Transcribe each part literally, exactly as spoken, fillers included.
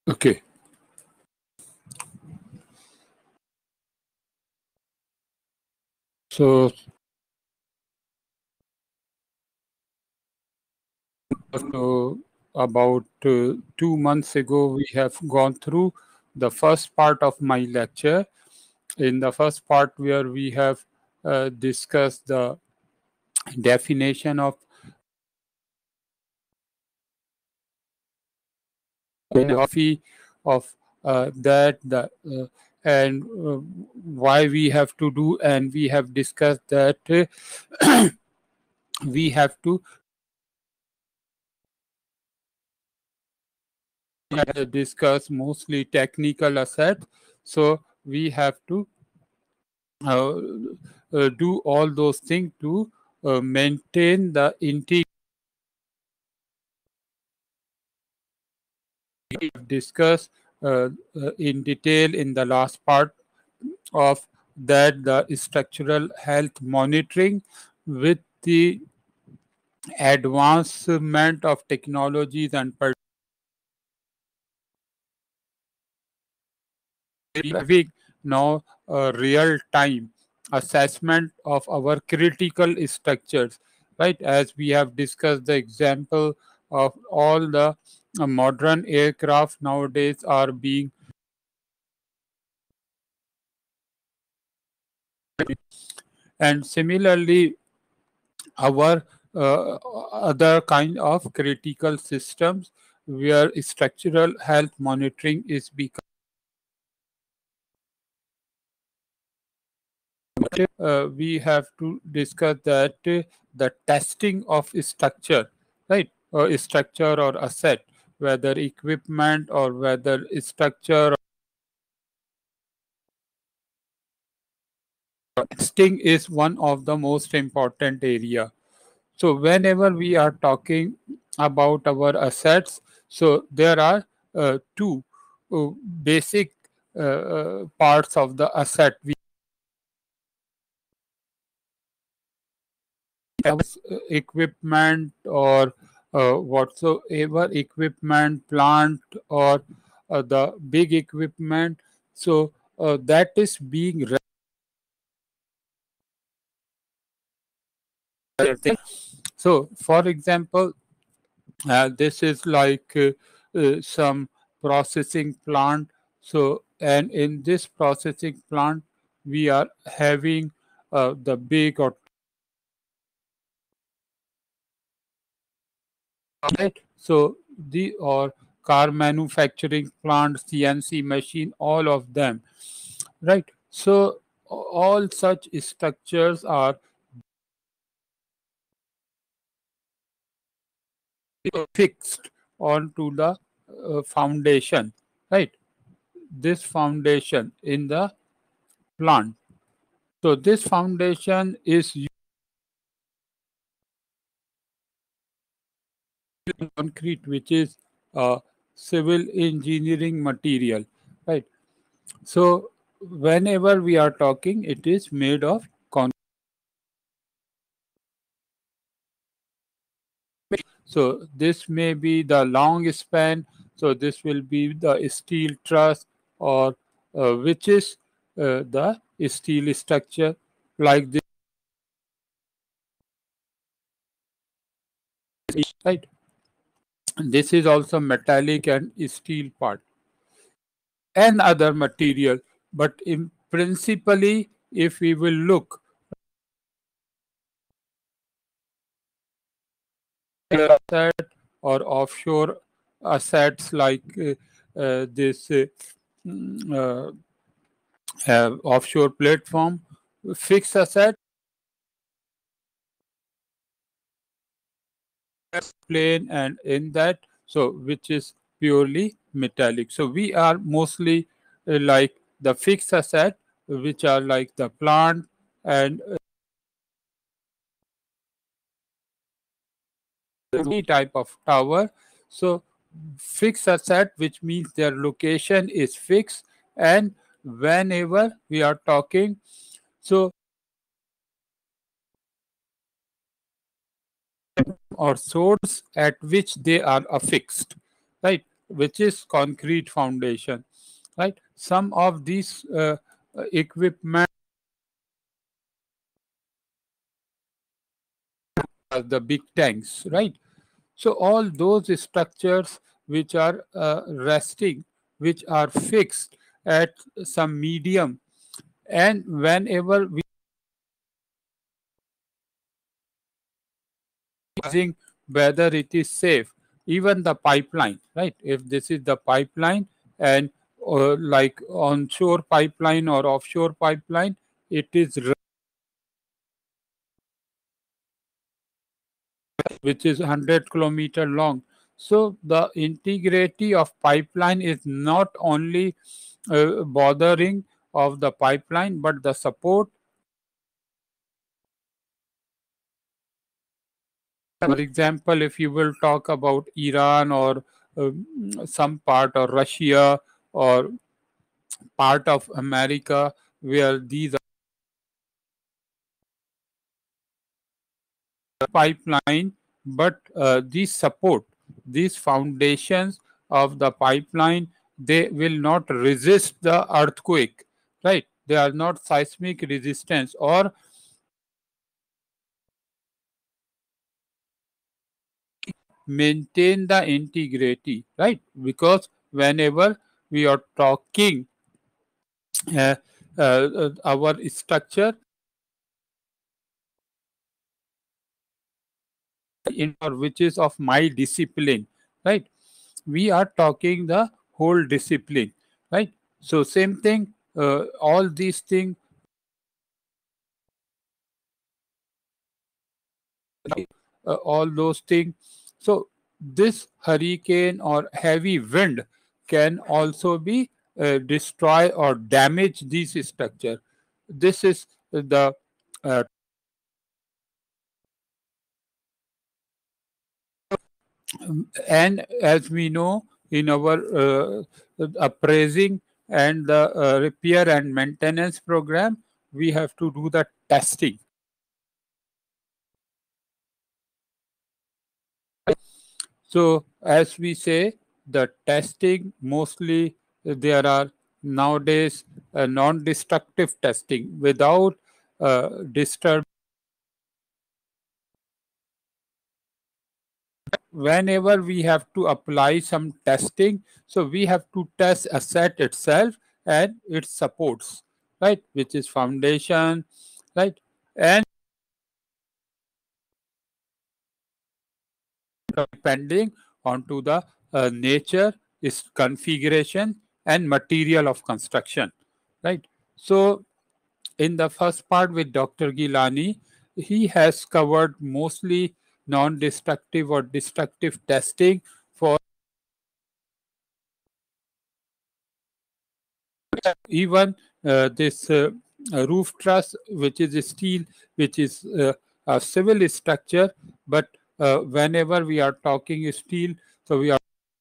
Okay. So, so about uh, two months ago, we have gone through the first part of my lecture. In the first part, where we have uh, discussed the definition of philosophy of uh, that the uh, and uh, why we have to do, and we have discussed that uh, we have to uh, discuss mostly technical assets. So we have to uh, uh, do all those things to uh, maintain the integrity. Discuss uh, uh, in detail in the last part of that the structural health monitoring with the advancement of technologies and having now a real time assessment of our critical structures, right? As we have discussed the example of all the uh, modern aircraft nowadays are being, and similarly our uh, other kind of critical systems where structural health monitoring is become uh, we have to discuss that uh, the testing of structure, right? Uh, structure or asset, whether equipment or whether structure, testing is one of the most important area. So whenever we are talking about our assets, so there are uh, two uh, basic uh, uh, parts of the asset. We have uh, equipment or uh, whatsoever equipment, plant or uh, the big equipment. So uh, that is being re- so for example, uh, this is like uh, uh, some processing plant. So and in this processing plant we are having uh, the big or right? So the or car manufacturing plant, C N C machine, all of them, right? So all such structures are fixed onto the uh, foundation, right? This foundation in the plant. So this foundation is concrete, which is a civil engineering material, right? So whenever we are talking, it is made of concrete. So this may be the long span. So this will be the steel truss or uh, which is uh, the steel structure like this, right? This is also metallic and steel part and other material. But in principally, if we will look asset or offshore assets like uh, uh, this uh, mm, uh, uh, offshore platform, fixed asset plane, and in that, so which is purely metallic. So we are mostly uh, like the fixed asset, which are like the plant and uh, any type of tower. So fixed asset, which means their location is fixed, and whenever we are talking, so or source at which they are affixed, right? which is concrete foundation, right? Some of these uh, equipment, uh, the big tanks, right? So all those structures which are uh, resting, which are fixed at some medium, and whenever we are using, whether it is safe, even the pipeline, right? If this is the pipeline and uh, like onshore pipeline or offshore pipeline, it is which is one hundred kilometer long. So the integrity of pipeline is not only uh, bothering of the pipeline, but the support. For example, if you will talk about Iran or um, some part or Russia or part of America where these are pipeline, but uh, these support, these foundations of the pipeline, they will not resist the earthquake, right? They are not seismic resistance or maintain the integrity, right? Because whenever we are talking uh, uh, uh, our structure in or which is of my discipline, right? We are talking the whole discipline, right? So same thing, uh, all these things, uh, all those things. So this hurricane or heavy wind can also be uh, destroy or damage this structure. This is the uh, and as we know in our uh, appraising and the uh, repair and maintenance program, we have to do the testing. So as we say, the testing mostly uh, there are nowadays uh, non-destructive testing without uh, disturb. Whenever we have to apply some testing, so we have to test asset itself and its supports, right? Which is foundation, right? And depending onto the uh, nature, is configuration and material of construction, right? So in the first part with Doctor Gilani, he has covered mostly non-destructive or destructive testing for even uh, this uh, uh, roof truss, which is steel, which is uh, a civil structure. But uh, whenever we are talking steel, so we are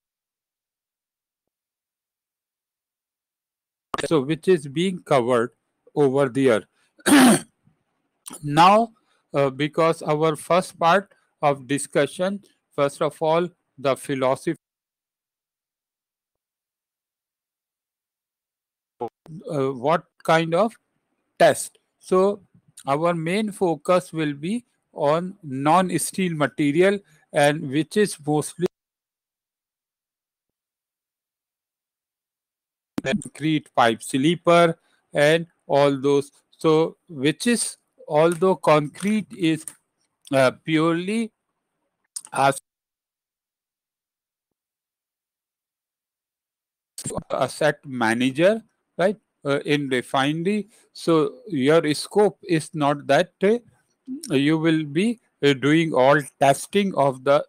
so which is being covered over there. Now, uh, because our first part of discussion, first of all, the philosophy, uh, what kind of test. So our main focus will be on non-steel material and which is mostly concrete pipe sleeper and all those. So which is although concrete is uh, purely as asset manager, right? Uh, in refinery, so your scope is not that uh, you will be uh, doing all testing of the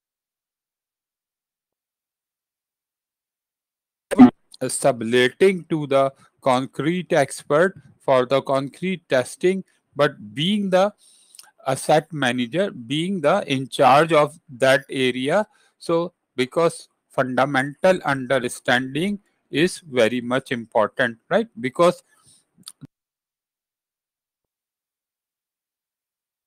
subletting to the concrete expert for the concrete testing, but being the asset manager, being the in charge of that area. So because fundamental understanding is very much important, right? Because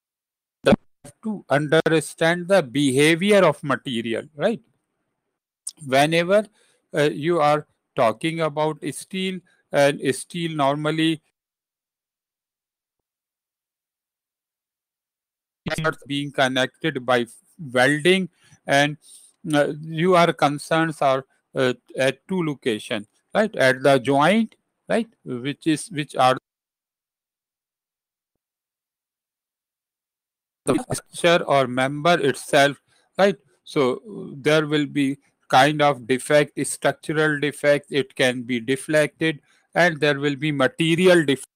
to understand the behavior of material, right? Whenever uh, you are talking about steel, and steel normally are being connected by welding, and uh, your concerns are uh, at two locations, right? At the joint, right, which is which are the structure or member itself, right? So uh, there will be kind of defect, structural defect, it can be deflected, and there will be material defect,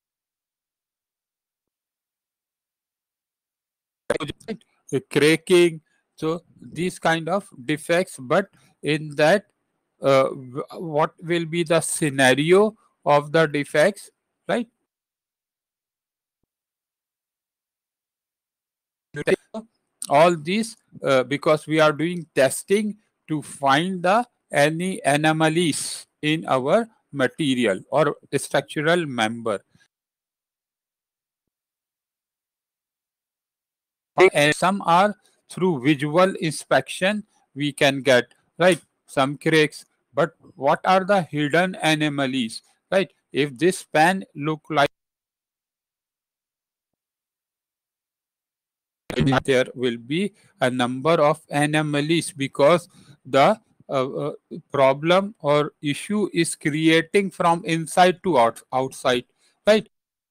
cracking. So these kind of defects, but in that, uh, w- what will be the scenario of the defects, right? All these, uh, because we are doing testing to find the any anomalies in our material or structural member, and some are through visual inspection we can get, right, some cracks. But what are the hidden anomalies, right? If this pan look like, there will be a number of anomalies, because the uh, uh, problem or issue is creating from inside to out, outside, right?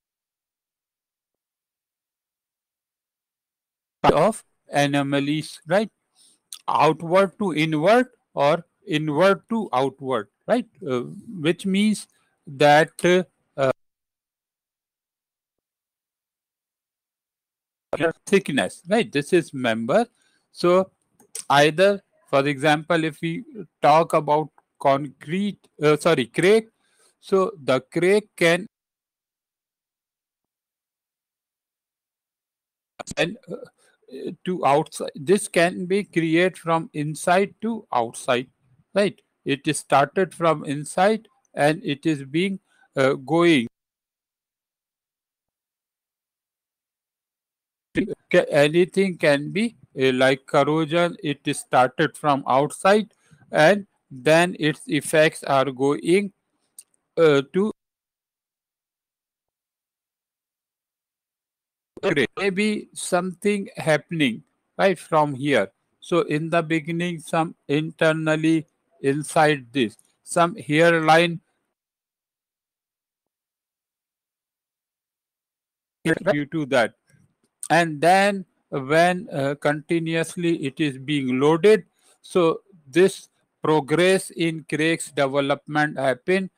Of anomalies, right? Outward to inward or inward to outward, right? Uh, which means that uh, thickness, right? This is member. So either, for example, if we talk about concrete, uh, sorry, crack, so the crack can, and uh, to outside, this can be created from inside to outside, right? It is started from inside and it is being uh, going. Ca- anything can be uh, like corrosion, it is started from outside, and then its effects are going uh, to maybe something happening right from here. So in the beginning, some internally inside this, some hairline due to that, and then when uh, continuously it is being loaded, so this progress in cracks development happen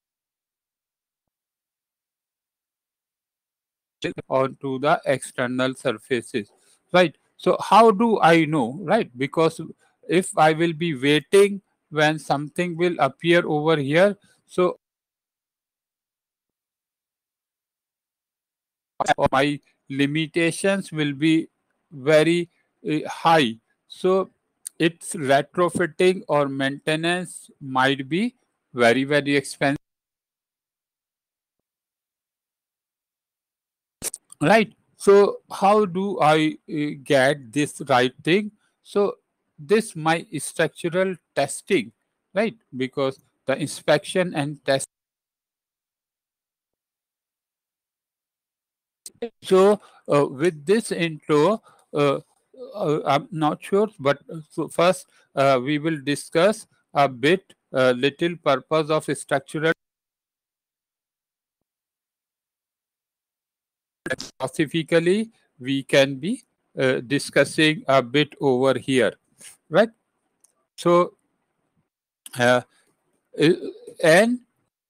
onto the external surfaces, right? So how do I know, right? Because if I will be waiting when something will appear over here, so my limitations will be very uh, high. So its retrofitting or maintenance might be very very expensive, right? So how do I uh, get this right thing? So this my structural testing, right? Because the inspection and test. So uh, with this intro, uh, uh, I'm not sure, but uh, so first uh, we will discuss a bit uh, little purpose of structural. Specifically we can be uh, discussing a bit over here, right? So uh, uh, and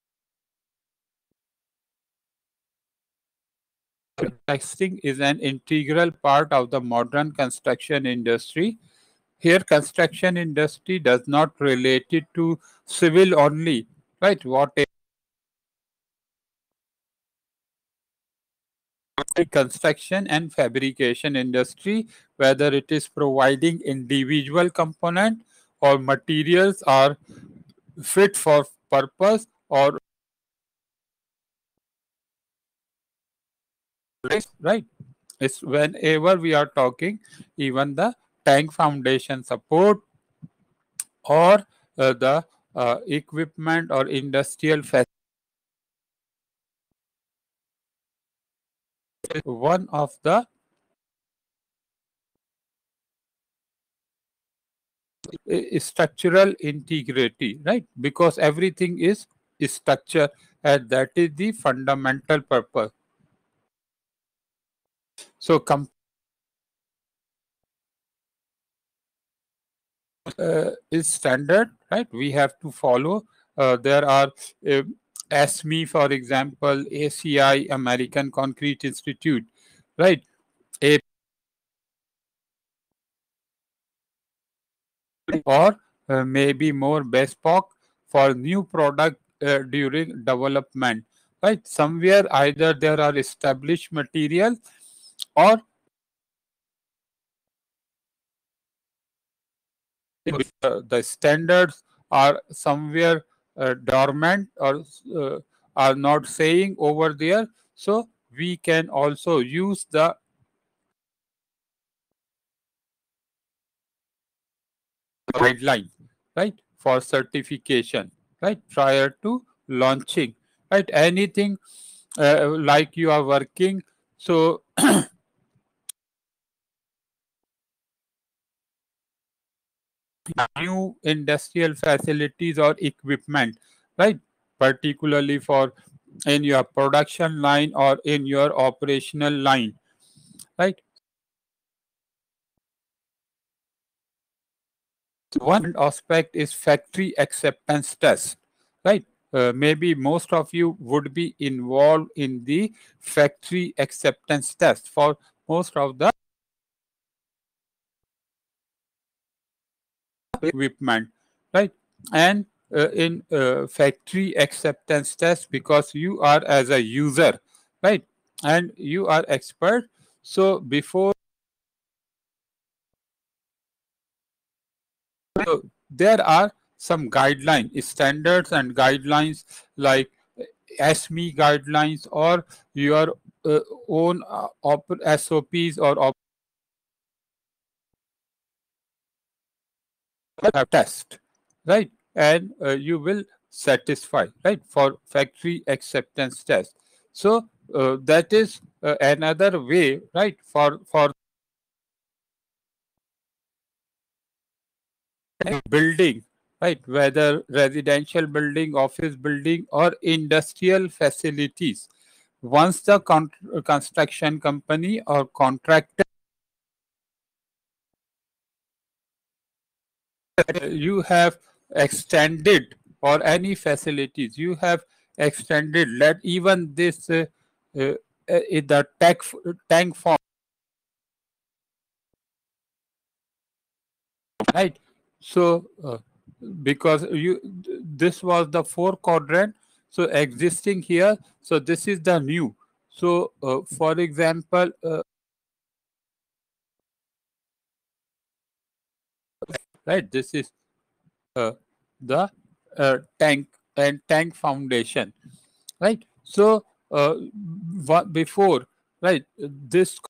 testing is an integral part of the modern construction industry. Here construction industry does not relate it to civil only, right? What a construction and fabrication industry, whether it is providing individual component or materials are fit for purpose or right. It's whenever we are talking even the tank foundation support or uh, the uh, equipment or industrial facility. One of the uh, structural integrity, right? Because everything is structure, and that is the fundamental purpose. So, com- uh, is standard, right? We have to follow. Uh, there are uh, ASME, for example, A C I, American Concrete Institute, right? A or uh, maybe more bespoke for new product uh, during development, right? Somewhere either there are established material or uh, the standards are somewhere uh, dormant or uh, are not saying over there. So we can also use the guideline, right, for certification, right, prior to launching, right? Anything uh, like you are working, so new industrial facilities or equipment, right? Particularly for in your production line or in your operational line, right? One aspect is factory acceptance test, right? Uh, maybe most of you would be involved in the factory acceptance test for most of the equipment, right? And uh, in uh, factory acceptance test, because you are as a user, right, and you are expert, so before so there are some guideline standards and guidelines like ASME guidelines or your uh, own uh, op- S O Ps or op- test, right? And uh, you will satisfy, right, for factory acceptance test. So uh, that is uh, another way, right, for for building, right, whether residential building, office building, or industrial facilities. Once the con- construction company or contractor you have extended or any facilities you have extended, let even this uh, uh, uh, in the tank tank form, right? So uh, because you this was the four quadrant, so existing here, so this is the new. So uh, for example, uh, right, this is uh, the uh, tank and tank foundation, right? So uh, wha- before, right, this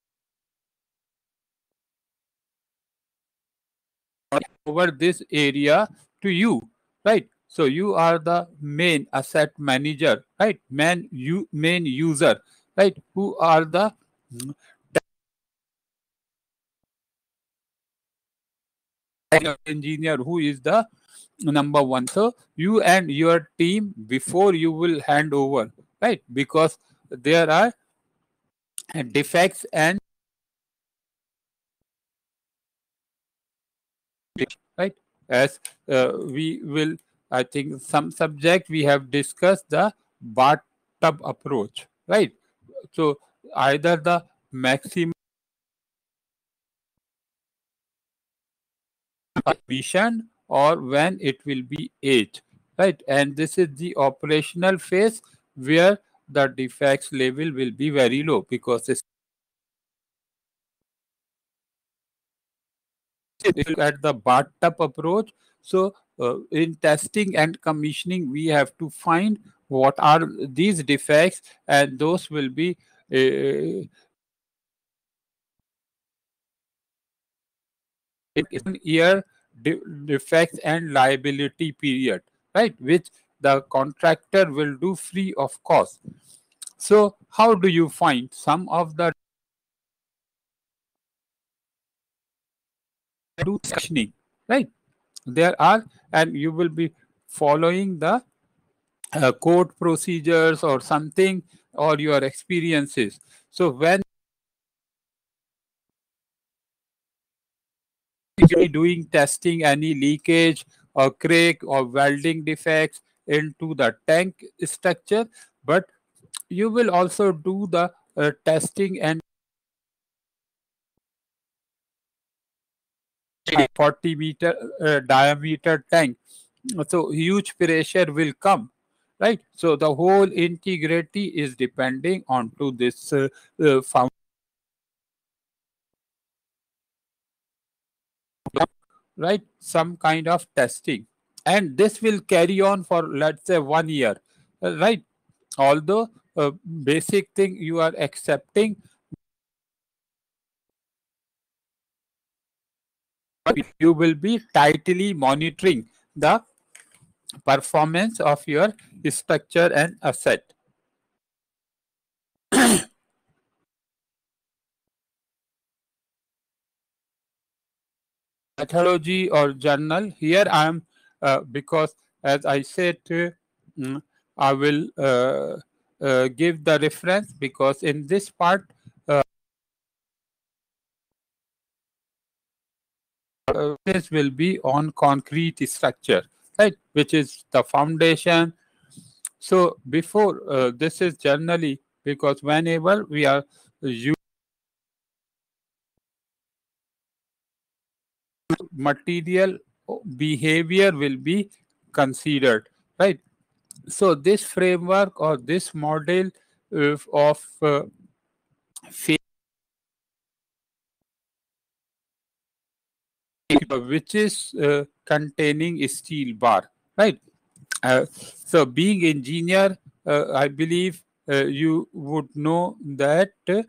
over this area to you, right? So you are the main asset manager, right? Man, you main user, right? Who are the mm, engineer, who is the number one. So you and your team before you will hand over, right? Because there are defects and right, as uh, we will, I think some subject we have discussed the bathtub approach, right? So either the maximum emission or when it will be eight, right? And this is the operational phase where the defects level will be very low because it's at the bathtub approach. So uh, in testing and commissioning we have to find what are these defects, and those will be uh, in year de- defects and liability period, right, which the contractor will do free of cost. So how do you find some of the do questioning, right? There are, and you will be following the uh, court procedures or something, or your experiences. So when you doing testing any leakage or crack or welding defects into the tank structure, but you will also do the uh, testing and forty meter uh, diameter tank, so huge pressure will come, right? So the whole integrity is depending on to this uh, uh, found, right, some kind of testing, and this will carry on for, let's say, one year, uh, right? Although uh, basic thing you are accepting, you will be tightly monitoring the performance of your structure and asset. Methodology or journal, here I am, uh, because as I said, uh, mm, I will uh, uh, give the reference, because in this part uh, uh, this will be on concrete structure, right, which is the foundation. So before uh, this is generally, because whenever we are using material, behavior will be considered, right? So this framework or this model of, of uh, which is uh, containing steel bar, right? Uh, so being engineer, uh, I believe uh, you would know that uh,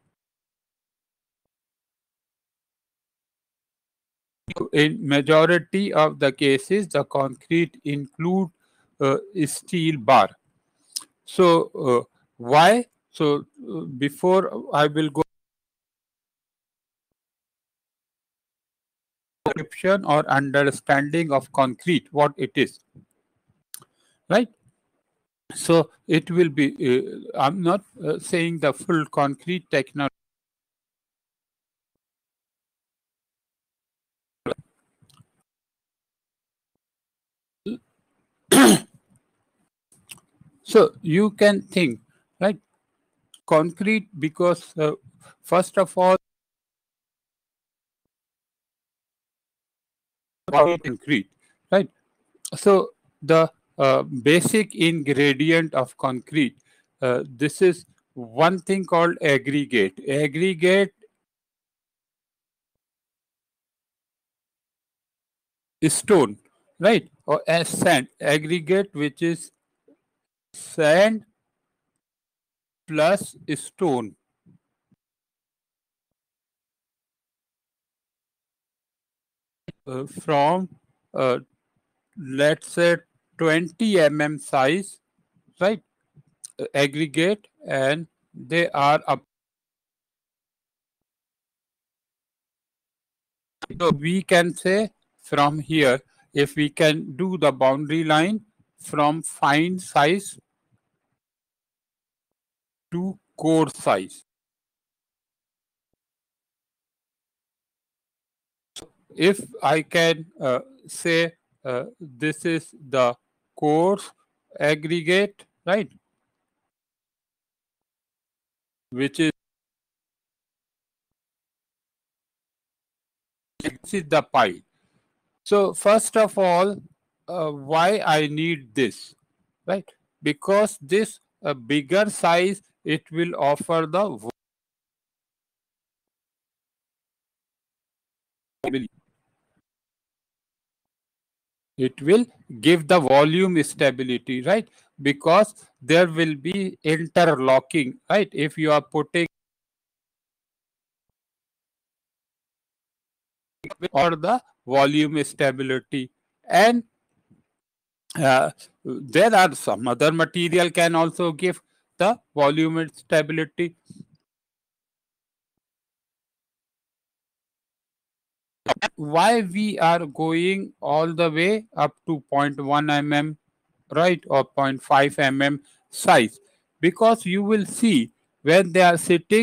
in majority of the cases the concrete include uh, steel bar. So uh, why? So uh, before I will go description or understanding of concrete, what it is, right? So it will be, uh, I'm not uh, saying the full concrete technology. So you can think, right? Concrete, because uh, first of all, concrete, right? So the uh, basic ingredient of concrete, uh, this is one thing called aggregate. Aggregate is stone, right? Or as sand. Aggregate, which is sand plus stone, uh, from uh, let's say twenty millimeter size, right? Uh, aggregate, and they are up. So we can say from here, if we can do the boundary line from fine size to core size. If I can uh, say uh, this is the core aggregate, right, which is this is the pi. So first of all, uh, why I need this, right? Because this uh, bigger size, it will offer the volume. It will give the volume stability, right? Because there will be interlocking, right? If you are putting or the volume stability. And uh, there are some other material can also give the volume stability. Why we are going all the way up to zero point one millimeter, right, or zero point five millimeter size? Because you will see when they are sitting,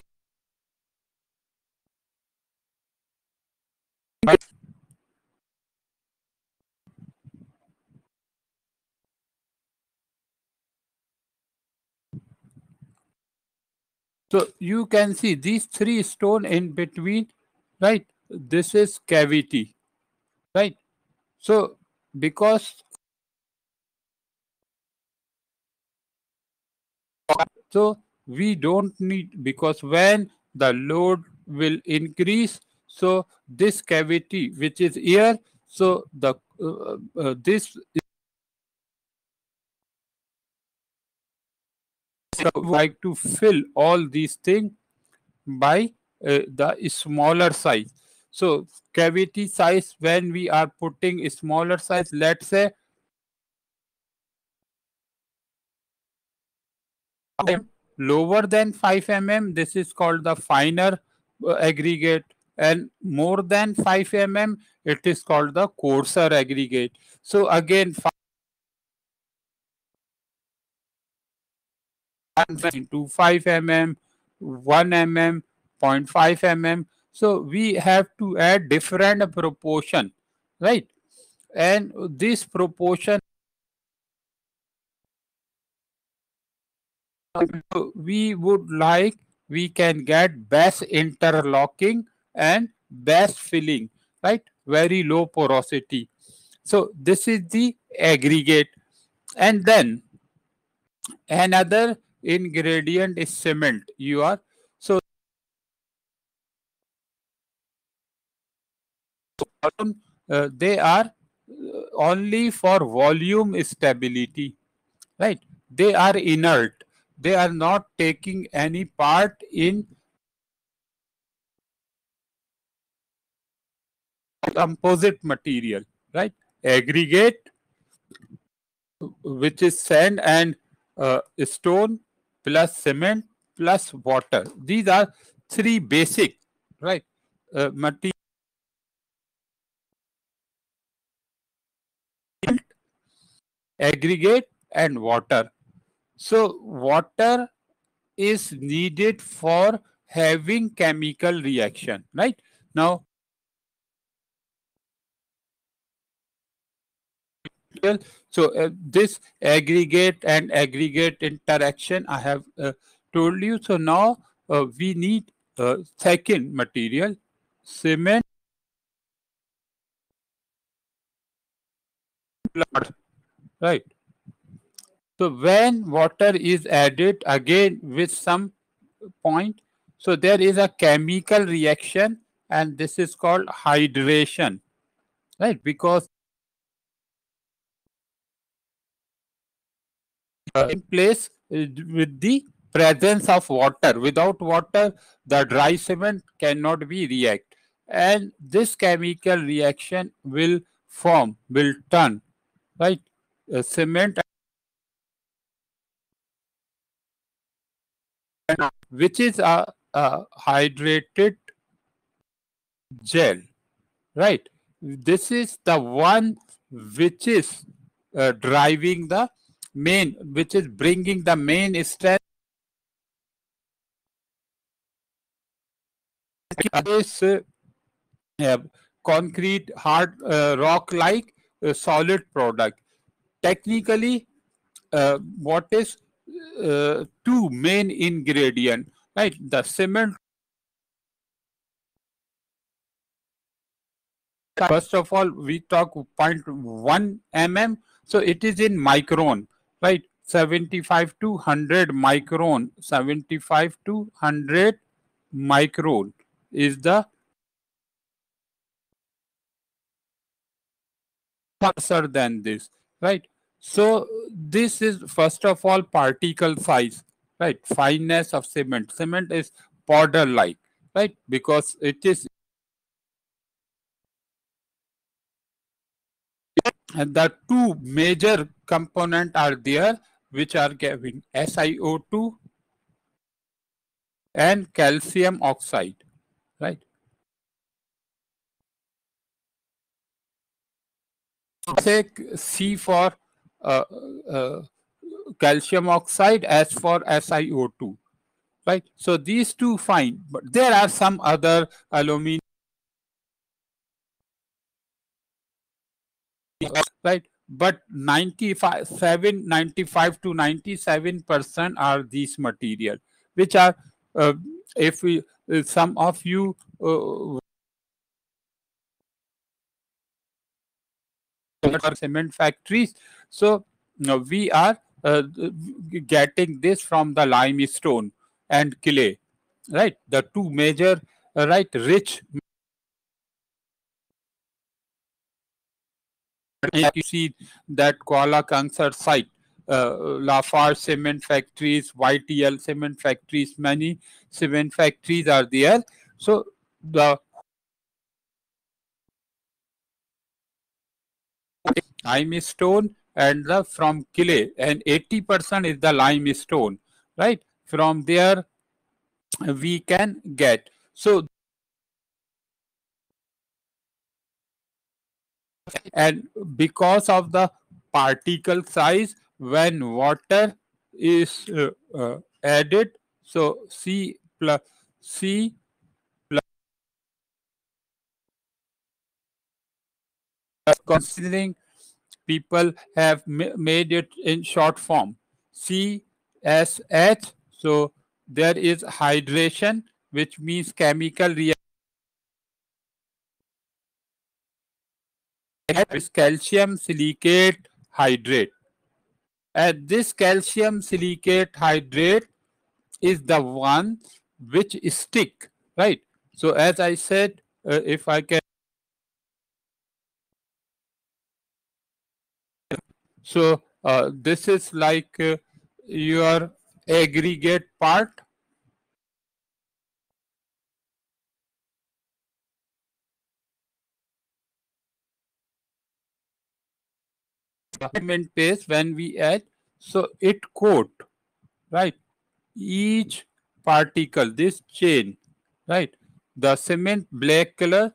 so you can see these three stone in between, right? This is cavity, right? So because so we don't need, because when the load will increase, so this cavity which is here, so the uh, uh, this is like to fill all these things by uh, the smaller size. So cavity size, when we are putting a smaller size, let's say lower than five millimeter, this is called the finer uh, aggregate, and more than five millimeter, it is called the coarser aggregate. So again, into five millimeter, one millimeter, zero point five millimeter. So we have to add different proportion, right? And this proportion, we would like, we can get best interlocking and best filling, right? Very low porosity. So this is the aggregate. And then another ingredient is cement. You are so uh, they are uh, only for volume stability, right? They are inert. They are not taking any part in composite material, right? Aggregate, which is sand and uh, stone plus cement plus water. These are three basic, right? Uh, material, aggregate, and water. So water is needed for having chemical reaction, right? Now, so uh, this aggregate and aggregate interaction I have uh, told you. So now uh, we need uh, second material, cement, blood, right? So when water is added again with some point, so there is a chemical reaction, and this is called hydration, right? Because uh, in place uh, with the presence of water. Without water, the dry cement cannot be react, and this chemical reaction will form, will turn, right? Uh, cement, which is a, a hydrated gel, right? This is the one which is uh, driving the main, which is bringing the main strength. This uh, uh, concrete, hard uh, rock like uh, solid product. Technically, uh, what is uh, two main ingredient, right? The cement, first of all, we talk zero point one millimeter, so it is in micron, right? seventy-five to one hundred micron, seventy-five to one hundred micron is the coarser than this, right? So this is first of all particle size, right? Fineness of cement. Cement is powder like, right? Because it is And the two major component are there, which are giving S i O two and calcium oxide, right? Take C for uh, uh, calcium oxide, S for S i O two, right? So these two fine, but there are some other aluminum, right? But ninety-five, seven, ninety-five to ninety-seven percent are these material, which are, uh, if we, uh, some of you uh, cement factories, so uh, we are uh, getting this from the limestone and clay, right? The two major, uh, right, rich. You see that Kuala Kangsar site, uh, Lafarge cement factories, Y T L cement factories, many cement factories are there. So the limestone and the from clay, and eighty percent is the limestone, right? From there we can get. So, and because of the particle size, when water is uh, uh, added, so C plus C plus, considering people have ma- made it in short form, C S H. So there is hydration, which means chemical reaction with calcium silicate hydrate. And this calcium silicate hydrate is the one which stick, right? So as I said, uh, if I can, so uh, this is like uh, your aggregate part, cement paste when we add, so it coat, right, each particle, this chain, right, the cement black color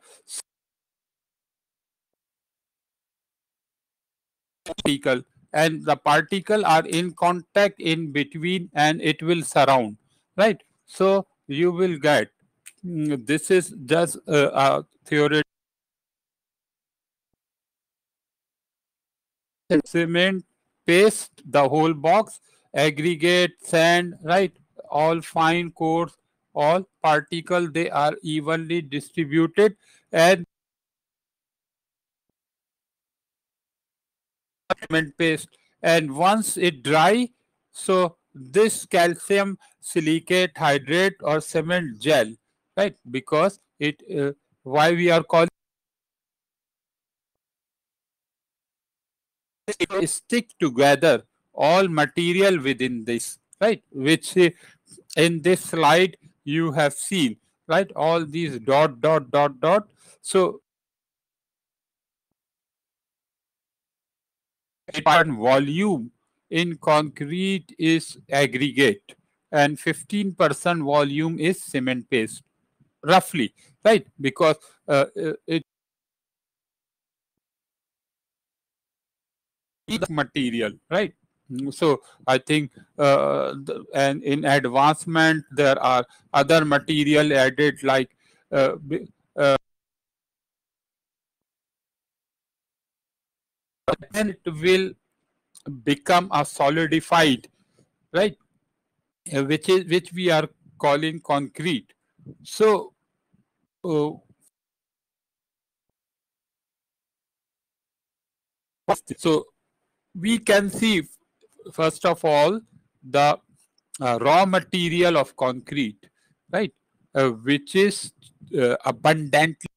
particle, and the particle are in contact in between and it will surround, right? So you will get, mm, this is just uh, a theory. Cement paste the whole box, aggregate sand, right, all fine coarse, all particle, they are evenly distributed, and cement paste, and once it dry, so this calcium silicate hydrate or cement gel, right, because it, uh, why we are calling it, stick together all material within this, right, which uh, in this slide you have seen, right, all these dot dot dot dot. So and volume in concrete is aggregate, and fifteen percent volume is cement paste, roughly, right, because uh, uh, it is material, right. Mm, so I think, uh, the, and in advancement there are other material added, like uh, b- uh, then it will become a solidified, right, uh, which is which we are calling concrete. So uh, so we can see, first of all, the uh, raw material of concrete, right, uh, which is uh, abundantly,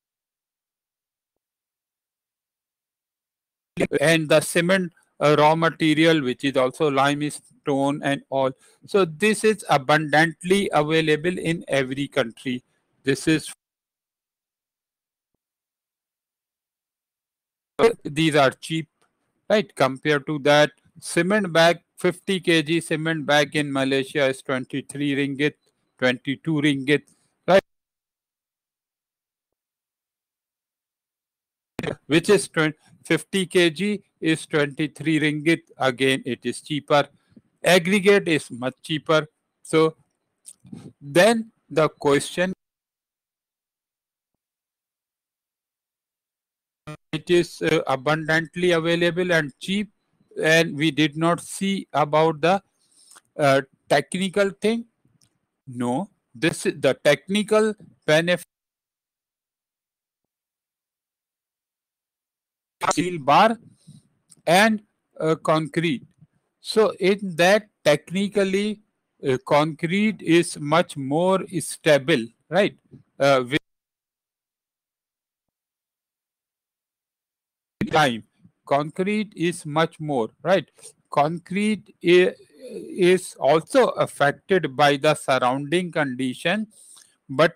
and the cement uh, raw material, which is also limestone and all. So this is abundantly available in every country. This is These are cheap, right? Compared to that, cement bag, fifty kilograms cement bag in Malaysia is twenty-three ringgit, twenty-two ringgit, right? Which is fifty kilograms is twenty-three ringgit. Again, it is cheaper. Aggregate is much cheaper. So then the question, it is uh, abundantly available and cheap, and we did not see about the uh, technical thing. No, this is the technical benefit. Steel bar and uh, concrete. So in that, technically, uh, concrete is much more stable, right? Uh, with time, concrete is much more, right? Concrete i- is also affected by the surrounding condition, but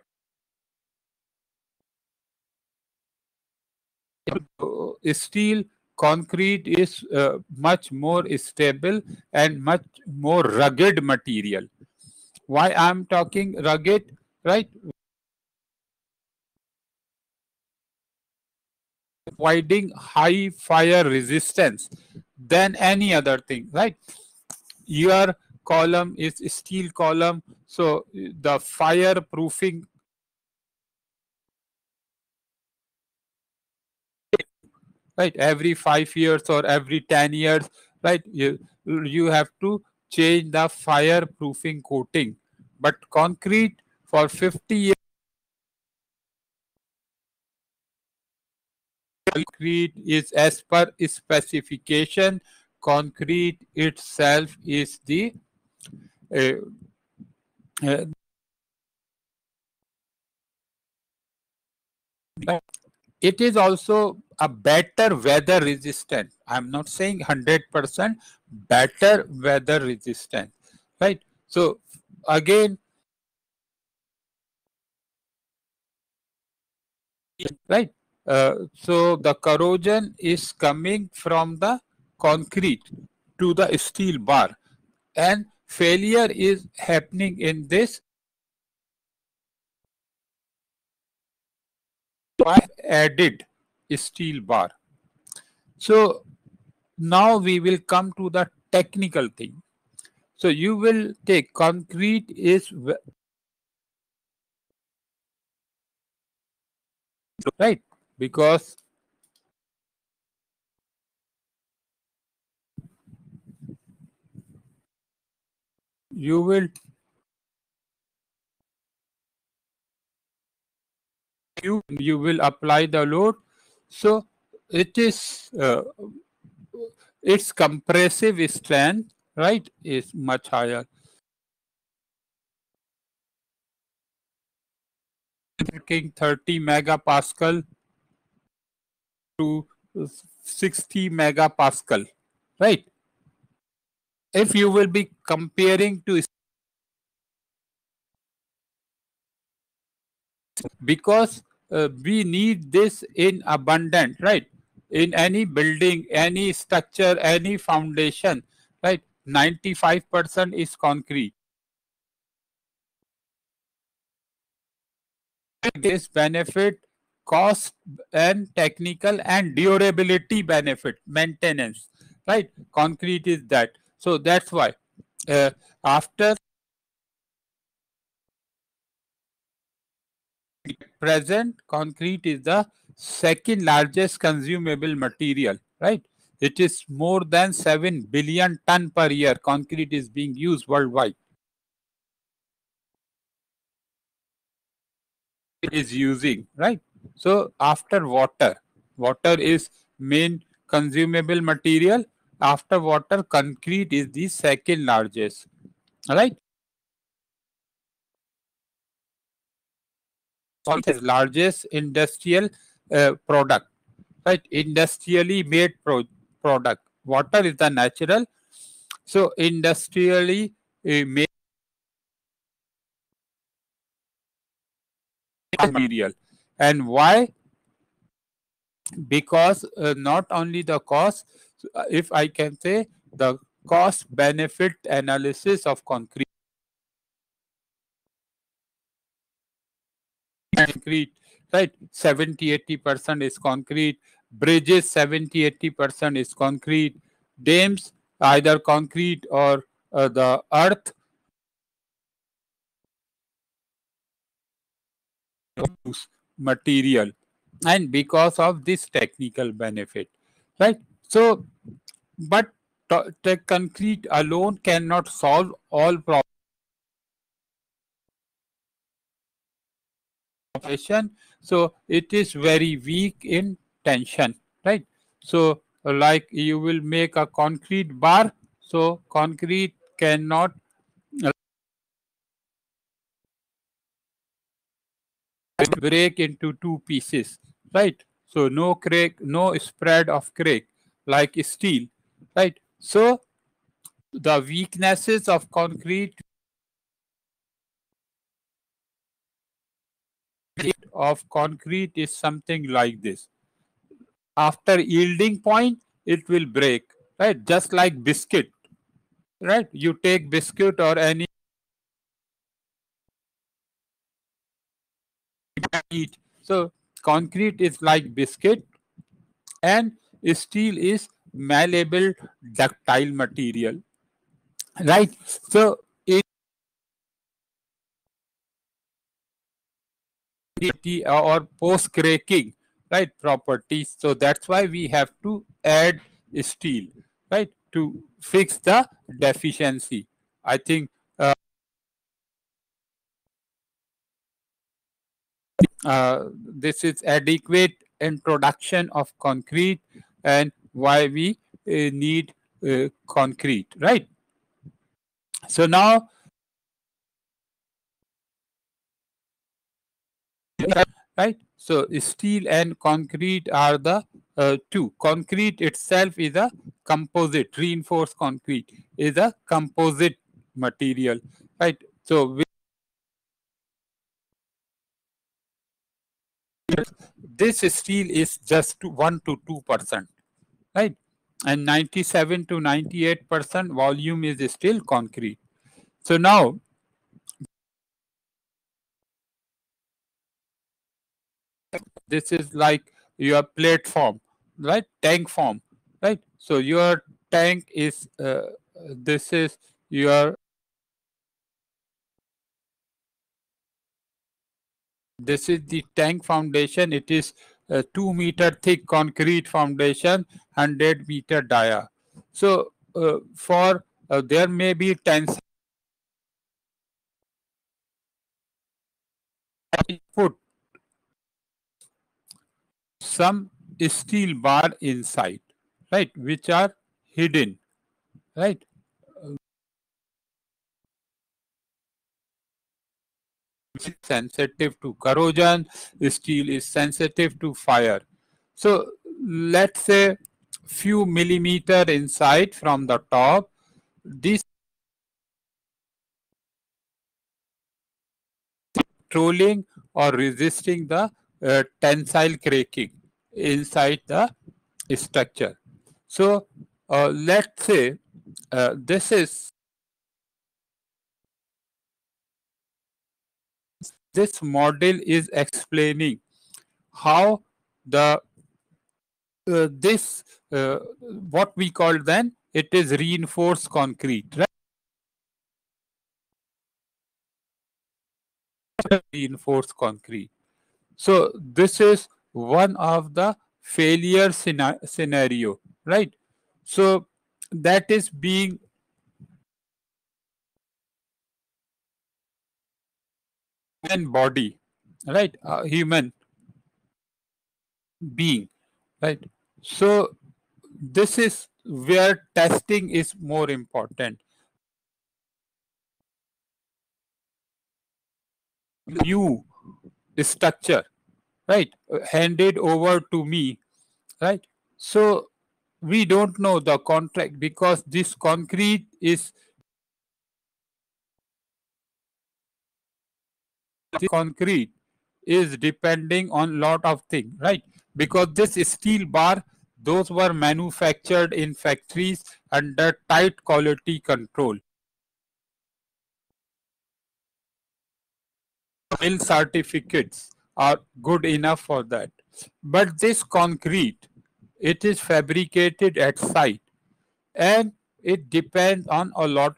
uh, steel, concrete is uh, much more stable and much more rugged material. Why I'm talking rugged, right? Providing high fire resistance than any other thing, right? Your column is steel column, so the fireproofing, right, every five years or every ten years, right, you, you have to change the fireproofing coating. But concrete, for fifty years, concrete is as per specification. Concrete itself is the uh, uh, it is also a better weather resistant. I'm not saying one hundred percent, better weather resistant, right? So again, right, uh, so the corrosion is coming from the concrete to the steel bar, and failure is happening in this added steel bar. So now we will come to the technical thing. So you will take concrete is right, because you will you you will apply the load. So it is uh, its compressive strength, right, is much higher. Working thirty megapascal to sixty megapascal, right? If you will be comparing to, because uh, we need this in abundant, right? In any building, any structure, any foundation, right? ninety-five percent is concrete. This benefit, cost and technical and durability benefit, maintenance, right? Concrete is that. So that's why uh, after present, concrete is the second largest consumable material, right? It is more than seven billion ton per year. Concrete is being used worldwide. It is using, right? So after water, water is main consumable material. After water, concrete is the second largest, right? Is largest industrial uh, product, right? Industrially made pro- product. Water is the natural, so industrially uh, made material. And why? because uh, not only the cost, uh, if I can say the cost benefit analysis of concrete concrete, right? seventy eighty percent is concrete, bridges seventy eighty percent is concrete, dams either concrete or uh, the earth material, and because of this technical benefit, right? So but to- the concrete alone cannot solve all problems, so it is very weak in tension, right? So like you will make a concrete bar, so concrete cannot uh, break into two pieces, right? So no crack, no spread of crack like steel, right? So the weaknesses of concrete of concrete is something like this. After yielding point, it will break, right? Just like biscuit, right? You take biscuit or any eat. So concrete is like biscuit, and steel is malleable ductile material, right? So it or post cracking, right, properties. So that's why we have to add steel, right, to fix the deficiency. I think uh, uh, this is adequate introduction of concrete and why we uh, need uh, concrete, right? So now, right, so steel and concrete are the uh, two. Concrete itself is a composite. Reinforced concrete is a composite material, right? So this steel is just one to two percent, right? And ninety-seven to ninety-eight percent volume is still concrete. So now this is like your platform, right? Tank form, right? So your tank is uh, this is your this is the tank foundation. It is a two meter thick concrete foundation, one hundred meter dia. So uh, for uh, there may be ten put some steel bar inside, right, which are hidden, right? Sensitive to corrosion, steel is sensitive to fire. So let's say few millimeter inside from the top, this controlling or resisting the uh, tensile cracking inside the structure. So uh, let's say uh, this is this model is explaining how the uh, this uh, what we call then it is reinforced concrete, right? Reinforced concrete. So this is one of the failure scena- scenario, right? So that is being human body, right? A human being, right? So this is where testing is more important. New structure, right, handed over to me, right? So we don't know the contract because this concrete is concrete is depending on lot of things, right? because this steel bar, those were manufactured in factories under tight quality control. Mill certificates are good enough for that. But this concrete, it is fabricated at site, and it depends on a lot.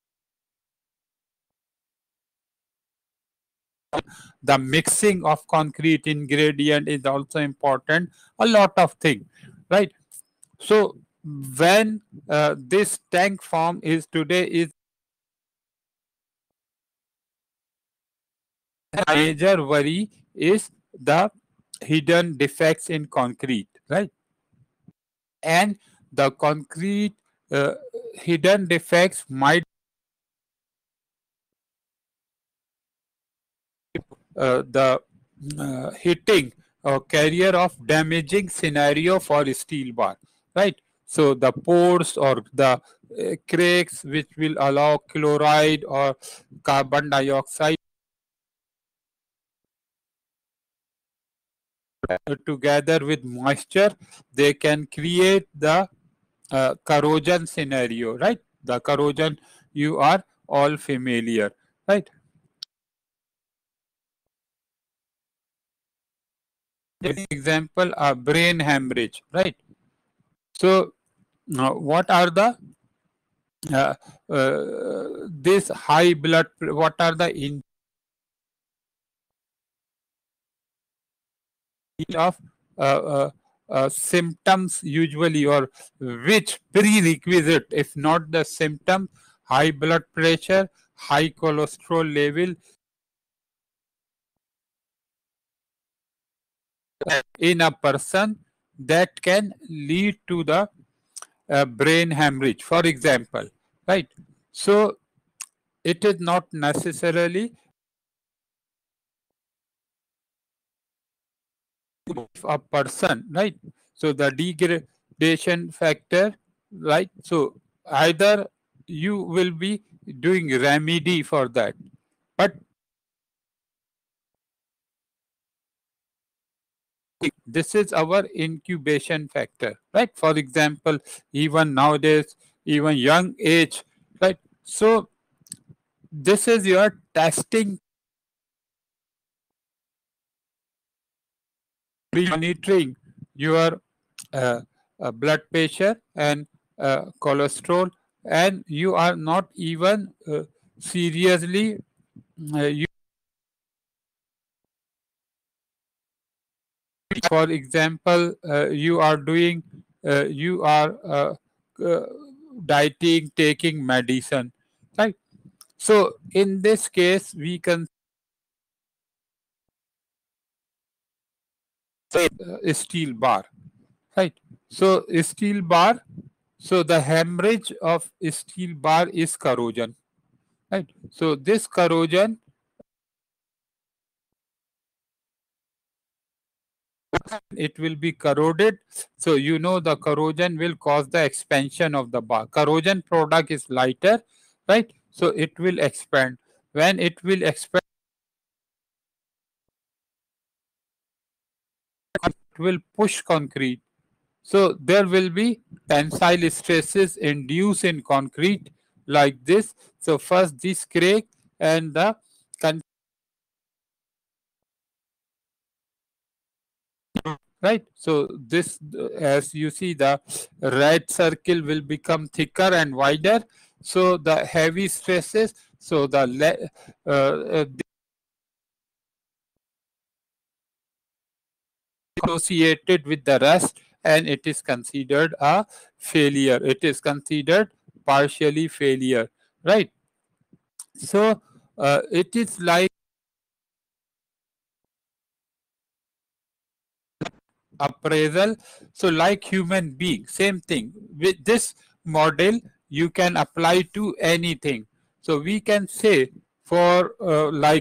The mixing of concrete ingredient is also important. A lot of things, right? So when uh, this tank form is today is major worry is the hidden defects in concrete, right? And the concrete uh, hidden defects might uh, the uh, hitting or carrier of damaging scenario for steel bar, right? So the pores or the uh, cracks which will allow chloride or carbon dioxide together with moisture, they can create the uh, corrosion scenario, right? The corrosion you are all familiar, right? Example, a brain hemorrhage, right? So uh, what are the uh, uh, this high blood, what are the in of uh, uh, uh, symptoms usually, or which prerequisite, if not the symptom, high blood pressure, high cholesterol level in a person, that can lead to the uh, brain hemorrhage, for example, right? So it is not necessarily a person, right? So the degradation factor, right? So either you will be doing remedy for that, but this is our incubation factor, right? For example, even nowadays, even young age, right? So this is your testing, monitoring your uh, uh, blood pressure and uh, cholesterol, and you are not even uh, seriously uh, you, for example, uh, you are doing uh, you are uh, uh, dieting, taking medicine, right? So in this case we can say uh, steel bar, right? So steel bar, so the hemorrhage of steel bar is corrosion, right? So this corrosion, it will be corroded. So you know the corrosion will cause the expansion of the bar. Corrosion product is lighter, right? So it will expand. When it will expand, it will push concrete. So there will be tensile stresses induced in concrete like this. So first this crack and the con- right. So this, as you see, the red circle will become thicker and wider. So the heavy stresses, so the le- uh, uh, associated with the rest, and it is considered a failure. It is considered partially failure, right? So uh, it is like appraisal. So like human being, same thing. With this model, you can apply to anything. So we can say for uh, like,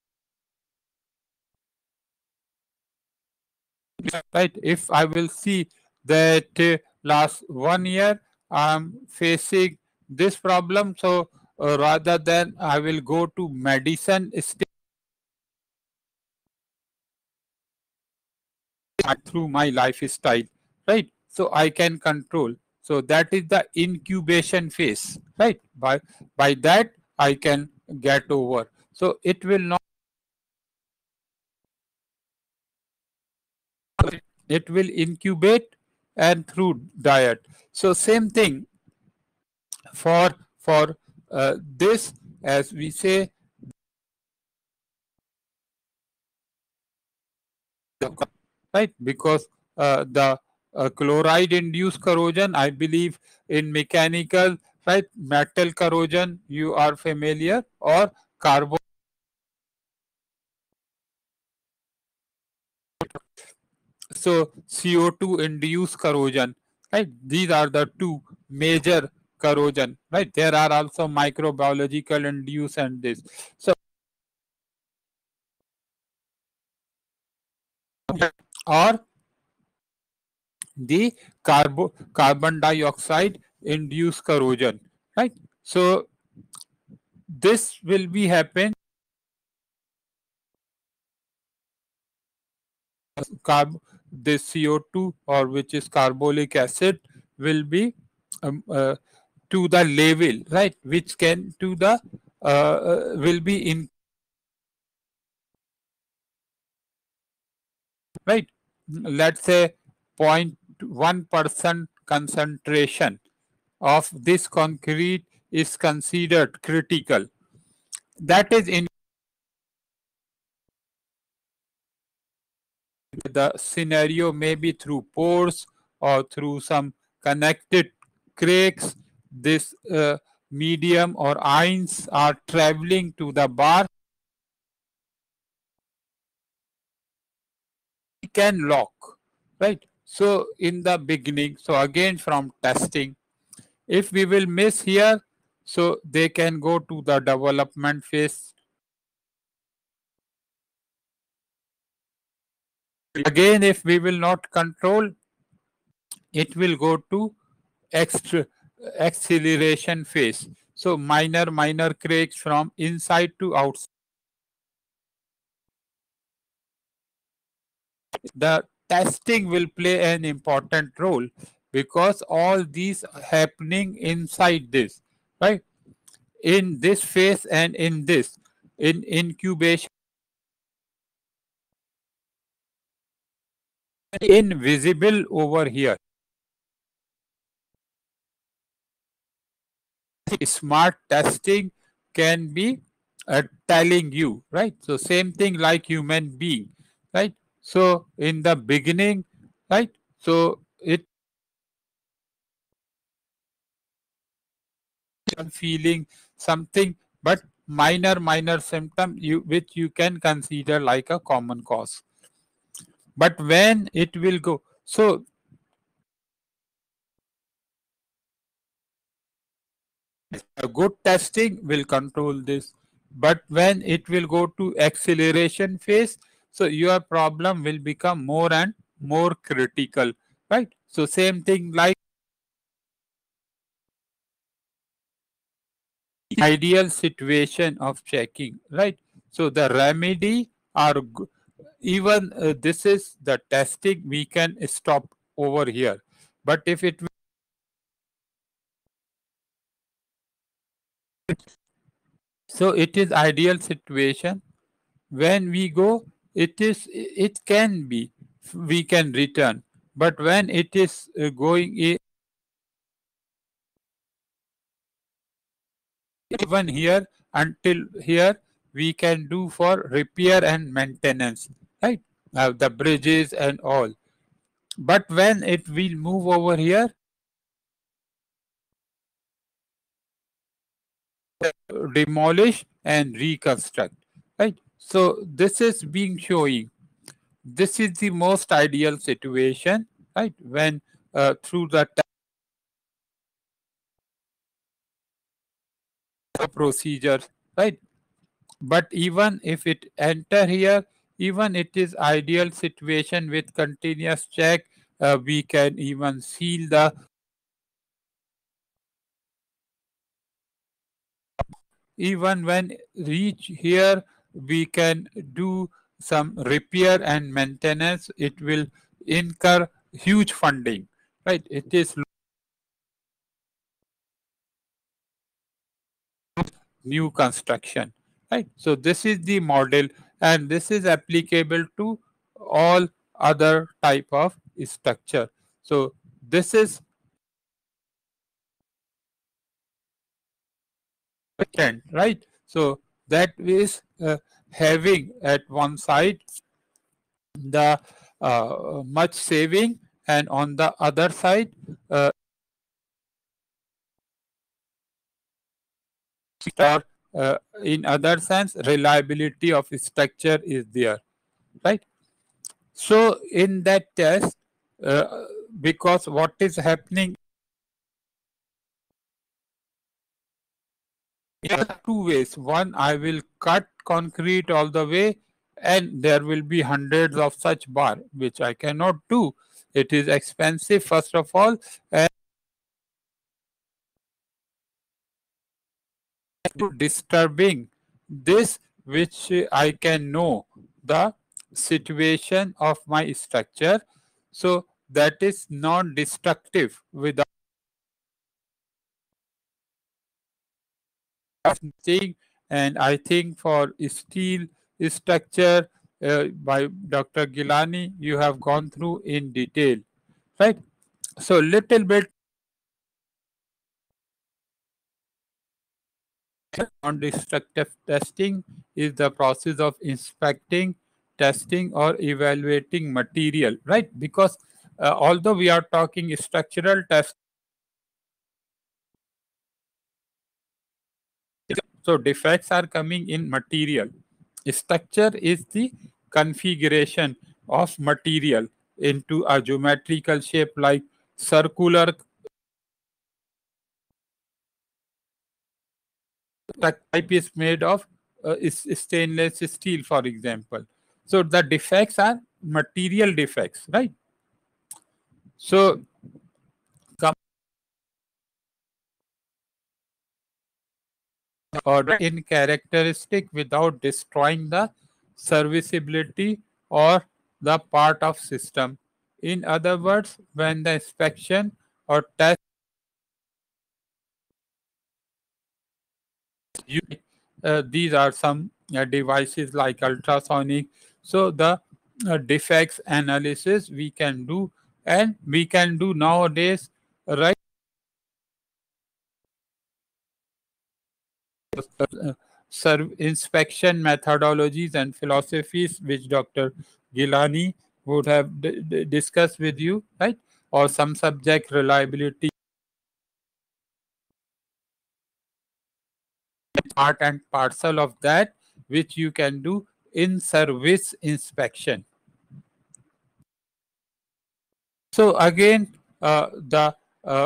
right, if I will see that uh, last one year I'm facing this problem, so uh, rather than I will go to medicine, through my lifestyle, right? So I can control. So that is the incubation phase, right? By by that I can get over. So it will not, it will incubate and through diet. So same thing for for uh, this, as we say, right? Because uh, the uh, chloride induced corrosion, I believe in mechanical, right? Metal corrosion, you are familiar, or carbon. So C O two induced corrosion, right? These are the two major corrosion, right? There are also microbiological induced and this. So or the carbo carbon dioxide induced corrosion, right? So this will be happen, carb this C O two, or which is carbolic acid, will be um, uh, to the level, right, which can to the uh, uh, will be in, right, let's say zero point one percent concentration of this concrete is considered critical. That is in the scenario, maybe through pores or through some connected cracks. This uh, medium or ions are traveling to the bar, can lock, right? So in the beginning, so again from testing, if we will miss here, so they can go to the development phase. Again, if we will not control, it will go to extra acceleration phase. So minor minor cracks from inside to outside. The testing will play an important role, because all these happening inside this, right? In this phase and in this, in incubation, invisible over here. Smart testing can be uh, telling you, right? So same thing like human being, right? So in the beginning, right? So it feeling something, but minor minor symptom you which you can consider like a common cause. But when it will go, so a good testing will control this. But when it will go to acceleration phase, so your problem will become more and more critical, right? So same thing like ideal situation of checking, right? So the remedy are g- even uh, this is the testing, we can stop over here. But if it, so it is ideal situation, when we go, it is, it can be, we can return. But when it is uh, going i- even here until here, we can do for repair and maintenance, right? Uh, the bridges and all. But when it will move over here, demolish and reconstruct, right? So this is being showing, this is the most ideal situation, right? When uh, through the procedure, right? But even if it enter here, even it is ideal situation with continuous check, uh, we can even seal the, even when reach here, we can do some repair and maintenance, it will incur huge funding, right? It is new construction, right? So this is the model, and this is applicable to all other type of structure. So this is patent, right? So that is uh, having at one side the uh, much saving, and on the other side uh, or uh, in other sense reliability of structure is there, right? So in that test, uh, because what is happening, there are two ways. One, I will cut concrete all the way, and there will be hundreds of such bar, which I cannot do. It is expensive, first of all, and disturbing this, which I can know the situation of my structure. So that is non-destructive without saying. And I think for steel structure uh, by Doctor Gilani, you have gone through in detail, right? So little bit non-destructive testing is the process of inspecting, testing, or evaluating material, right? Because uh, although we are talking structural test, so defects are coming in material. Structure is the configuration of material into a geometrical shape like circular type is made of uh, is stainless steel, for example. So the defects are material defects, right? So come order in characteristic without destroying the serviceability or the part of system. In other words, when the inspection or test you, uh, these are some uh, devices like ultrasonic. So the uh, defects analysis we can do, and we can do nowadays, right? Uh, serve inspection methodologies and philosophies which Doctor Gilani would have d- d- discussed with you, right? Or some subject reliability part and parcel of that, which you can do in service inspection. So again, uh, the uh,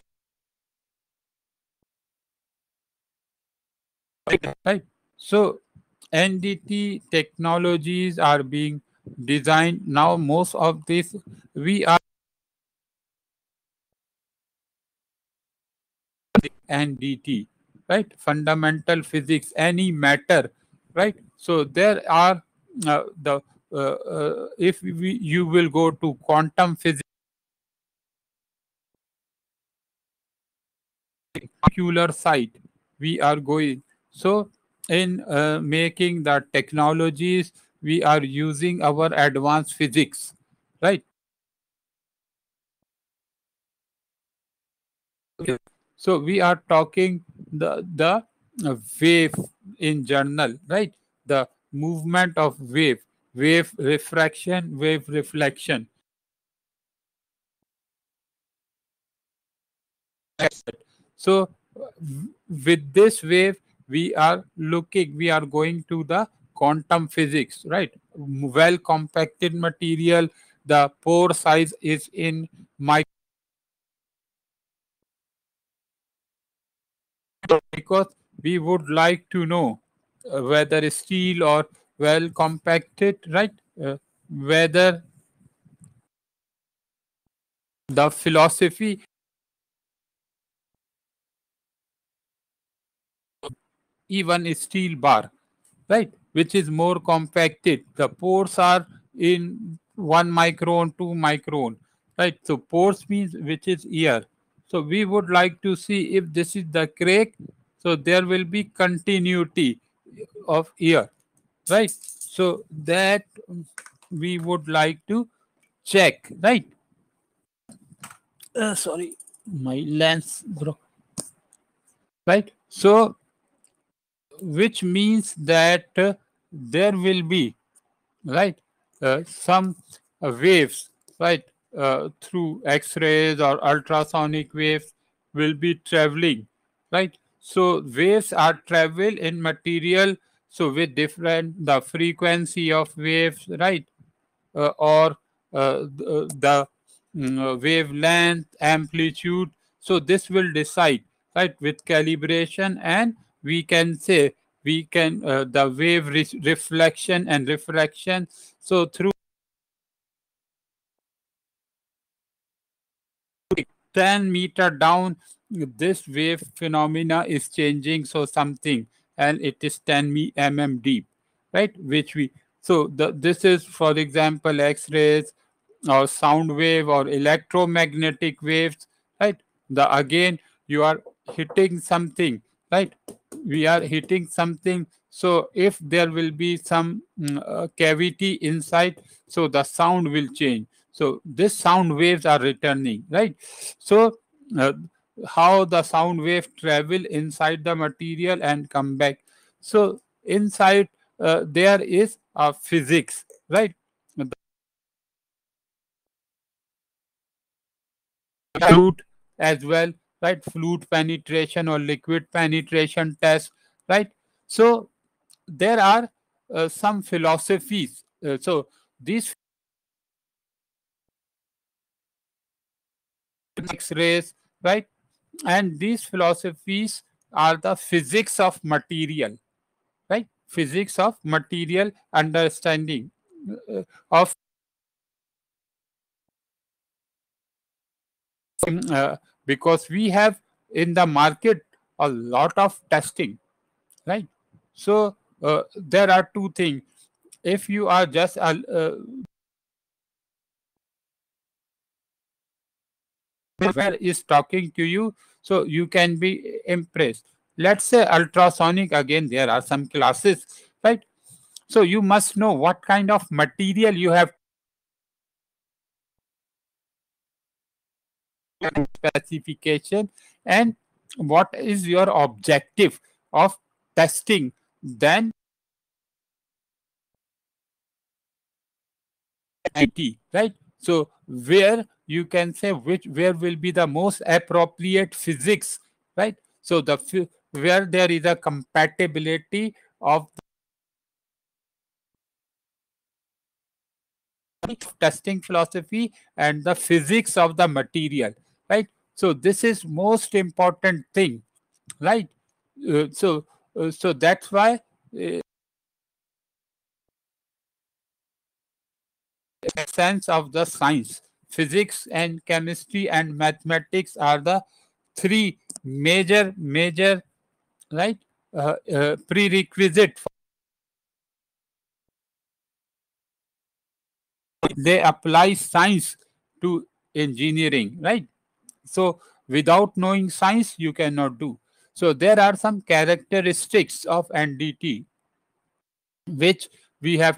right. So N D T technologies are being designed now. Most of this we are N D T, right? Fundamental physics, any matter, right? So there are uh, the uh, uh, if we, you will go to quantum physics, molecular side, we are going. So in uh, making the technologies, we are using our advanced physics, right? Okay. So we are talking the the uh, wave in journal, right? The movement of wave, wave refraction, wave reflection. So w- with this wave, we are looking, we are going to the quantum physics, right? Well compacted material, the pore size is in micro, because we would like to know uh, whether steel or well compacted, right? Uh, whether the philosophy, even steel bar, right, which is more compacted. The pores are in one micron, two micron, right? So pores means which is ear. So we would like to see if this is the crack. So there will be continuity of ear, right? So that we would like to check, right? Uh, sorry, my lens broke, right? So which means that uh, there will be, right, uh, some uh, waves, right, uh, through x-rays or ultrasonic waves will be traveling, right? So waves are travel in material, so with different the frequency of waves, right, uh, or uh, the, the mm, uh, wavelength, amplitude. So this will decide, right, with calibration, and we can say we can uh, the wave re- reflection and refraction. So through ten meter down, this wave phenomena is changing, so something, and it is ten mm deep, right, which we, so the, this is for example x-rays or sound wave or electromagnetic waves, right? The again you are hitting something, right? We are hitting something, so if there will be some mm, uh, cavity inside, so the sound will change, so this sound waves are returning, right? So uh, how the sound wave travel inside the material and come back, so inside uh, there is a physics, right? Flute as well, right? Flute penetration or liquid penetration test, right? So there are uh, some philosophies. Uh, so these X-rays, right? And these philosophies are the physics of material, right? Physics of material understanding uh, of uh, because we have in the market a lot of testing, right? So uh, there are two things. If you are just uh, uh, where is talking to you, so you can be impressed. Let's say ultrasonic, again there are some classes, right? So you must know what kind of material you have, specification, and what is your objective of testing, then I T, right? So where you can say which where will be the most appropriate physics, right? So the phy- where there is a compatibility of testing philosophy and the physics of the material, right? So this is most important thing, right? Uh, so uh, so that's why uh, sense of the science, physics and chemistry and mathematics are the three major major, right, uh, uh, prerequisite. They apply science to engineering, right? So without knowing science you cannot do. So there are some characteristics of N D T which we have,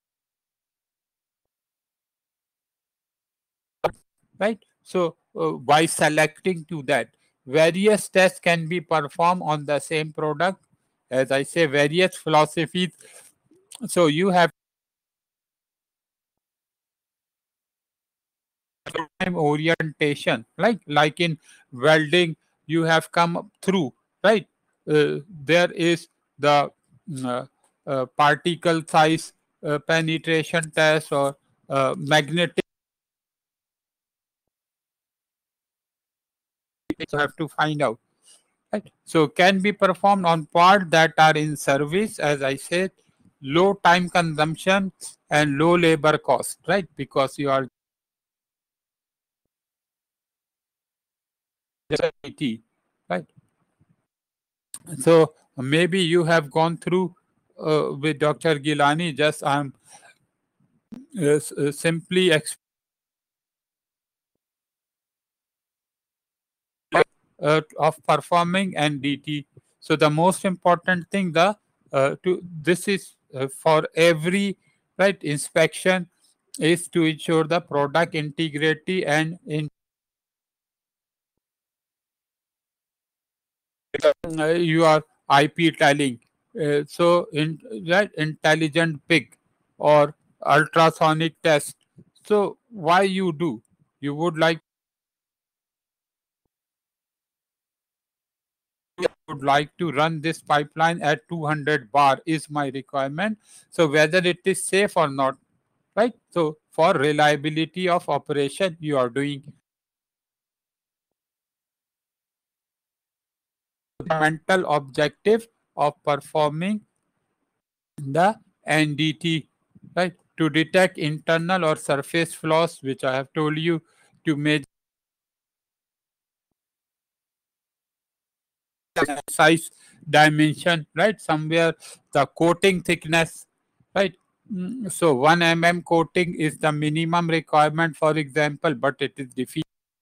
right? So uh, by selecting to that, various tests can be performed on the same product, as I say, various philosophies. So you have time orientation, like like in welding you have come through, right? Uh, there is the mm, uh, uh, particle size uh, penetration test or uh, magnetic, you have to find out, right? So can be performed on parts that are in service, as I said, low time consumption and low labor cost, right? Because you are just I T, right? So maybe you have gone through uh, with Doctor Gilani. Just I'm is uh, simply exp- uh, of performing N D T. So the most important thing, the uh, to this is uh, for every right inspection, is to ensure the product integrity and in uh, your I P telling. Uh, so in right intelligent pick or ultrasonic test. So why you do? You would like would like to run this pipeline at two hundred bar is my requirement. So whether it is safe or not, right? So for reliability of operation, you are doing the mental objective of performing the N D T, right? To detect internal or surface flaws, which I have told you, to measure size dimension, right? Somewhere the coating thickness, right? Mm, So one mm coating is the minimum requirement, for example, but it is difficult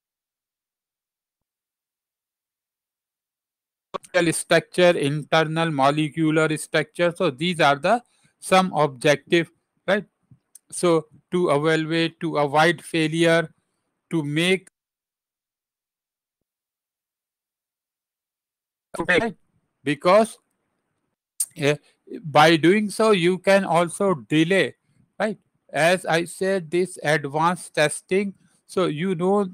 structure, internal molecular structure. So these are the some objective, right? So to evaluate, to avoid failure, to make right? Because eh, by doing so you can also delay, right? As I said, this advanced testing, so you know,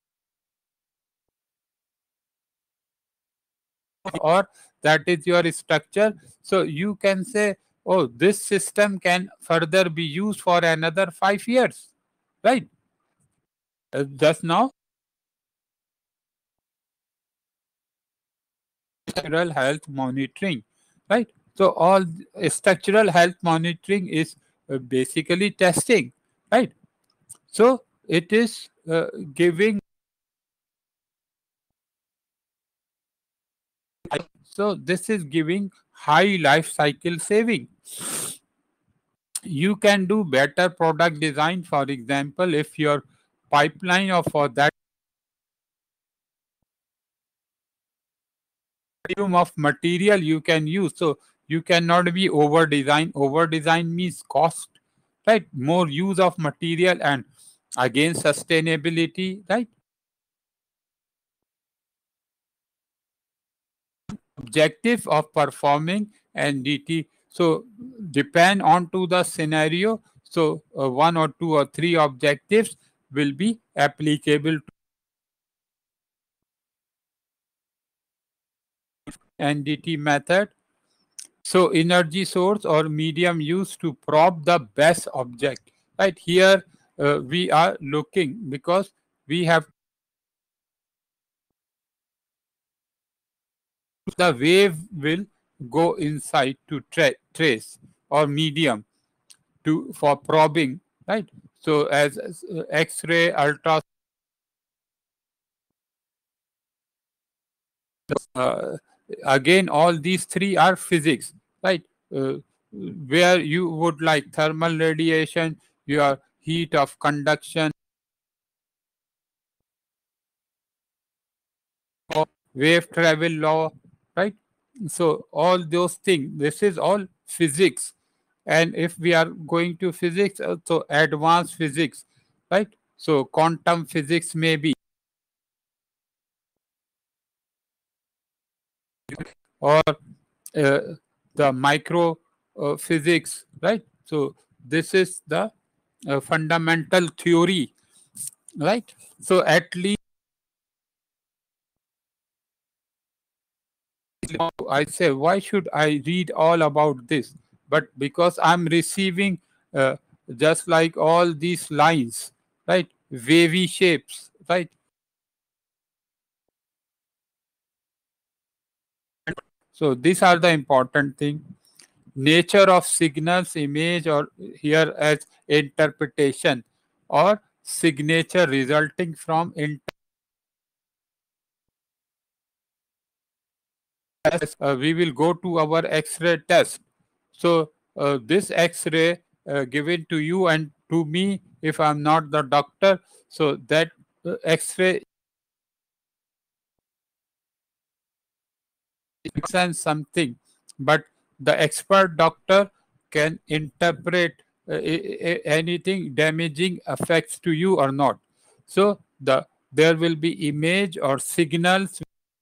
or that is your structure, so you can say, oh, this system can further be used for another five years, right? Uh, just now structural health monitoring, right? So all structural health monitoring is uh, basically testing, right? So it is uh, giving, so this is giving high life cycle saving. You can do better product design, for example, if your pipeline or for that volume of material you can use, so you cannot be over design. Over design means cost, right? More use of material and again sustainability, right? Objective of performing N D T. So depend on to the scenario. So uh, one or two or three objectives will be applicable to N D T method. So energy source or medium used to prop the best object. Right here uh, we are looking because we have the wave will go inside to tra- trace or medium to for probing, right? So as, as uh, X-ray, ultra, uh, again, all these three are physics, right? Uh, where you would like thermal radiation, your heat of conduction, or wave travel law, right? So all those things, this is all physics. And if we are going to physics, uh, so advanced physics, right? So quantum physics may be, or uh, the micro uh, physics, right? So this is the uh, fundamental theory, right? So at least I say, why should I read all about this? But because I'm receiving uh, just like all these lines, right? Wavy shapes, right? So these are the important thing. Nature of signals, image, or here as interpretation or signature resulting from inter- uh, we will go to our X-ray test. So uh, this X-ray uh, given to you and to me if I'm not the doctor. So that uh, X-ray sense something, but the expert doctor can interpret uh, a- a- anything damaging effects to you or not. So the there will be image or signals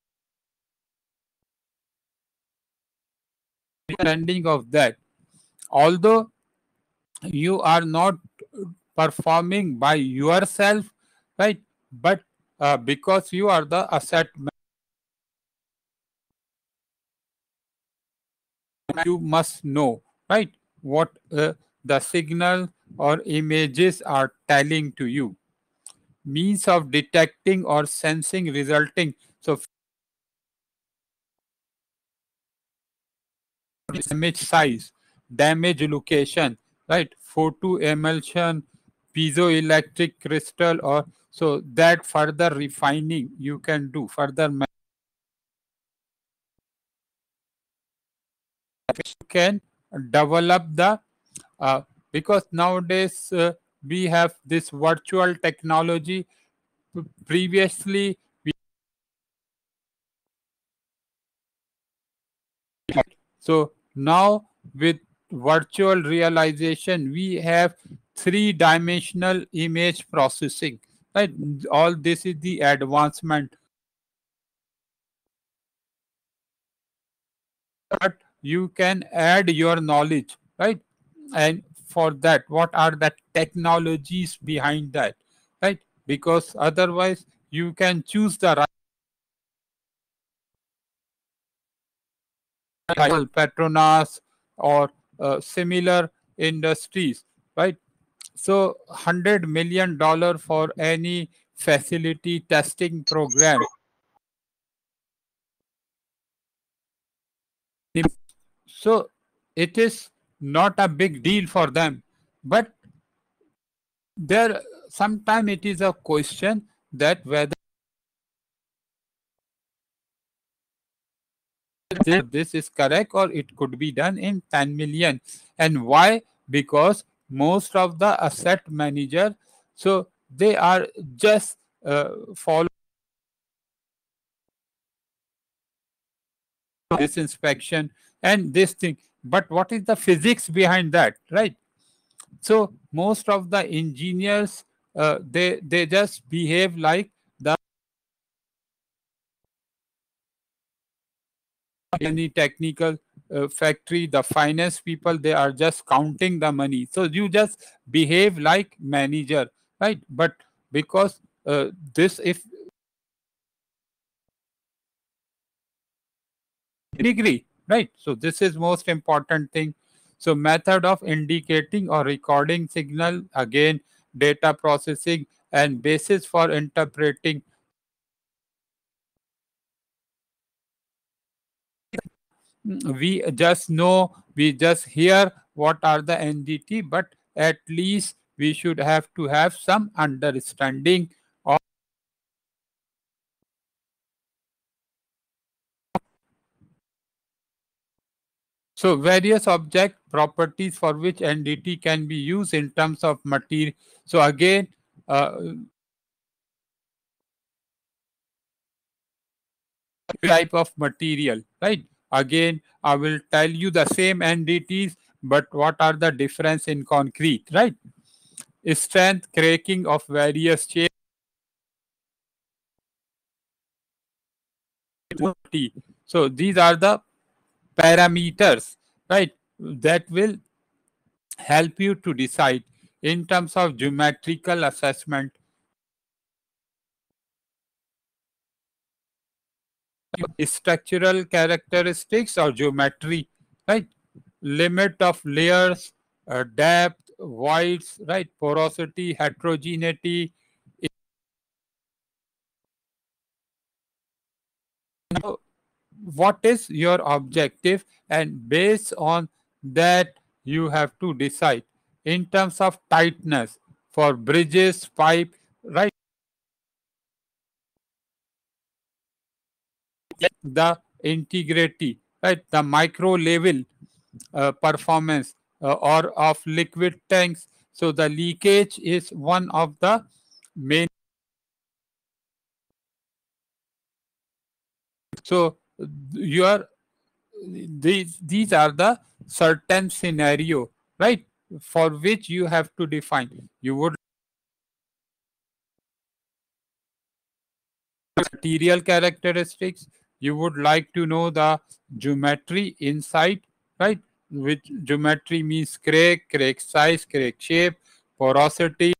understanding of that. Although you are not performing by yourself, right? But uh, because you are the asset, you must know, right? What uh, the signal or images are telling to you. Means of detecting or sensing resulting. So damage size, damage location, right? Photo emulsion, piezoelectric crystal, or so that further refining you can do. Further, you can develop the uh, because nowadays uh, we have this virtual technology. P- Previously, we so now with virtual realization we have three dimensional image processing, right? All this is the advancement, but you can add your knowledge, right? And for that, what are the technologies behind that, right? Because otherwise you can choose the right Petronas or uh, similar industries, right? So one hundred million dollar for any facility testing program. So it is not a big deal for them, but there sometime it is a question that whether this is correct or it could be done in ten million. And why? Because most of the asset manager, so they are just uh, follow this inspection and this thing, but what is the physics behind that, right? So most of the engineers uh, they they just behave like the any technical uh, factory, the finance people, they are just counting the money, so you just behave like manager, right? But because uh, this if degree, right? So this is most important thing. So method of indicating or recording signal, again data processing and basis for interpreting. We just know, we just hear what are the N D T, but at least we should have to have some understanding of. So various object properties for which N D T can be used in terms of material. So again, uh, type of material, right? Again, I will tell you the same N D Ts, but what are the difference in concrete, right? Strength, cracking of various shapes. So these are the parameters, right? That will help you to decide in terms of geometrical assessment, structural characteristics or geometry, right? Limit of layers, uh, depth, voids, right? Porosity, heterogeneity. Now, what is your objective? And based on that, you have to decide in terms of tightness for bridges, pipe, right? The integrity, right? The micro level uh, performance, uh, or of liquid tanks. So the leakage is one of the main. So you are these these are the certain scenario, right, for which you have to define. You would material characteristics, you would like to know the geometry inside, right, which geometry means crack, crack size, crack shape, porosity,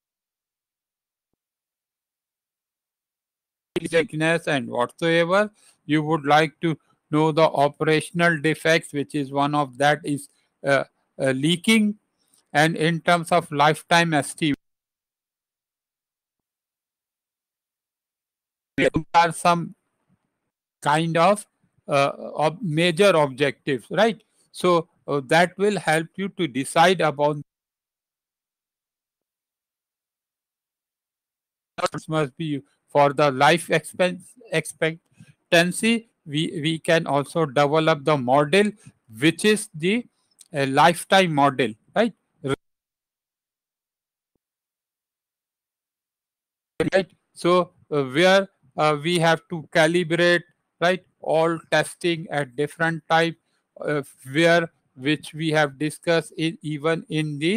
thickness, and whatsoever. You would like to know the operational defects, which is one of that is uh, uh, leaking. And in terms of lifetime estimate, there are some kind of uh, ob- major objectives, right? So uh, that will help you to decide about what must be for the life expense expectancy. We we can also develop the model, which is the uh, lifetime model, right? Right. So uh, where uh, we have to calibrate, right, all testing at different type, uh, where which we have discussed in, even in the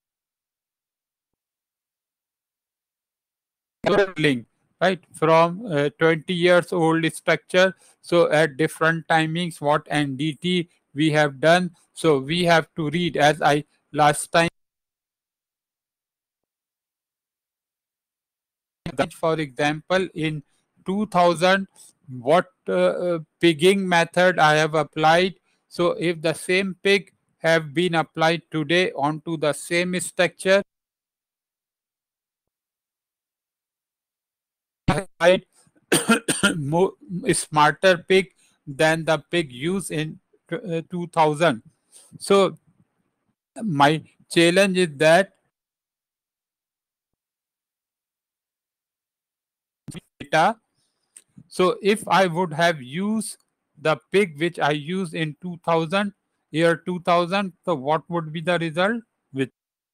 link, right, from uh, twenty years old structure. So at different timings what N D T we have done. So we have to read, as I last time, for example, in two thousand, what uh, uh, pigging method I have applied. So if the same pig have been applied today onto the same structure, right, more smarter pig than the pig used in uh, two thousand. So my challenge is that data. So if I would have used the pig which I used in two thousand, year two thousand, so what would be the result? Which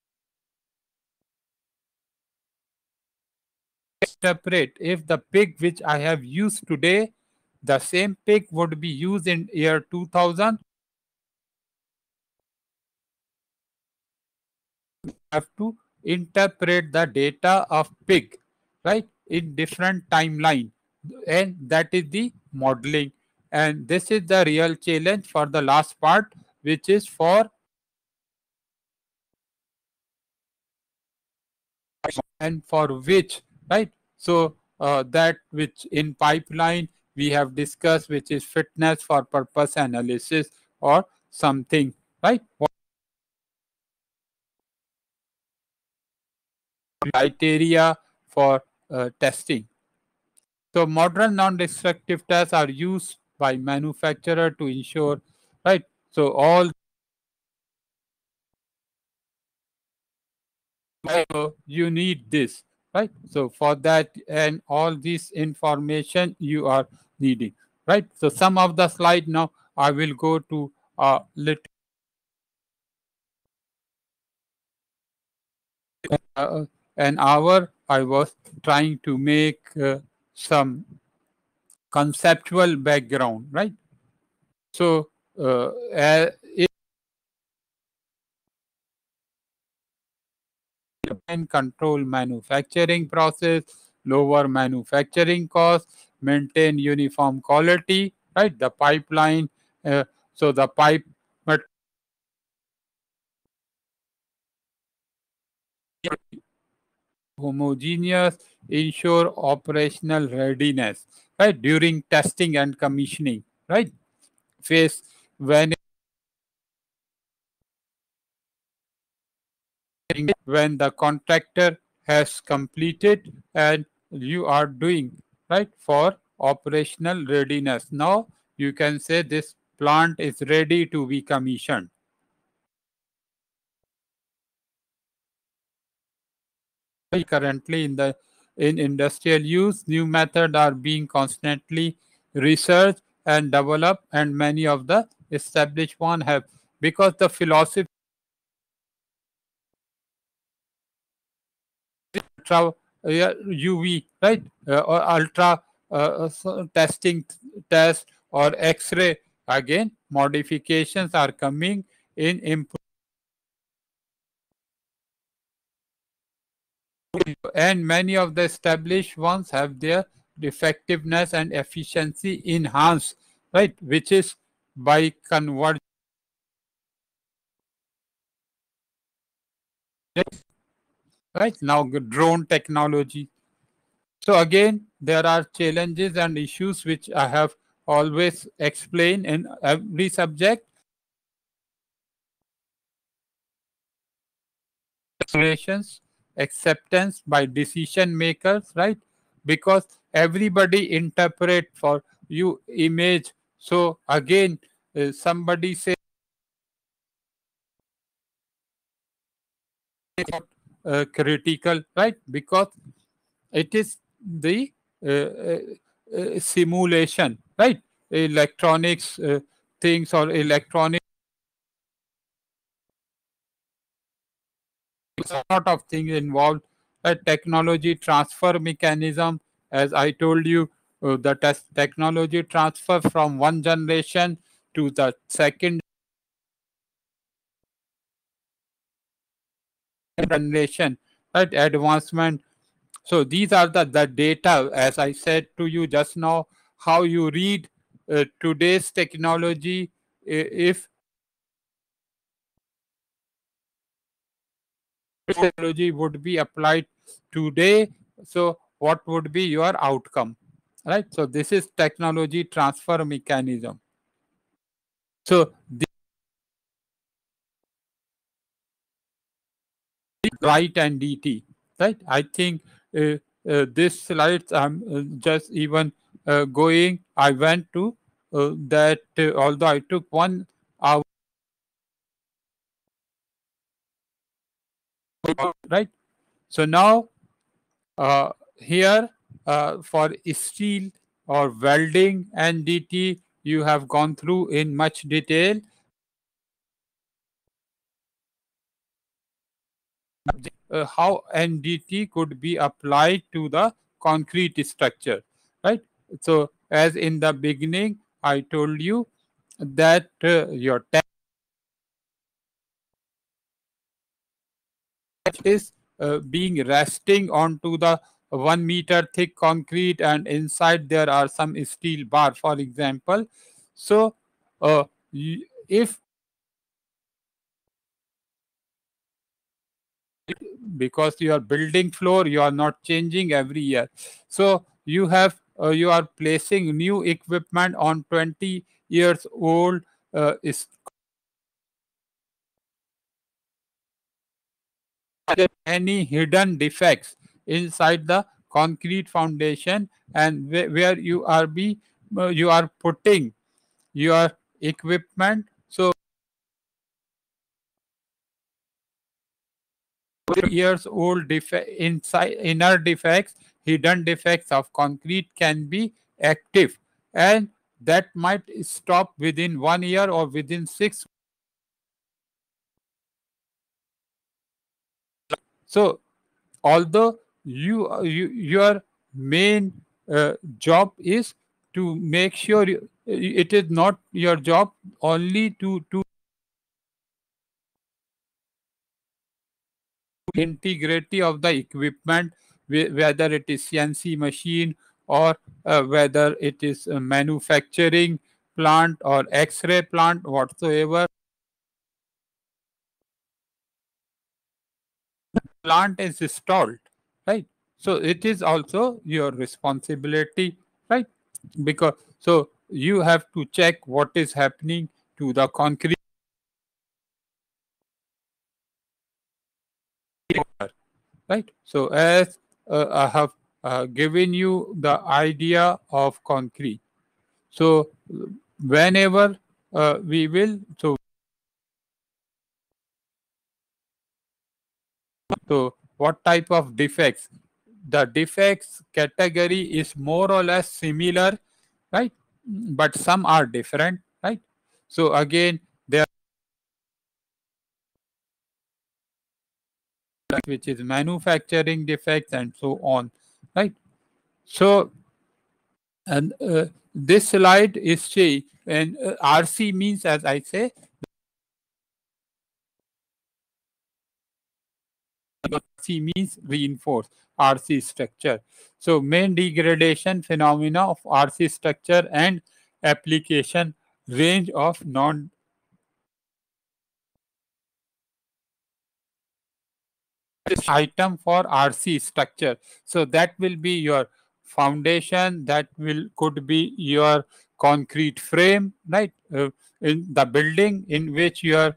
separate. If the pig which I have used today, the same pig would be used in year two thousand, have to interpret the data of pig, right, in different timeline, and that is the modeling. And this is the real challenge for the last part, which is for and for which, right. So uh, that which in pipeline we have discussed, which is fitness for purpose analysis or something, right, what criteria for uh, testing. So modern non-destructive tests are used by manufacturer to ensure, right, so all so you need this, right, so for that and all this information you are needing, right. So some of the slide now I will go to a little uh, an hour. I was trying to make uh, some conceptual background, right. So uh, uh, it can control manufacturing process, lower manufacturing costs, maintain uniform quality, right, the pipeline. uh, so the pipe but homogeneous, ensure operational readiness, right, during testing and commissioning, right, phase when when the contractor has completed and you are doing, right, for operational readiness. Now you can say this plant is ready to be commissioned. Currently in the in industrial use, new methods are being constantly researched and developed, and many of the established one have, because the philosophy ultra uh, U V, right, uh, or ultra uh, so testing test or X-ray. Again, modifications are coming in improving, and many of the established ones have their effectiveness and efficiency enhanced, right, which is by convergence, right. Now drone technology. So again, there are challenges and issues which I have always explained in every subject. Considerations, acceptance by decision makers, right? Because everybody interpret for you image. So again, uh, somebody say uh, critical, right? Because it is the uh, uh, uh, simulation, right? Electronics uh, things or electronic a lot of things involved. A technology transfer mechanism, as I told you, uh, the tes- technology transfer from one generation to the second generation, right? Advancement. So these are the, the data, as I said to you just now, how you read uh, today's technology. i- If technology would be applied today, so what would be your outcome, right? So this is technology transfer mechanism. So the right and dt, right? I think uh, uh, this slides I'm uh, just even uh, going, I went to uh, that uh, although I took one hour, right? So now uh, here uh, for steel or welding and dt you have gone through in much detail. Uh, how N D T could be applied to the concrete structure, right? So, as in the beginning, I told you that uh, your test is uh, being resting onto the one meter thick concrete, and inside there are some steel bar, for example. So, uh, y- if because you are building floor you are not changing every year, so you have uh, you are placing new equipment on twenty years old uh, is there any hidden defects inside the concrete foundation, and where, where you are be uh, you are putting your equipment. So years old defe- inside inner defects, hidden defects of concrete can be active, and that might stop within one year or within six. So although you, uh, you your main uh, job is to make sure you, it is not your job only to to integrity of the equipment, whe- whether it is C N C machine or uh, whether it is a manufacturing plant or X-ray plant, whatsoever plant is installed, right? So it is also your responsibility, right? Because so you have to check what is happening to the concrete, right? So as uh, I have uh, given you the idea of concrete. So whenever uh, we will, so so what type of defects? The defects category is more or less similar, right? But some are different, right? So again, there which is manufacturing defects, and so on, right? So, and uh, this slide is saying, and uh, R C means, as I say, R C means reinforced R C structure. So main degradation phenomena of R C structure and application range of non item for R C structure. So that will be your foundation, that will could be your concrete frame, right? Uh, in the building in which your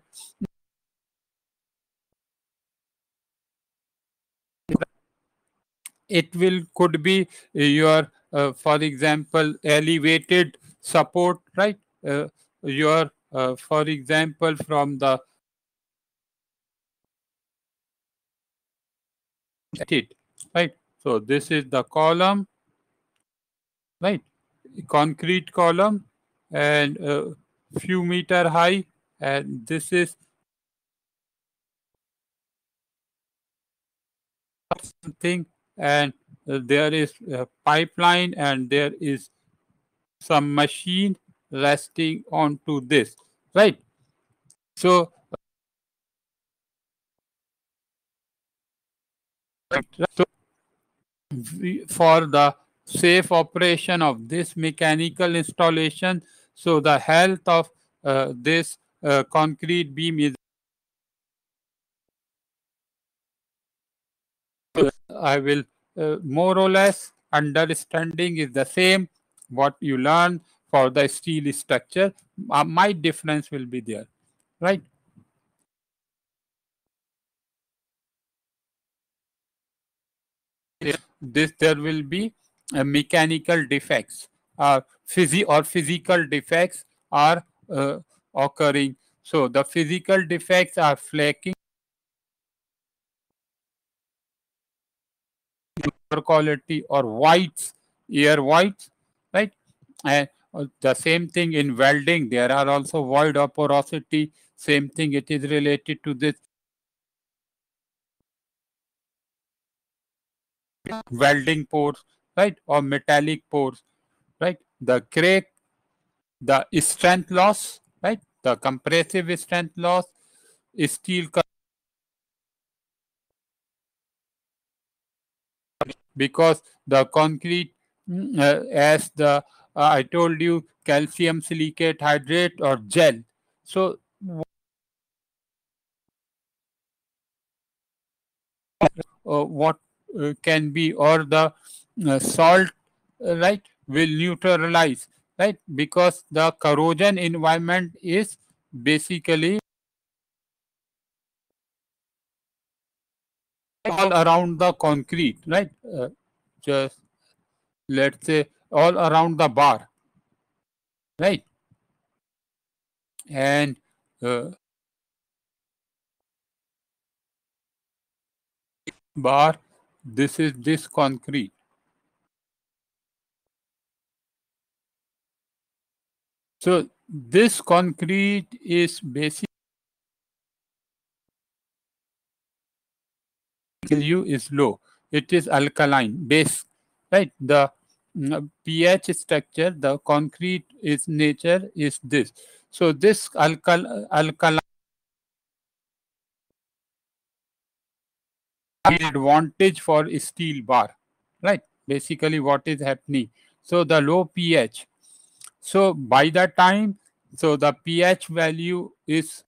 it will could be your uh, for example elevated support, right? Uh, your uh, for example from the it, right? So this is the column, right? Concrete column and uh, few meter high, and this is something, and uh, there is a pipeline and there is some machine resting onto this, right? So, so we- for the safe operation of this mechanical installation, so the health of uh, this uh, concrete beam is, I will uh, more or less understanding is the same what you learn for the steel structure. Uh, my difference will be there, right? This there will be uh, mechanical defects, uh, physi or physical defects are uh, occurring. So the physical defects are flaking, air quality, or whites, air whites, right? And uh, the same thing in welding. There are also void or porosity. Same thing. It is related to this welding pores, right, or metallic pores, right? The crack, the strength loss, right? The compressive strength loss, steel because the concrete, mm, uh, as the uh, I told you, calcium silicate hydrate or gel. So uh, what uh, can be, or the uh, salt, uh, right, will neutralize, right, because the corrosion environment is basically all around the concrete, right? Uh, just let's say all around the bar, right? And uh, bar, this is this concrete. So this concrete is basically U is low. It is alkaline base, right? The mm, pH structure, the concrete is nature is this. So this alkal alkaline advantage for steel bar, right? Basically, what is happening? So the low pH. So by the time, so the pH value is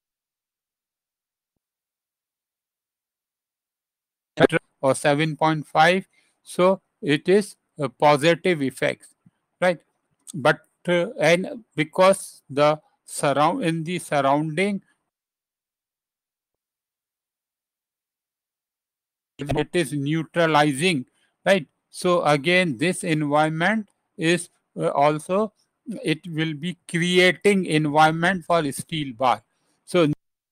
or seven point five, so it is a positive effect, right? But uh, and because the surround in the surrounding it is neutralizing, right? So again this environment is uh, also it will be creating environment for steel bar. So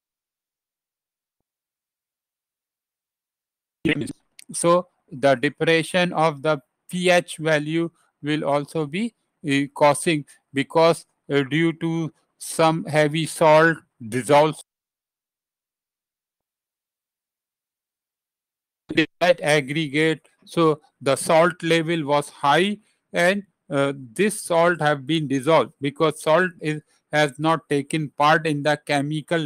so the depression of the pH value will also be uh, causing, because uh, due to some heavy salt dissolves that aggregate. So the salt level was high, and uh, this salt have been dissolved because salt is has not taken part in the chemical.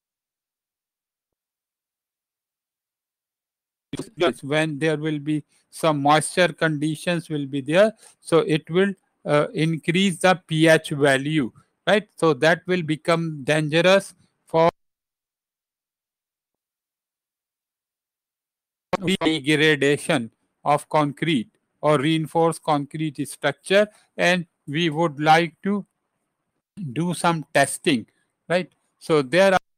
When there will be some moisture conditions will be there, so it will uh, increase the pH value, right? So that will become dangerous for degradation of concrete or reinforced concrete structure, and we would like to do some testing, right? So there are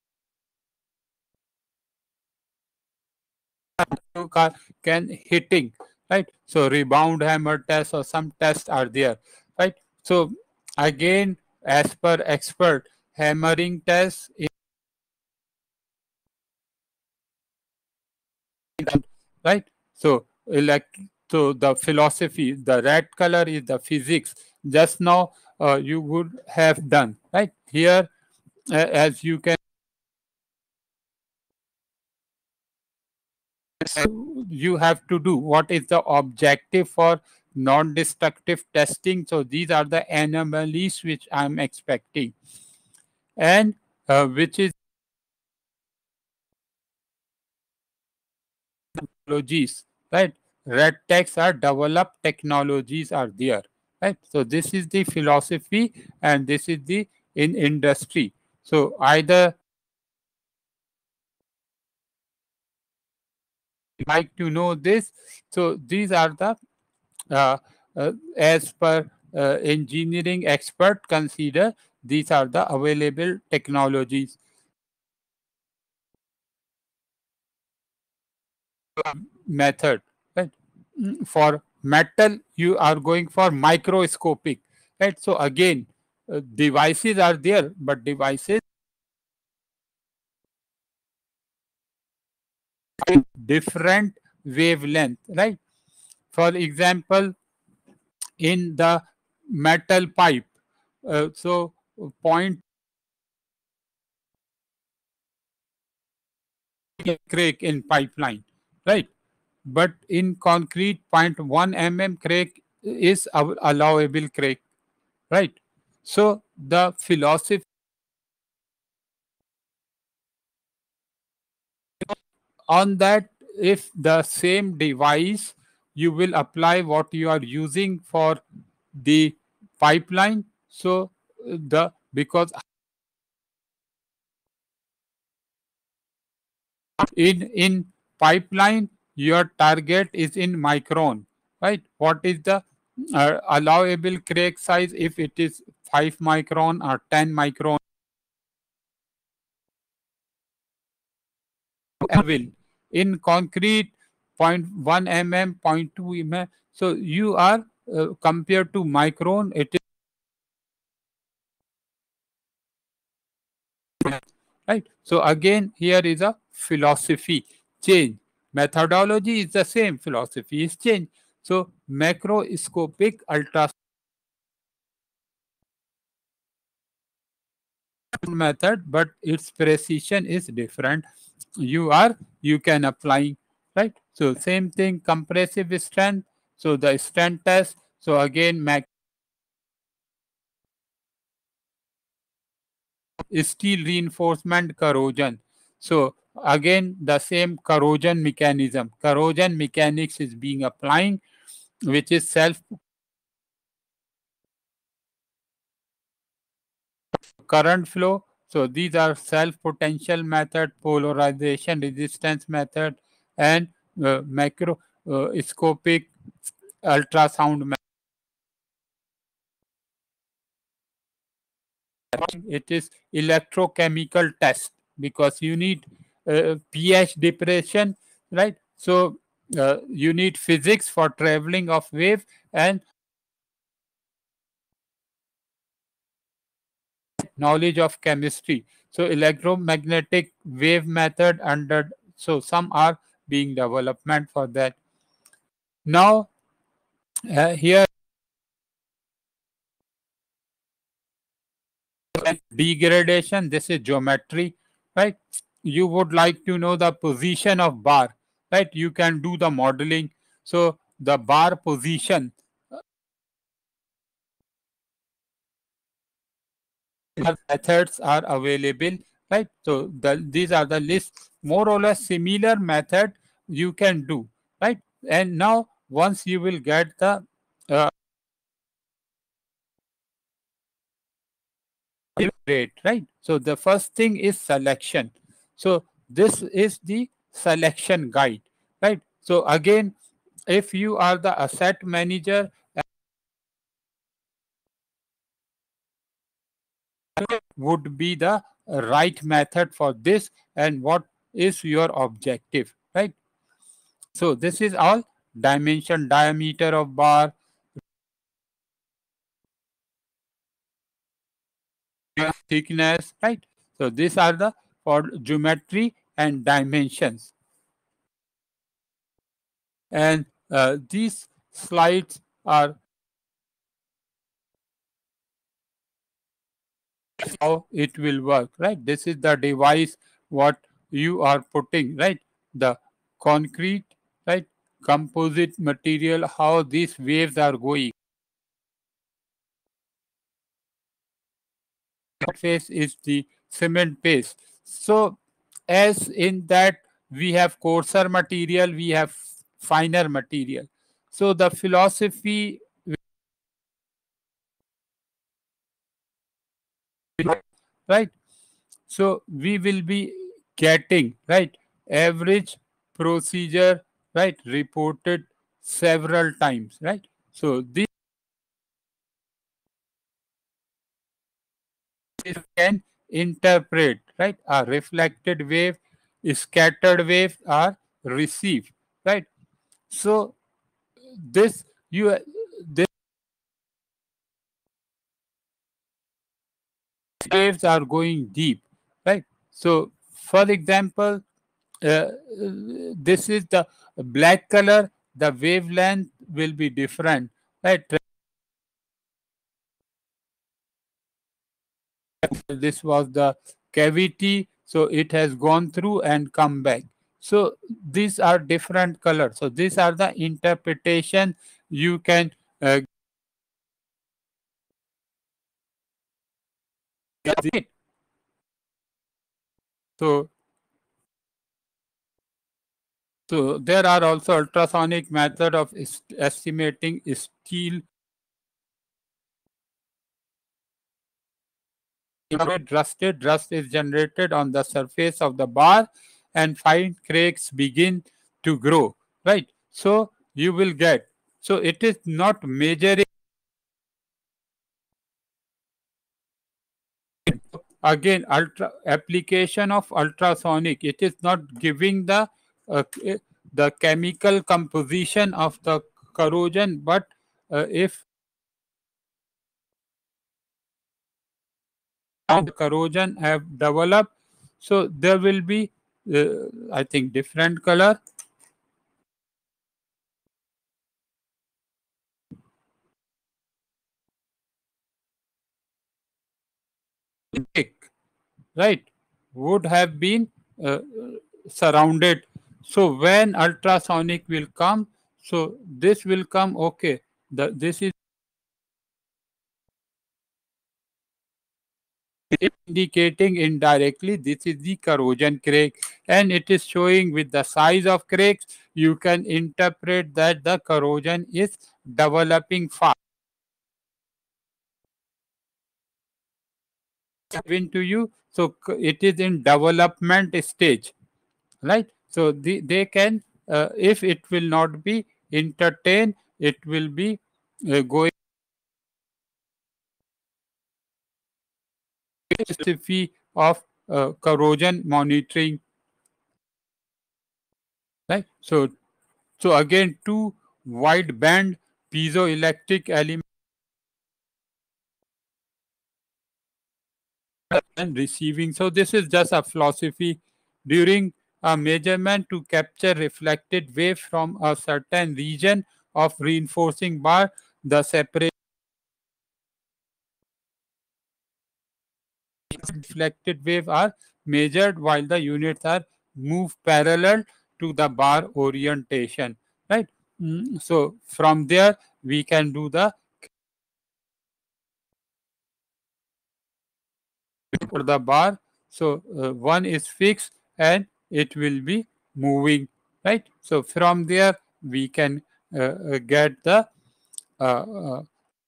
you ca- can hitting, right? So rebound hammer test or some tests are there, right? So again, as per expert, hammering test is right. So like, so the philosophy, the red color is the physics. Just now uh, you would have done, right? Here, uh, as you can, you have to do what is the objective for non-destructive testing. So these are the anomalies which I'm expecting, and uh, which is technologies, right? Red text are developed technologies are there, right? So this is the philosophy, and this is the in industry. So either like to know this. So these are the uh, uh, as per uh, engineering expert consider, these are the available technologies. Method, right? Mm, for metal you are going for microscopic, right? So again, uh, devices are there, but devices different wavelength, right? For example, in the metal pipe, uh, so point crack in pipeline, right? But in concrete, zero point one mm crack is a- allowable crack, right? So the philosophy on that, if the same device you will apply what you are using for the pipeline, so uh, the because in in pipeline your target is in micron, right? What is the uh, allowable crack size? If it is five micron or ten micron, will in concrete zero point one mm, zero point two mm. So you are uh, compared to micron, it is right. So again, here is a philosophy change. Methodology is the same, philosophy is change. So macroscopic ultrasound method, but its precision is different. You are you can apply, right? So same thing, compressive strength. So the strength test. So again, mac steel reinforcement corrosion. So again, the same corrosion mechanism. Corrosion mechanics is being applying, which is self current flow. So these are self potential method, polarization resistance method, and uh, macroscopic ultrasound method. It is electrochemical test because you need uh, pH depression, right? So uh, you need physics for traveling of wave and knowledge of chemistry. So electromagnetic wave method under, so some are being development for that. Now uh, here degradation, this is geometry, right? You would like to know the position of bar. right? You can do the modeling. So the bar position methods are available, right? So the, these are the lists, more or less similar method you can do, right? And now once you will get the uh, rate, right? So the first thing is selection. So this is the selection guide, right? So again, if you are the asset manager, would be the right method for this, and what is your objective, right? So this is all dimension, diameter of bar, thickness, right? So these are the for geometry and dimensions. And uh, these slides are how it will work, right? This is the device what you are putting, right? The concrete, right? Composite material, how these waves are going. Phase is the cement paste. So as in that we have coarser material, we have finer material. So the philosophy, right? So we will be getting, right, average procedure, right, reported several times, right? So this can interpret, right, a reflected wave, scattered wave, or received, right? So this you this waves are going deep, right? So for example, uh, this is the black color, the wavelength will be different, right? This was the cavity, so it has gone through and come back. So these are different colors. So these are the interpretation you can uh, get it. So so there are also ultrasonic method of est- estimating steel. Rusted rust is generated on the surface of the bar, and fine cracks begin to grow, right? So you will get, so it is not measuring, again, ultra application of ultrasonic, it is not giving the uh, the chemical composition of the corrosion, but uh, if the corrosion have developed, so there will be uh, I think different color, right, would have been uh, surrounded. So when ultrasonic will come, so this will come, okay, the, this is indicating indirectly this is the corrosion crack, and it is showing with the size of cracks, you can interpret that the corrosion is developing fast. Given to you, so c- it is in development stage, right? So the, they can, uh, if it will not be entertained, it will be uh, going philosophy of uh, corrosion monitoring, right? So so again, two wide band piezoelectric elements and receiving. So this is just a philosophy during a measurement to capture reflected wave from a certain region of reinforcing bar. The separate reflected wave are measured while the units are moved parallel to the bar orientation, right? Mm, so from there we can do the for the bar. So uh, one is fixed and it will be moving, right? So from there we can uh, uh, get the uh, uh,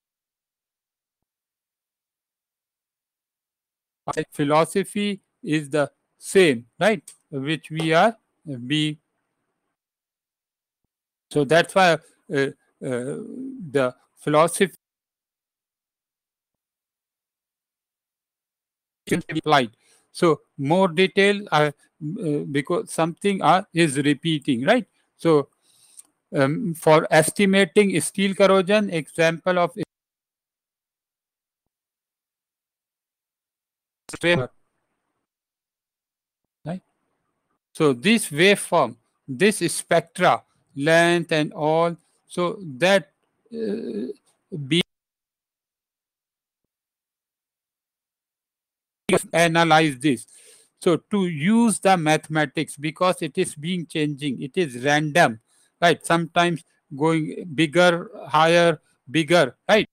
philosophy is the same, right? Which we are uh, being. So that's why uh, uh, the philosophy applied. So more detail uh, uh, because something uh, is repeating, right? So um, for estimating steel corrosion, example of wave, right? So this waveform, this spectra, length and all, so that uh, be analyze this. So to use the mathematics because it is being changing, it is random, right? Sometimes going bigger, higher, bigger, right?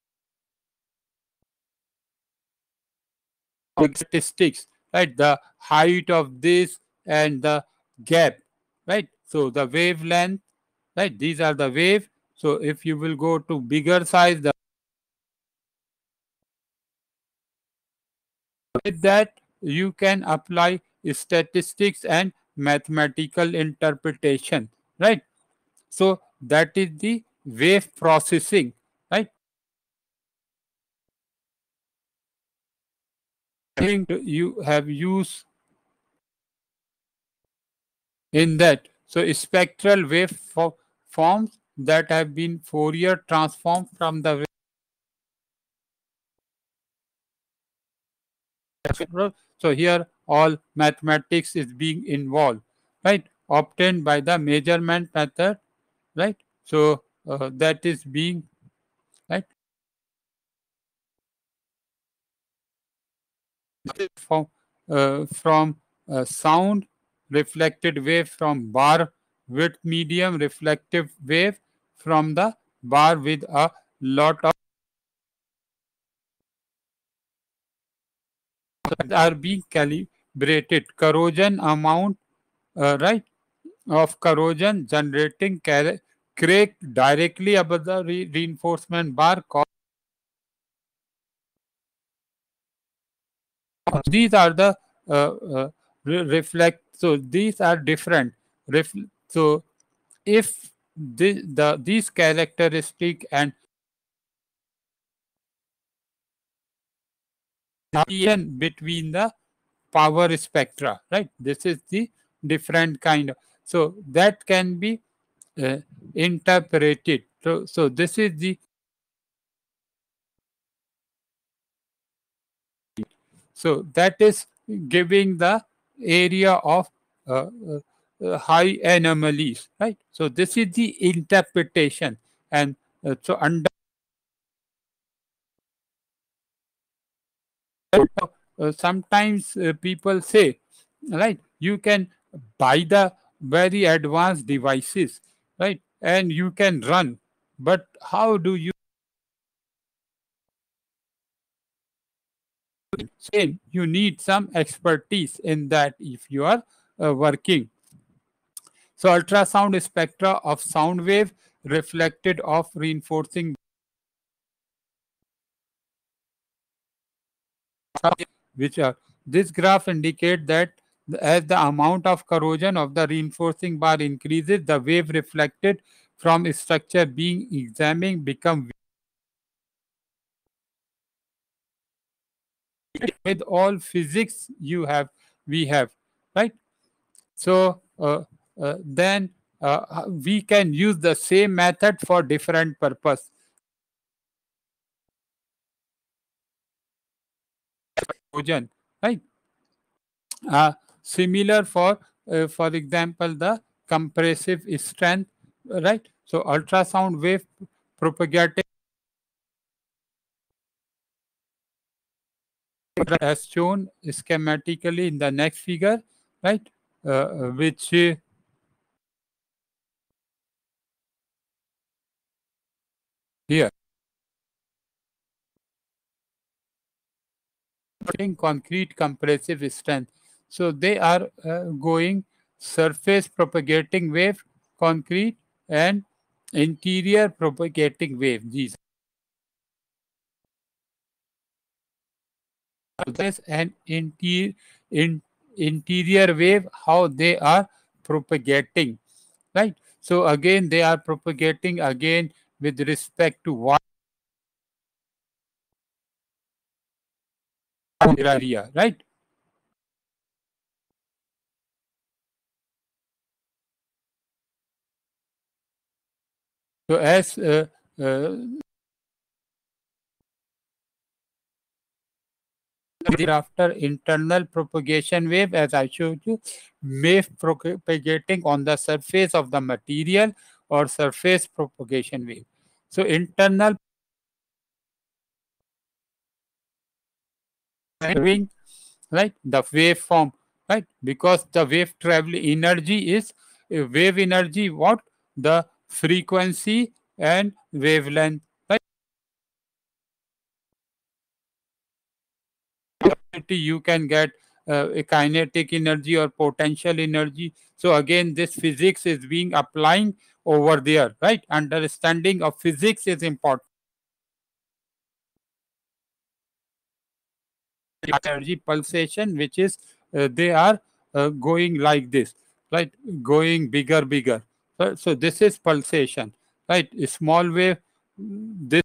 Statistics, right? The height of this and the gap, right? So the wavelength, right? These are the wave. So if you will go to bigger size, the with that you can apply statistics and mathematical interpretation, right? So that is the wave processing, right? I think you have used in that. So spectral wave fo- forms that have been Fourier transformed from the wave. So here all mathematics is being involved, right? Obtained by the measurement method, right? So uh, that is being right from uh, from uh, sound reflected wave from bar with medium reflective wave from the bar with a lot of are being calibrated corrosion amount, uh, right, of corrosion generating car- crack directly above the re- reinforcement bar. These are the uh, uh, re- reflect. So these are different. Ref- so if the, the these characteristic and variation between the power spectra, right? This is the different kind of. So that can be uh, interpreted. So, so this is the so that is giving the area of uh, uh, uh, high anomalies, right? So this is the interpretation, and uh, so under uh, sometimes uh, people say, right, you can buy the very advanced devices, right, and you can run, but how do you same you need some expertise in that if you are uh, working. So ultrasound spectra of sound wave reflected off reinforcing, which are this graph indicate that as the amount of corrosion of the reinforcing bar increases, the wave reflected from structure being examined become with all physics you have we have, right? So uh, uh, then uh, we can use the same method for different purpose, corrosion, right? Uh, similar for uh, for example the compressive strength, right? So ultrasound wave propagating as shown schematically in the next figure, right? Uh, which uh, here. Putting concrete compressive strength. So they are uh, going surface propagating wave, concrete, and interior propagating wave. These there's an interior in, interior wave, how they are propagating, right? So again, they are propagating again with respect to what area, right? So as uh, uh, thereafter internal propagation wave, as I showed you, wave propagating on the surface of the material, or surface propagation wave. So internal having, right, the waveform, right, because the wave travel energy is uh, wave energy, what, the frequency and wavelength, right? You can get uh, a kinetic energy or potential energy. So again, this physics is being applying over there, right? Understanding of physics is important. Energy pulsation, which is uh, they are uh, going like this, right, going bigger bigger. So, so this is pulsation, right? A small wave, this,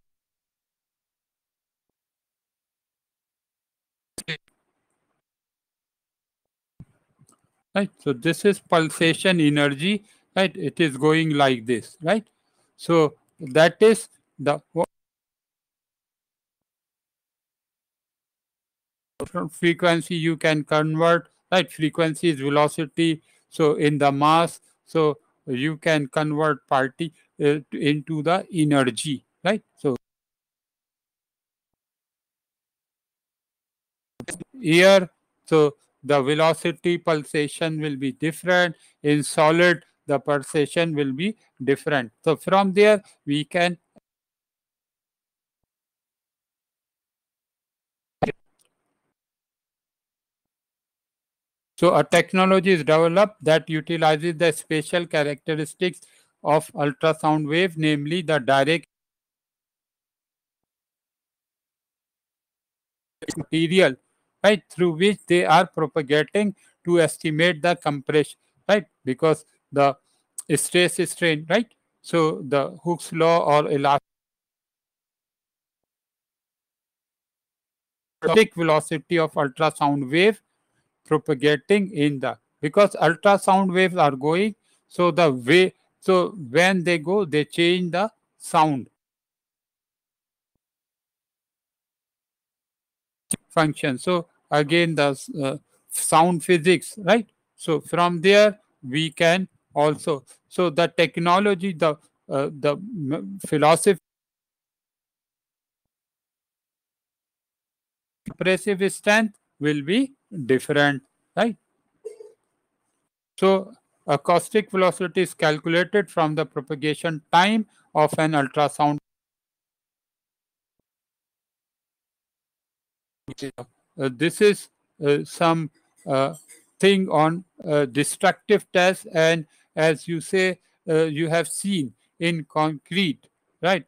right, so this is pulsation energy, right? It is going like this, right? So that is the frequency you can convert, right? Frequency is velocity, so in the mass, so you can convert party uh, into the energy, right? So here, so the velocity pulsation will be different. In solid, the pulsation will be different. So from there we can, so a technology is developed that utilizes the special characteristics of ultrasound wave, namely the direct material, right, through which they are propagating to estimate the compression, right? Because the stress strain, right? So the Hooke's law or elastic velocity of ultrasound wave propagating in the, because ultrasound waves are going, so the way, so when they go, they change the sound function. So again, the uh, sound physics, right? So from there we can also, so the technology, the uh, the philosophy, compressive strength will be different, right? So acoustic velocity is calculated from the propagation time of an ultrasound. Uh, this is uh, some uh, thing on uh, destructive tests, and as you say, uh, you have seen in concrete, right?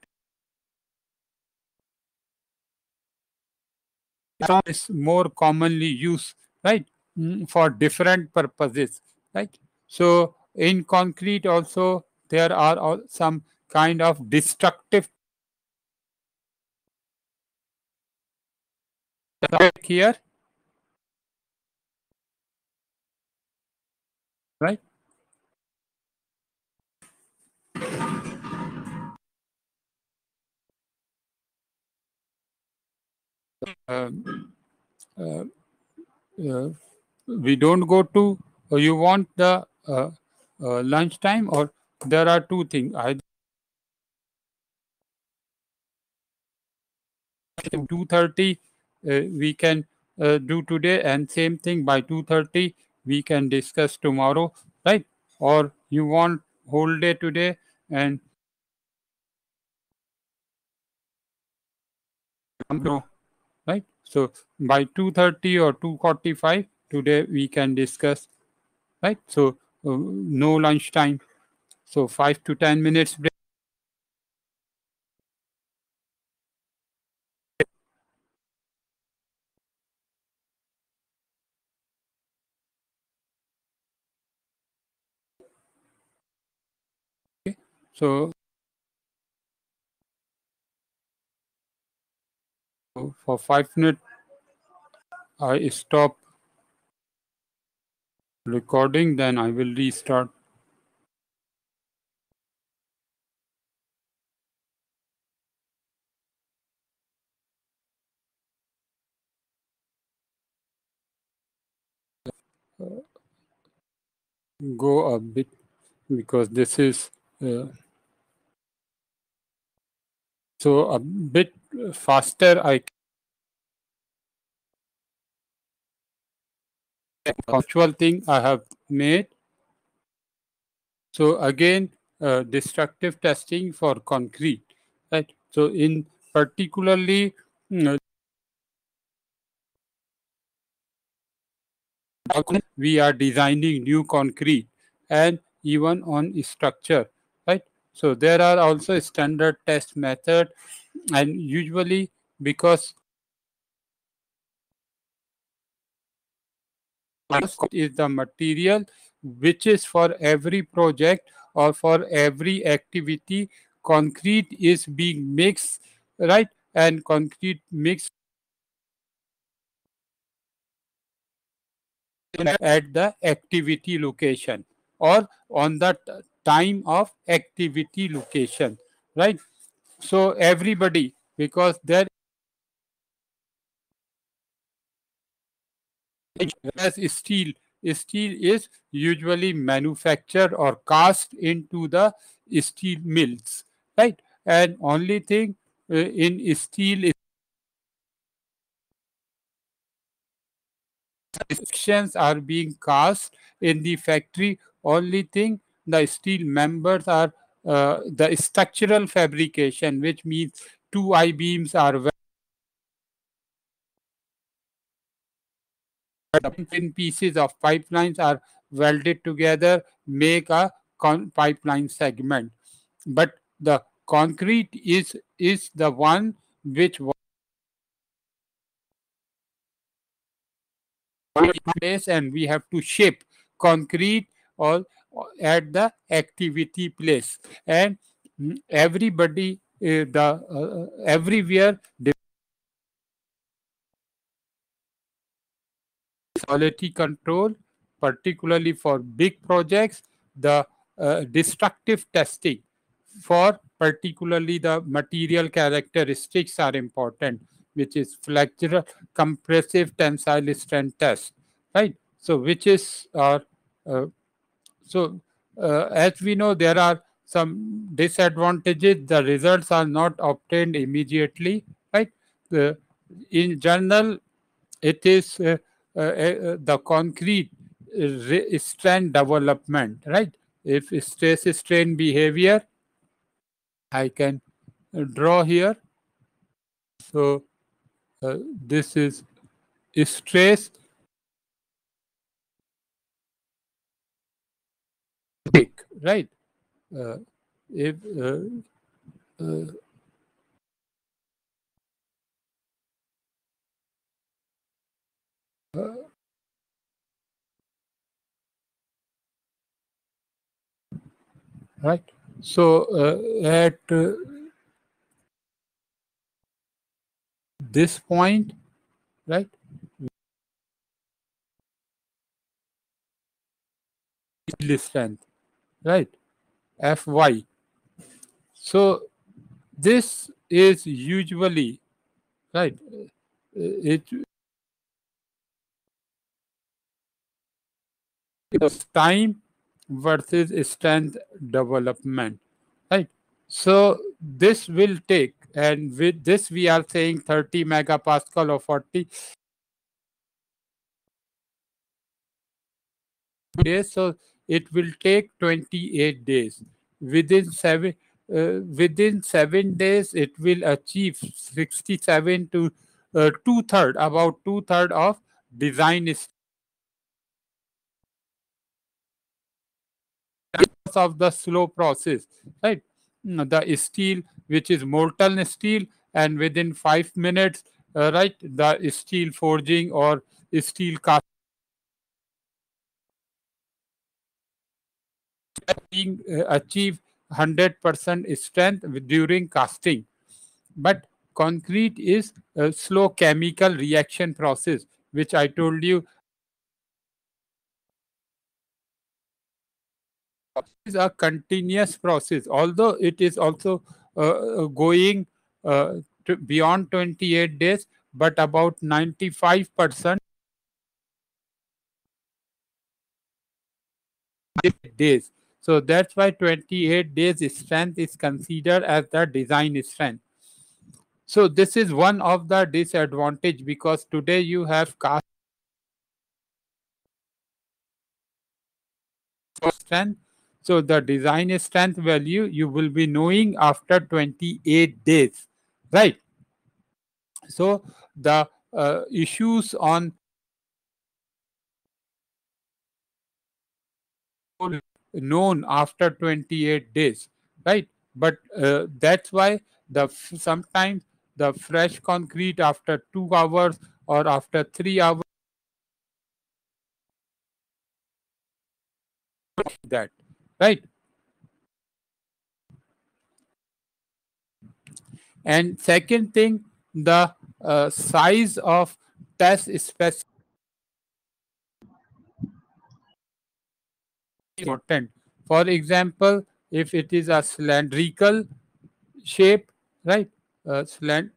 Sound is more commonly used, right, mm, for different purposes, right? So in concrete also there are al- some kind of destructive here, right? Um, uh, uh, we don't go to, uh, you want the uh, uh, lunch time, or there are two things, either two thirty uh, we can uh, do today, and same thing by two thirty we can discuss tomorrow, right? Or you want whole day today, and No, right? So by two thirty or two forty-five today we can discuss, right? So uh, no lunch time. So five to ten minutes break. So for five minutes I stop recording, then I will restart. Go a bit because this is uh, so a bit faster. I actual thing I have made. So again, uh, destructive testing for concrete, right? So in particularly mm, we are designing new concrete and even on structure, right? So there are also standard test method, and usually because is the material which is for every project or for every activity, concrete is being mixed, right? And concrete mixed at the activity location or on the t- time of activity location, right? So everybody, because there as steel, steel is usually manufactured or cast into the steel mills, right? And only thing uh, in steel sections are being cast in the factory. Only thing the steel members are uh, the structural fabrication, which means two I beams are thin pieces of pipelines are welded together, make a con- pipeline segment. But the concrete is is the one which was in place, and we have to shape concrete or at the activity place. And mm, everybody uh, the uh, everywhere quality control, particularly for big projects, the uh, destructive testing for particularly the material characteristics are important, which is flexural, compressive, tensile strength test, right? So, which is our uh, so, uh, as we know, there are some disadvantages. The results are not obtained immediately, right? The, in general, it is uh, uh, uh, the concrete uh, re- strand development, right? If stress strain behavior, I can uh, draw here. So, uh, this is stress, right? Uh, if uh, uh, right, so uh, at uh, this point, right, yield strength, right, Fy. So this is usually, right, uh, it is time versus strength development, right? So this will take, and with this we are saying thirty megapascal or forty days, so it will take twenty-eight days. Within seven uh, within seven days it will achieve sixty-seven to uh, two third, about two third of design of the slow process, right? Mm, the steel, which is molten steel, and within five minutes, uh, right, the steel forging or steel casting uh, achieve one hundred percent strength during casting. But concrete is a slow chemical reaction process, which I told you is a continuous process, although it is also uh, uh, going uh, to beyond twenty-eight days, but about ninety-five percent days. So that's why twenty-eight days strength is considered as the design strength. So this is one of the disadvantage, because today you have cast strength. So the design strength value you will be knowing after twenty-eight days, right? So the uh, issues on known after twenty-eight days, right? But uh, that's why the f- sometimes the fresh concrete after two hours or after three hours, that, right? And second thing, the uh, size of test specimen important. For example, if it is a cylindrical shape, right? Uh, cylindrical,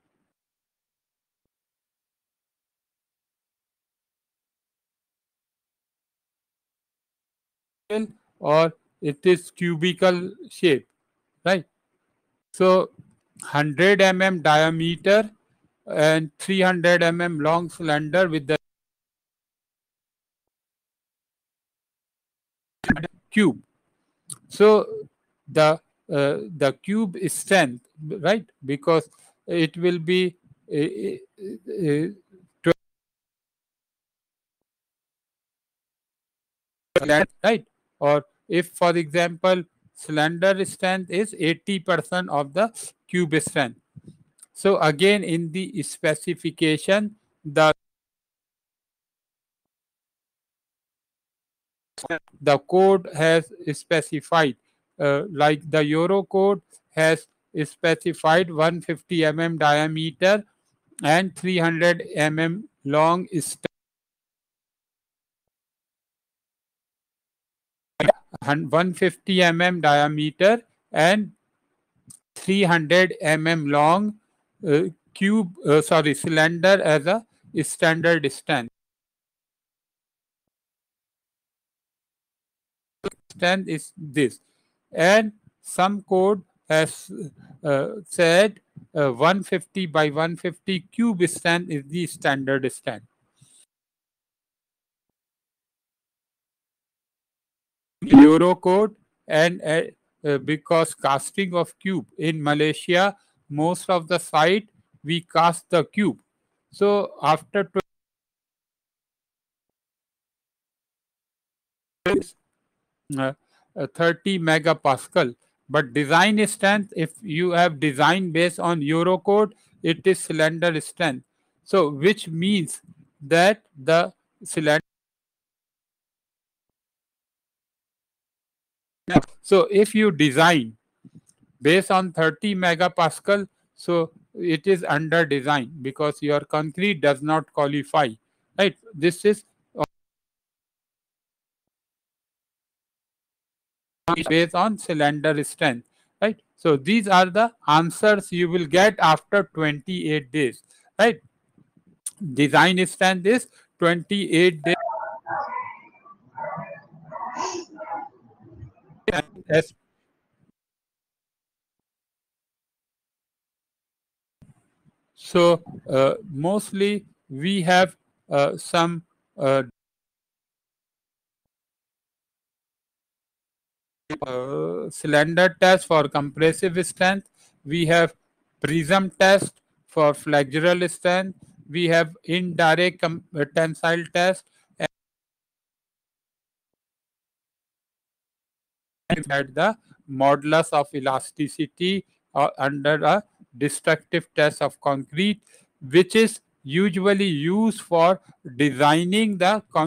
or it is cubical shape, right? So one hundred millimeter diameter and three hundred millimeter long cylinder with the cube. So the uh, the cube is strength, right? Because it will be uh, uh, twelve, right? Or if, for example, cylinder strength is eighty percent of the cube strength. So again, in the specification, the the code has specified, uh, like the Euro code has specified one hundred fifty millimeter diameter and three hundred millimeter long st- one hundred fifty millimeter diameter and three hundred millimeter long uh, cube, uh, sorry, cylinder as a standard strength. Strength is this, and some code has uh, said uh, one hundred fifty by one hundred fifty cube strength is the standard strength. Euro code, and uh, uh, because casting of cube in Malaysia, most of the site we cast the cube. So after uh, uh, thirty megapascal, but design strength, if you have design based on Euro code, it is cylinder strength. So which means that the cylinder, so if you design based on thirty megapascal, so it is under design because your concrete does not qualify, right? This is based on cylinder strength, right? So these are the answers you will get after twenty-eight days, right? Design strength is twenty-eight days. As so uh, mostly we have uh, some uh, uh, cylinder test for compressive strength. We have prism test for flexural strength. We have indirect com- uh, tensile test at the modulus of elasticity uh, under a destructive test of concrete, which is usually used for designing the con-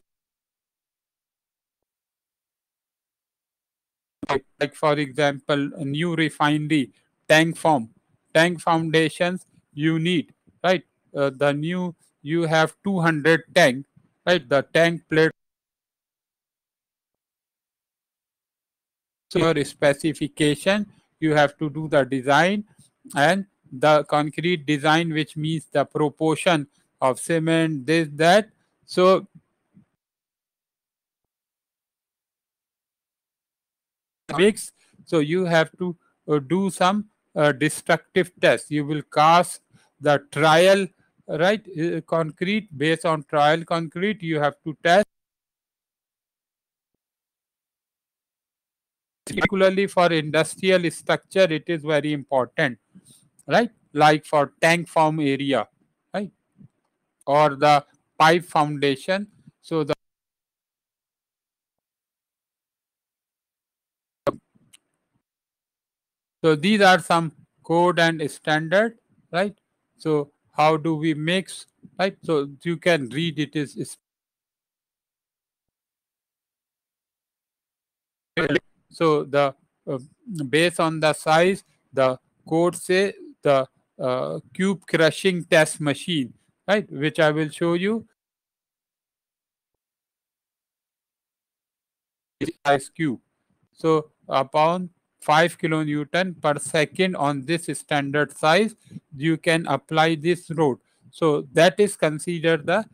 like, like for example, a new refinery tank form, tank foundations you need, right? Uh, the new you have two hundred tank, right? The tank plate your specification, you have to do the design and the concrete design, which means the proportion of cement, this, that. So mix, so you have to uh, do some uh, destructive tests. You will cast the trial, right? Uh, concrete based on trial concrete, you have to test, particularly for industrial structure. It is very important, right? Like for tank farm area, right? Or the pipe foundation. So the so these are some code and standard, right? So how do we mix, right? So you can read it is, is so the uh, based on the size, the code say the uh, cube crushing test machine, right? Which I will show you. Ice cube. So upon five kilonewton per second on this standard size, you can apply this load. So that is considered the,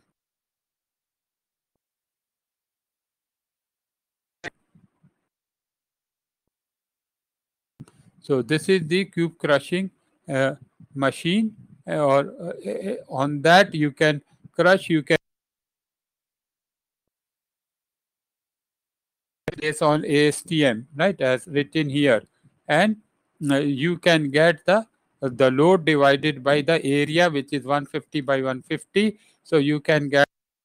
so this is the cube crushing uh, machine, uh, or uh, uh, on that you can crush, you can place on A S T M, right, as written here, and uh, you can get the the load divided by the area, which is one fifty by one fifty. So you can get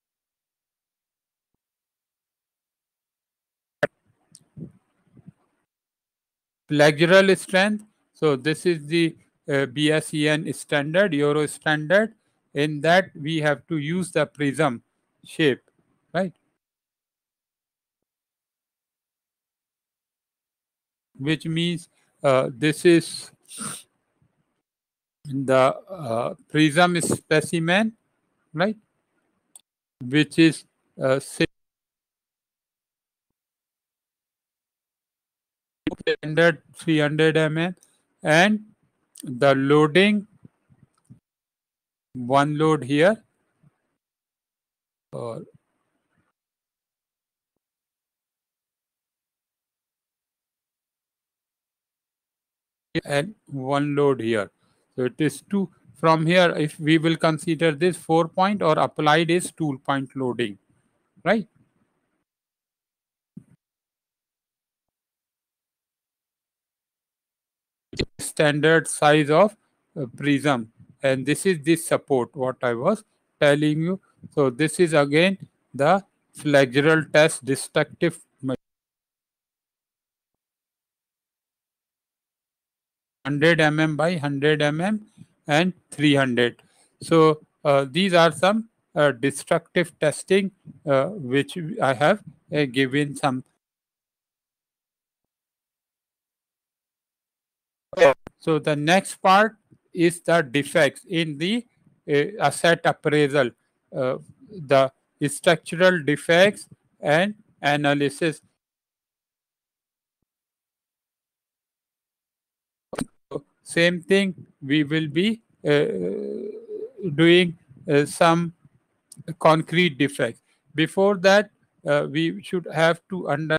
flexural strength. So this is the uh, B S E N standard, Euro standard. In that we have to use the prism shape, right? Which means uh, this is the uh, prism specimen, right? Which is uh, standard three hundred millimeters, and the loading, one load here, or and one load here. So it is two. From here, if we will consider this four point or applied is two point loading, right? Standard size of uh, prism, and this is this support what I was telling you. So this is again the flexural test destructive one hundred millimeters by one hundred millimeters and three hundred. So uh, these are some uh, destructive testing uh, which I have uh, given some. So the next part is the defects in the uh, asset appraisal, uh, the structural defects and analysis. So same thing, we will be uh, doing uh, some concrete defects. Before that, uh, we should have to understand,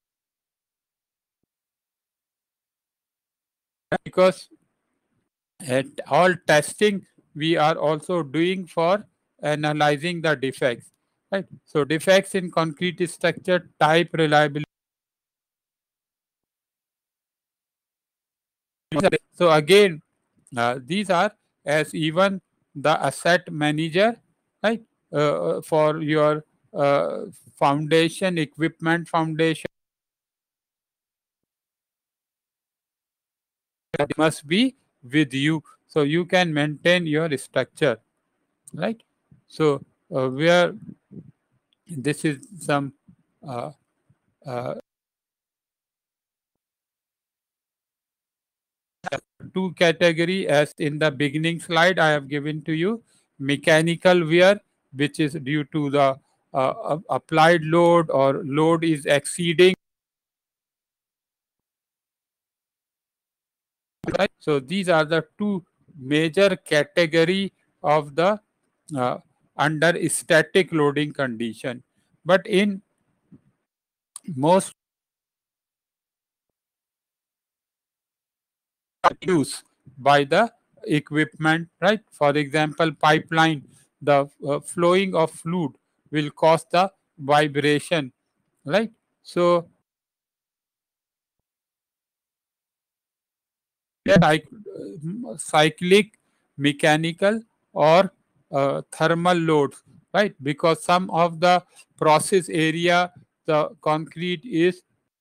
because at all testing we are also doing for analyzing the defects, right? So defects in concrete structure, type, reliability, So again, uh, these are as even the asset manager, right? Uh, for your uh, foundation, equipment foundation must be with you, so you can maintain your structure, right? So uh, where this is some uh, uh, two category as in the beginning slide I have given to you. Mechanical wear, which is due to the uh, applied load or load is exceeding, right? So these are the two major category of the uh, under static loading condition. But in most use by the equipment, right? For example, pipeline, the uh, flowing of fluid will cause the vibration, right? So cyc- uh, cyclic, mechanical, or uh, thermal loads, right? Because some of the process area, the concrete is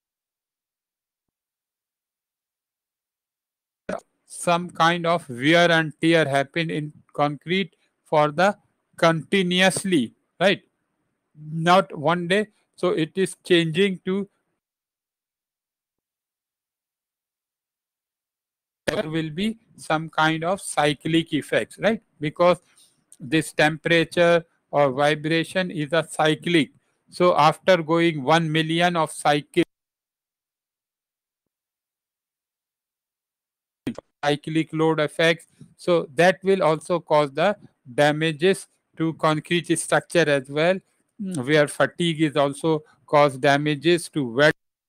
some kind of wear and tear happen in concrete for the continuously, right? Not one day. So it is changing to, there will be some kind of cyclic effects, right? Because this temperature or vibration is a cyclic. So after going one million of cycle cyclic load effects, so that will also cause the damages to concrete structure as well, mm, where fatigue is also cause damages to wet.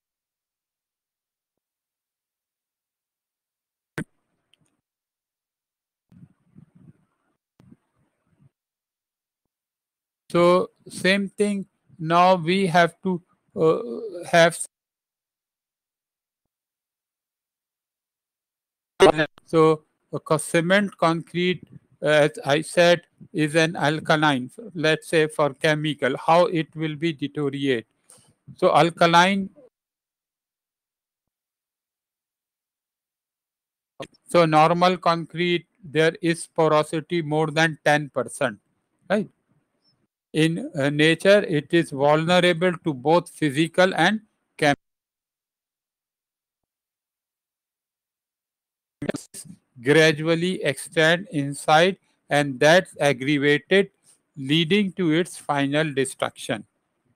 So same thing. Now we have to uh, have, so a cement concrete, uh, as I said, is an alkaline. Let's say for chemical, how it will be deteriorate. So alkaline. So normal concrete, there is porosity more than ten percent, right? In uh, nature, it is vulnerable to both physical and chemical. Gradually extend inside, and that's aggravated, leading to its final destruction.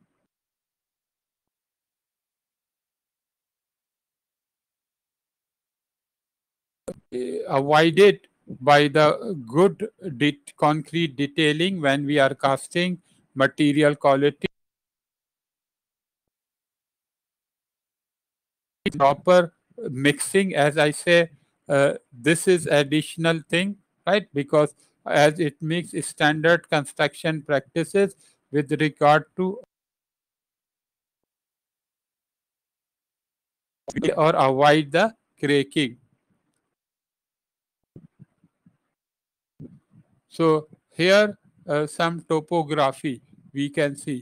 Uh, avoided by the good det- concrete detailing when we are casting, material quality, proper mixing, as I say, uh, this is additional thing, right? Because as it makes standard construction practices with regard to or avoid the cracking. So here uh, some topography we can see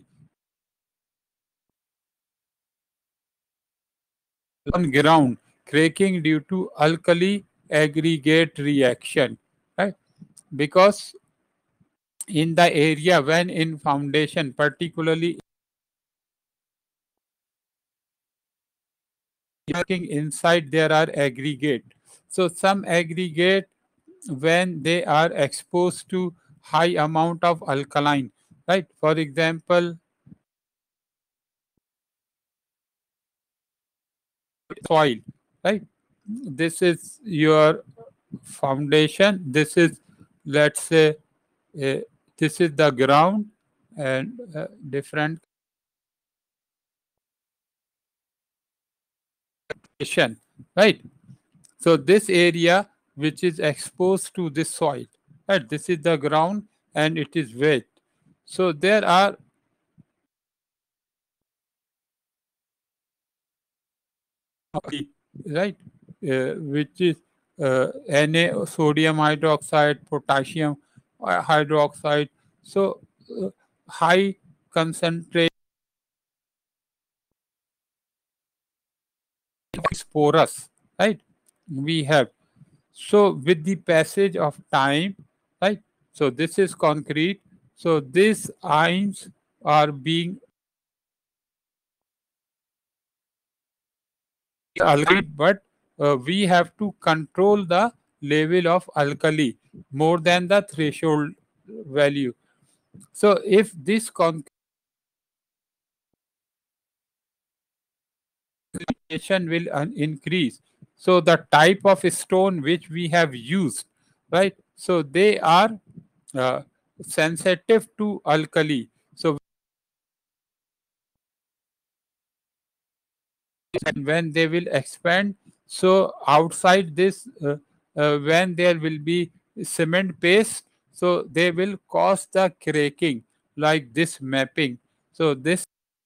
on ground, cracking due to alkali aggregate reaction, right? Because in the area when in foundation, particularly working inside, there are aggregate. So some aggregate, when they are exposed to high amount of alkaline, right? For example, soil, right? This is your foundation. This is, let's say, uh, this is the ground, and uh, different condition, right? So this area which is exposed to this soil, right? This is the ground and it is wet. So there are, right, uh, which is uh, Na, sodium hydroxide, potassium uh, hydroxide. So uh, high concentration is porous, right? We have. So with the passage of time, right? So this is concrete. So these ions are being alkali, but uh, we have to control the level of alkali more than the threshold value. So if this concentration will un- increase, so the type of stone which we have used, right? So they are uh, sensitive to alkali. So and when they will expand, so outside this, uh, uh, when there will be cement paste, so they will cause the cracking like this mapping. So this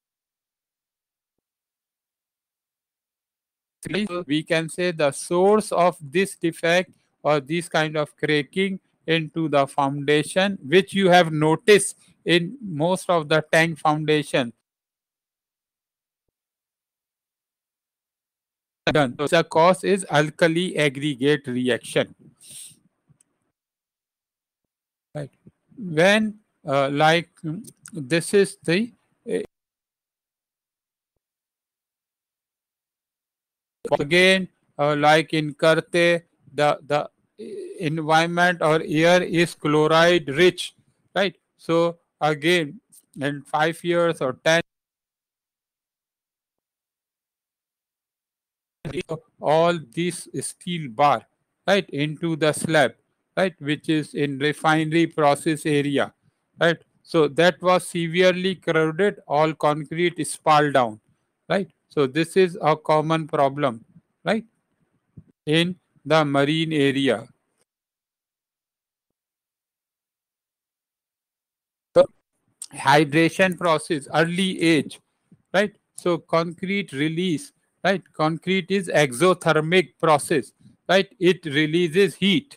we can say the source of this defect or this kind of cracking into the foundation, which you have noticed in most of the tank foundation done. So the cause is alkali aggregate reaction. Right. When uh, like mm, this is the uh, again uh, like in Karte, the the uh, environment or air is chloride rich, right? So again in five years or ten, all this steel bar, right, into the slab, right, which is in refinery process area, right? So that was severely corroded, all concrete is spalled down, right? So this is a common problem, right, in the marine area. So hydration process, early age, right? So concrete release, right? Concrete is exothermic process, right? It releases heat.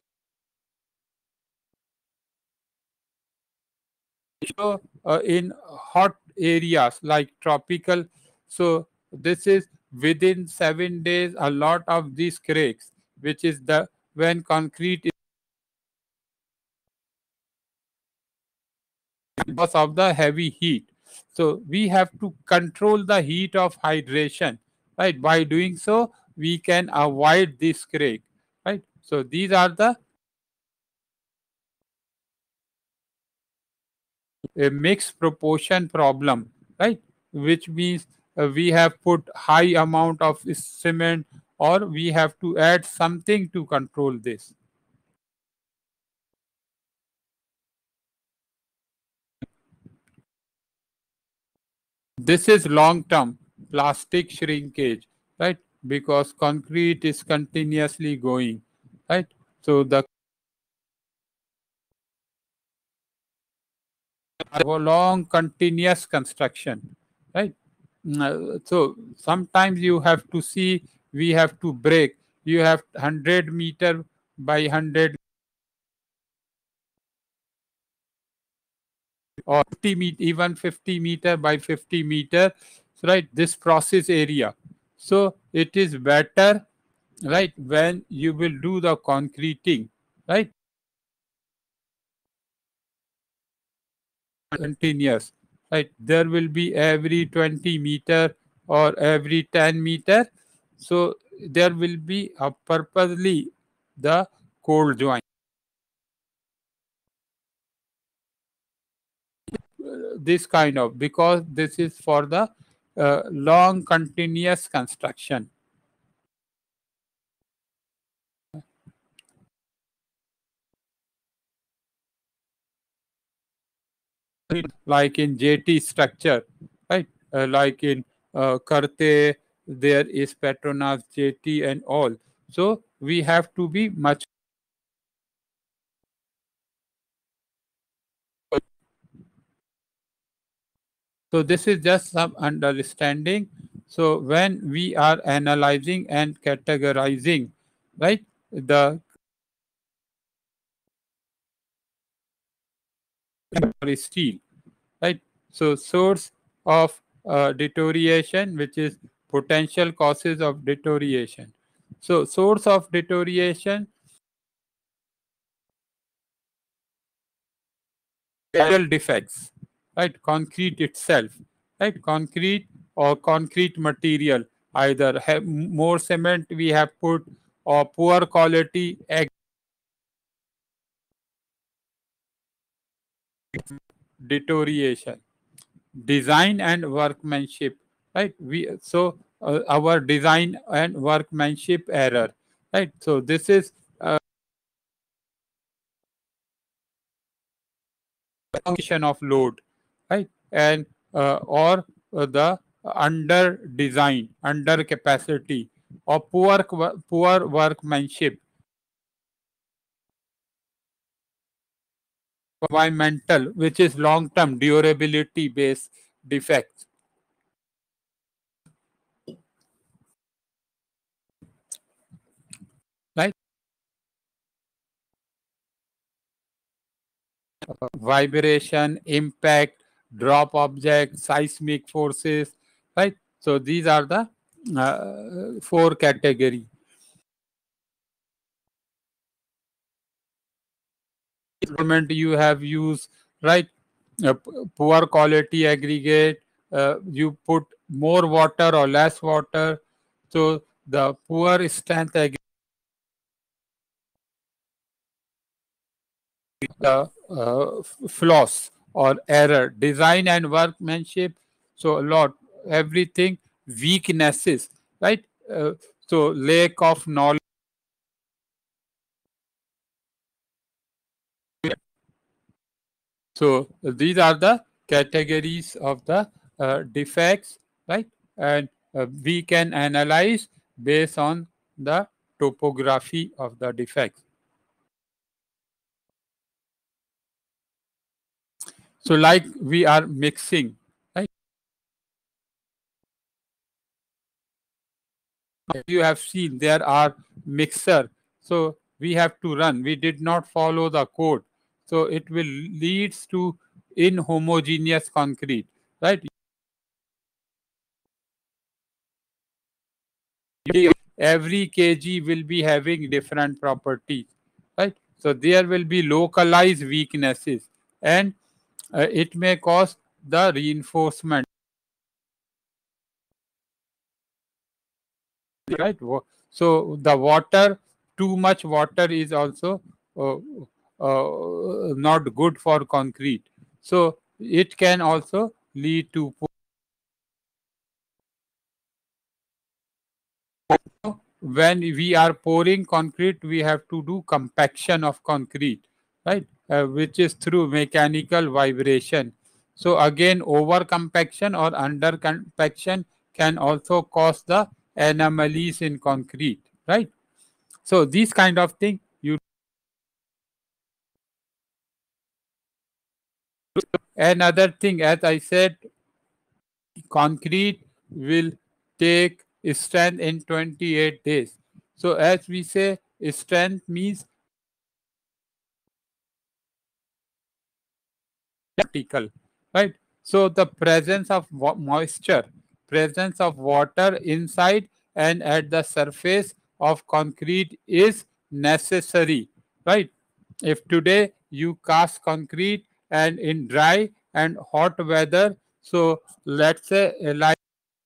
So uh, in hot areas like tropical, so this is within seven days a lot of these cracks, which is the when concrete is because of the heavy heat. So we have to control the heat of hydration, right? By doing so we can avoid this crack, right? So these are the a mixed proportion problem, right? Which means uh, we have put high amount of cement or we have to add something to control this. This is long term plastic shrinkage, right? Because concrete is continuously going, right? So the long continuous construction, right? Mm, uh, So sometimes you have to see, we have to break. You have one hundred meter by one hundred or fifty meter, even fifty meter by fifty meter, so, right? This process area. So it is better, right, when you will do the concreting, right? Continuous, right? There will be every twenty meter or every ten meter. So there will be a purposely the cold joint. This kind of because this is for the uh, long continuous construction, like in J T structure, right? Uh, like in uh, Karte, there is Petronas, J T, and all. So we have to be much. So this is just some understanding. So when we are analyzing and categorizing, right? the steel, right? So source of uh, deterioration, which is potential causes of deterioration. So source of deterioration, material defects, right? Concrete itself, right? Concrete or concrete material, either have more cement we have put or poor quality ag- deterioration. Design and workmanship, right? We so uh, our design and workmanship error, right? So this is uh, function of load, right? And uh, or uh, the under design, under capacity, or poor qu- poor workmanship, environmental, which is long term durability based defects, right? Vibration, impact, drop object, seismic forces, right? So these are the uh, four category. Environment you have used, right? Uh, p- poor quality aggregate, uh, you put more water or less water. So the poor strength aggregate, the uh, f- flaws or error, design and workmanship. So a lot, everything, weaknesses, right? Uh, so lack of knowledge. So these are the categories of the uh, defects, right? And uh, we can analyze based on the topography of the defects. So like we are mixing, right? You have seen there are mixer. So we have to run. We did not follow the code. So it will leads to inhomogeneous concrete, right? Every kg will be having different properties, right? So there will be localized weaknesses, and uh, it may cause the reinforcement, right? So the water, too much water is also uh, uh, not good for concrete. So it can also lead to, when we are pouring concrete, we have to do compaction of concrete, right? Uh, which is through mechanical vibration. So again, over compaction or under compaction can also cause the anomalies in concrete, right? So these kind of thing you. Another thing, as I said, concrete will take strength in twenty-eight days. So as we say, strength means particle, right? So the presence of wa- moisture, presence of water inside and at the surface of concrete is necessary, right? If today you cast concrete and in dry and hot weather, so let's say uh, like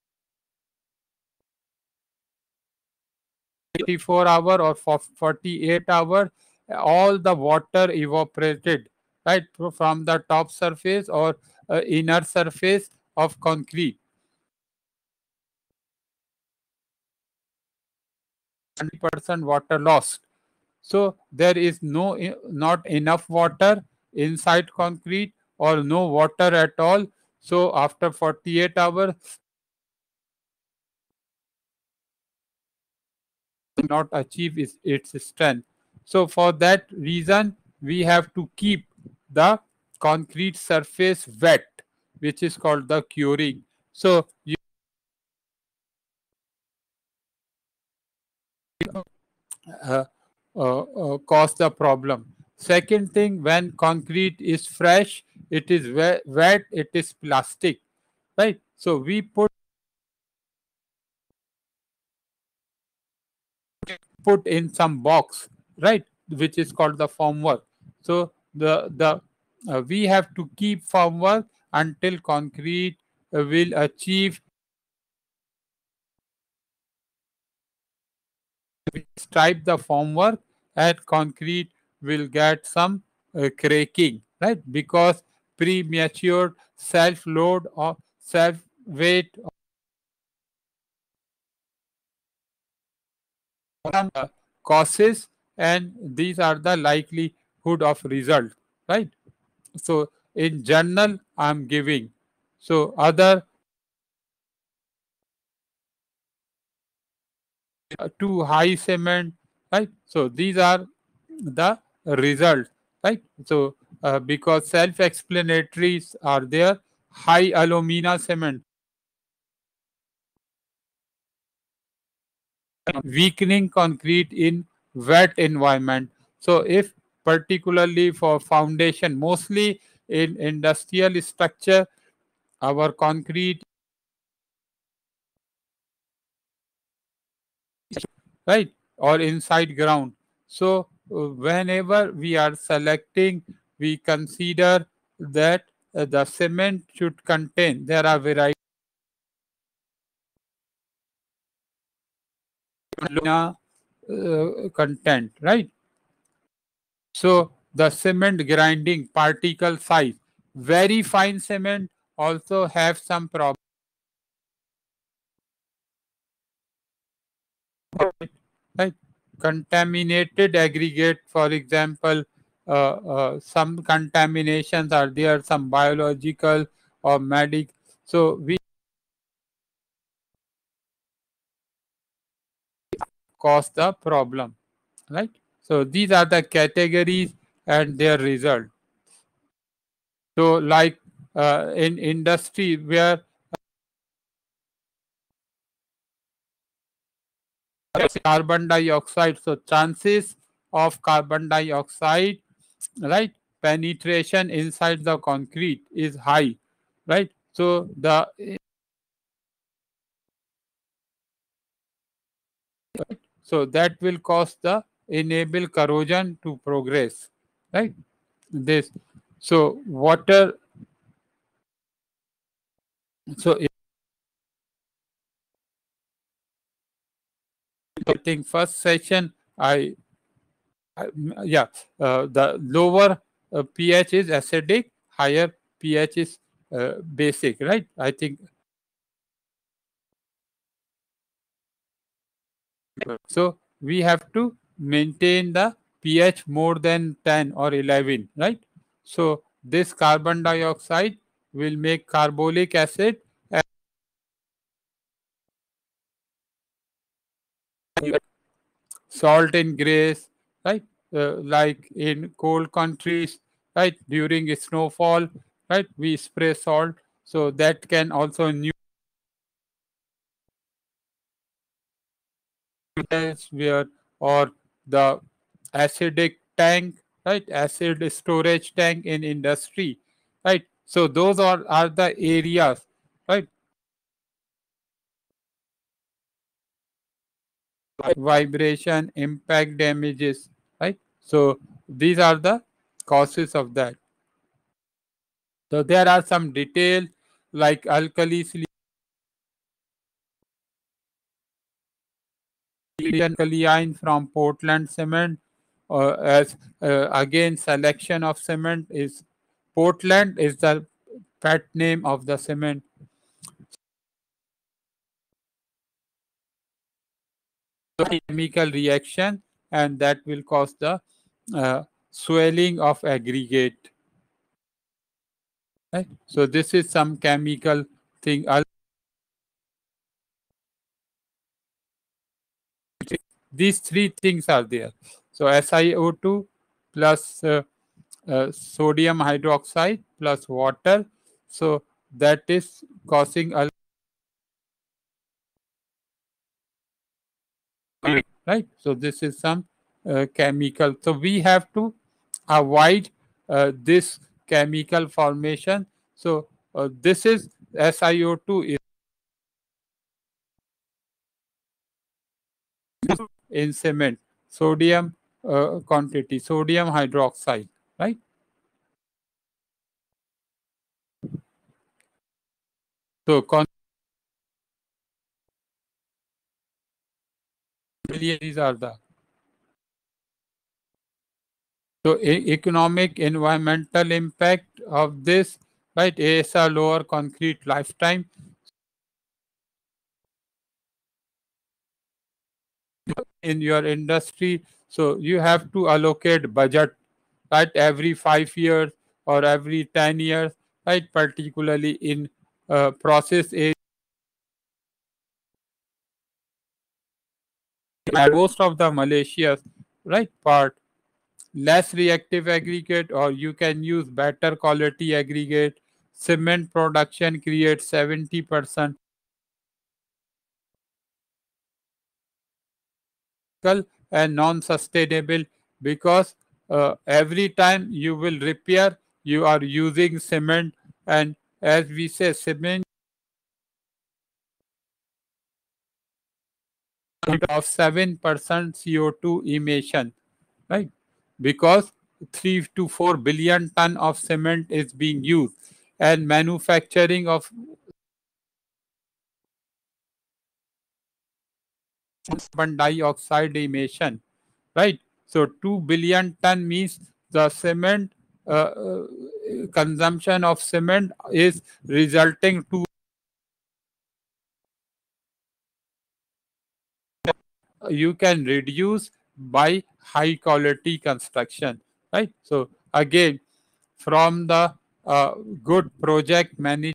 twenty-four hour or for forty-eight hour, all the water evaporated, right, from the top surface or uh, inner surface of concrete. one hundred percent water lost. So there is no not enough water inside concrete or no water at all. So after forty-eight hours, not achieve its, its strength. So for that reason, we have to keep the concrete surface wet, which is called the curing. So you, uh, uh, uh, cause the problem. Second thing, when concrete is fresh, it is wet, wet it is plastic, right? So we put put in some box, right, which is called the formwork. So the the uh, we have to keep formwork until concrete uh, will achieve, stripe the formwork, and concrete will get some uh, cracking, right? Because premature self load or self weight uh, causes, and these are the likelihood of result, right? So in general I'm giving, so other uh, too high cement, right? So these are the result, right? So uh, because self-explanatories are there, high alumina cement, weakening concrete in wet environment. So if particularly for foundation, mostly in industrial structure, our concrete, right, or inside ground. So uh, whenever we are selecting, we consider that uh, the cement should contain, there are variety uh, content, right? So the cement grinding particle size, very fine cement also have some problem, right? Contaminated aggregate, for example, uh, uh, some contaminations are there, some biological or medic. So we cause the problem, right? So these are the categories and their result. So like uh, in industry where carbon dioxide, so chances of carbon dioxide, right, penetration inside the concrete is high, right? So the so that will cause the enable corrosion to progress, right? This, so water, so I think first session I, I yeah, uh, the lower uh, pH is acidic, higher pH is uh, basic, right? I think so. We have to maintain the pH more than ten or eleven, right? So this carbon dioxide will make carbolic acid and salt in grace, right? Uh, like in cold countries, right? During snowfall, right? We spray salt, so that can also nutrients where, or the acidic tank, right? Acid storage tank in industry, right? So those are, are the areas, right? Vibration, impact damages, right? So these are the causes of that. So there are some details like alkali silicon from Portland cement. Uh, as uh, again, selection of cement is Portland is the pet name of the cement. So chemical reaction, and that will cause the uh, swelling of aggregate. Right? So this is some chemical thing. These three things are there. So S i O two plus uh, uh, sodium hydroxide plus water. So that is causing a, right. So this is some uh, chemical. So we have to avoid uh, this chemical formation. So uh, this is S i O two is in cement, sodium uh, quantity, sodium hydroxide, right? So con- these are the so e- economic environmental impact of this, right? A S R lower concrete lifetime in your industry. So you have to allocate budget, right, every five years or every ten years, right? Particularly in uh, process area, and most of the malicious, right, part, less reactive aggregate, or you can use better quality aggregate. Cement production creates seventy percent and non-sustainable because uh, every time you will repair, you are using cement, and as we say, cement of seven percent C O two emission, right? Because three to four billion ton of cement is being used, and manufacturing of carbon dioxide emission, right? So two billion ton means the cement uh, uh, consumption of cement is resulting to you can reduce by high quality construction, right? So again, from the uh, good project management,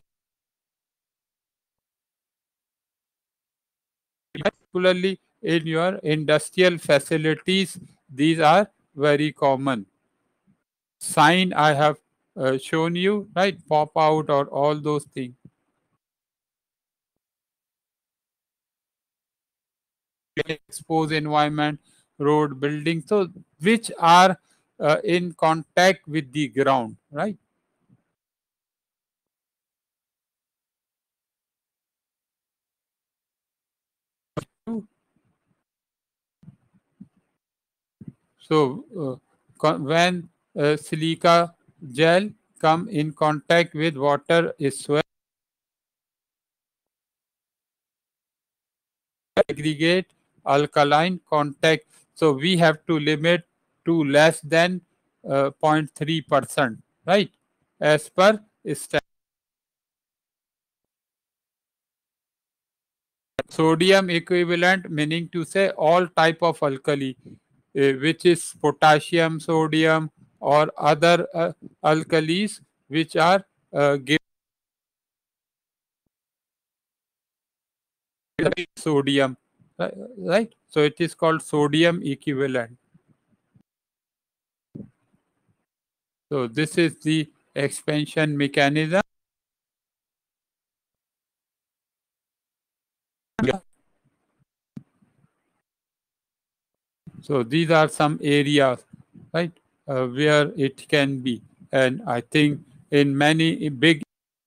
particularly in your industrial facilities, these are very common. Sign I have uh, shown you, right? Pop out or all those things. Exposed environment, road, building, so which are uh, in contact with the ground, right? So uh, con- when uh, silica gel come in contact with water is swell, aggregate alkaline contact. So we have to limit to less than uh, zero point three percent, right? As per sta- sodium equivalent, meaning to say all type of alkali, uh, which is potassium, sodium, or other uh, alkalis which are uh, given sodium, ri- right? So it is called sodium equivalent. So this is the expansion mechanism. Yeah. So these are some areas, right, uh, where it can be, and I think in many big,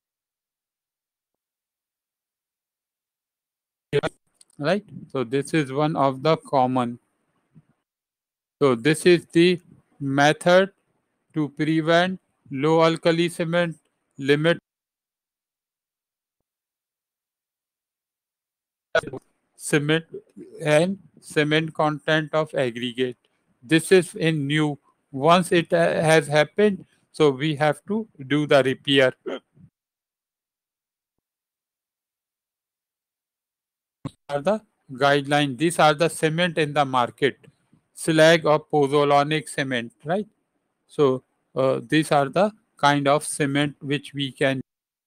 right. So this is one of the common. So this is the method to prevent low alkali cement, limit cement and cement content of aggregate. This is in new. Once it uh, has happened, so we have to do the repair. Are the guideline. These are the cement in the market, slag or pozzolanic cement, right? So uh, these are the kind of cement which we can,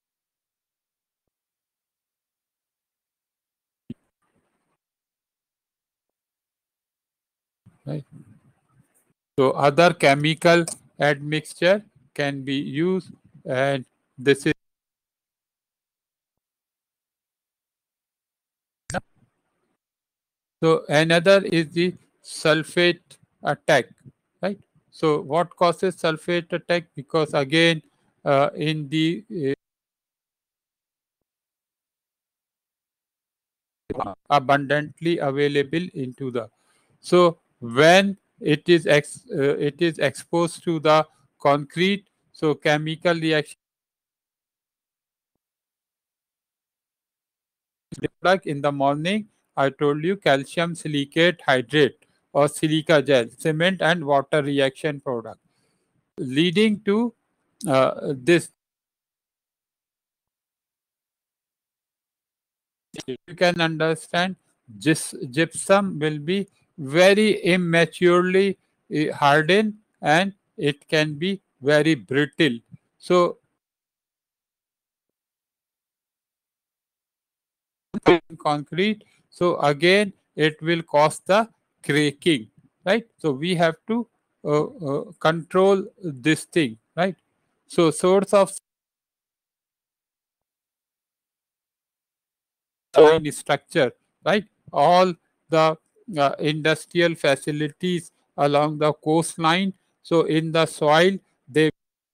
right? So other chemical admixture can be used, and this is so another is the sulfate. attack, right? So what causes sulfate attack? Because again, uh, in the uh, abundantly available into the, so when it is ex, uh, it is exposed to the concrete, so chemical reaction product in the morning, I told you calcium silicate hydrate or silica gel, cement and water reaction product, leading to uh, this. You can understand, gis- gypsum will be very immaturely uh, hardened and it can be very brittle. So concrete, so again it will cause the cracking, right? So we have to uh, uh, control this thing, right? So source of soil structure, right? All the uh, industrial facilities along the coastline, so in the soil they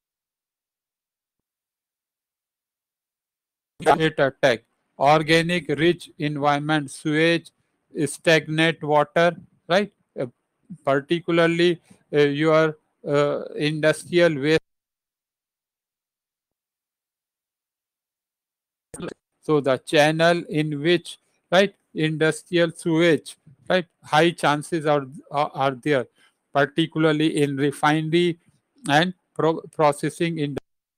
it attack organic rich environment, sewage, stagnant water, right? Uh, particularly uh, your uh, industrial waste. So the channel in which, right, industrial sewage, right, high chances are are, are there, particularly in refinery and pro- processing in.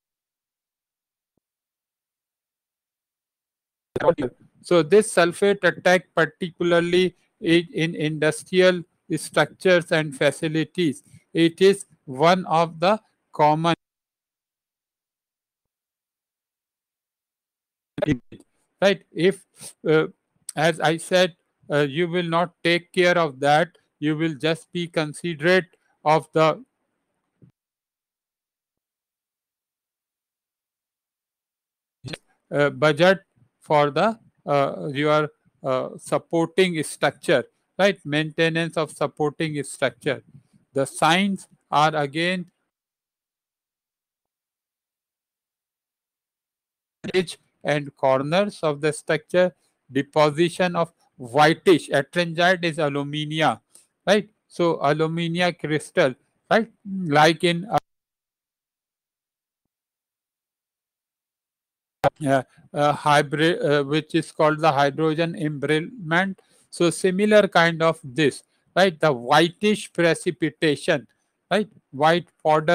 So this sulfate attack particularly in, in industrial structures and facilities. It is one of the common, right? If, uh, as I said, uh, you will not take care of that, you will just be considerate of the uh, budget for the uh, your uh, supporting structure, right? Maintenance of supporting structure. The signs are again edge and corners of the structure, deposition of whitish attringite is alumina, right? So alumina crystal, right? Like in uh, uh, uh, hybrid, uh, which is called the hydrogen embrittlement. So similar kind of this, right? The whitish precipitation, right? White powder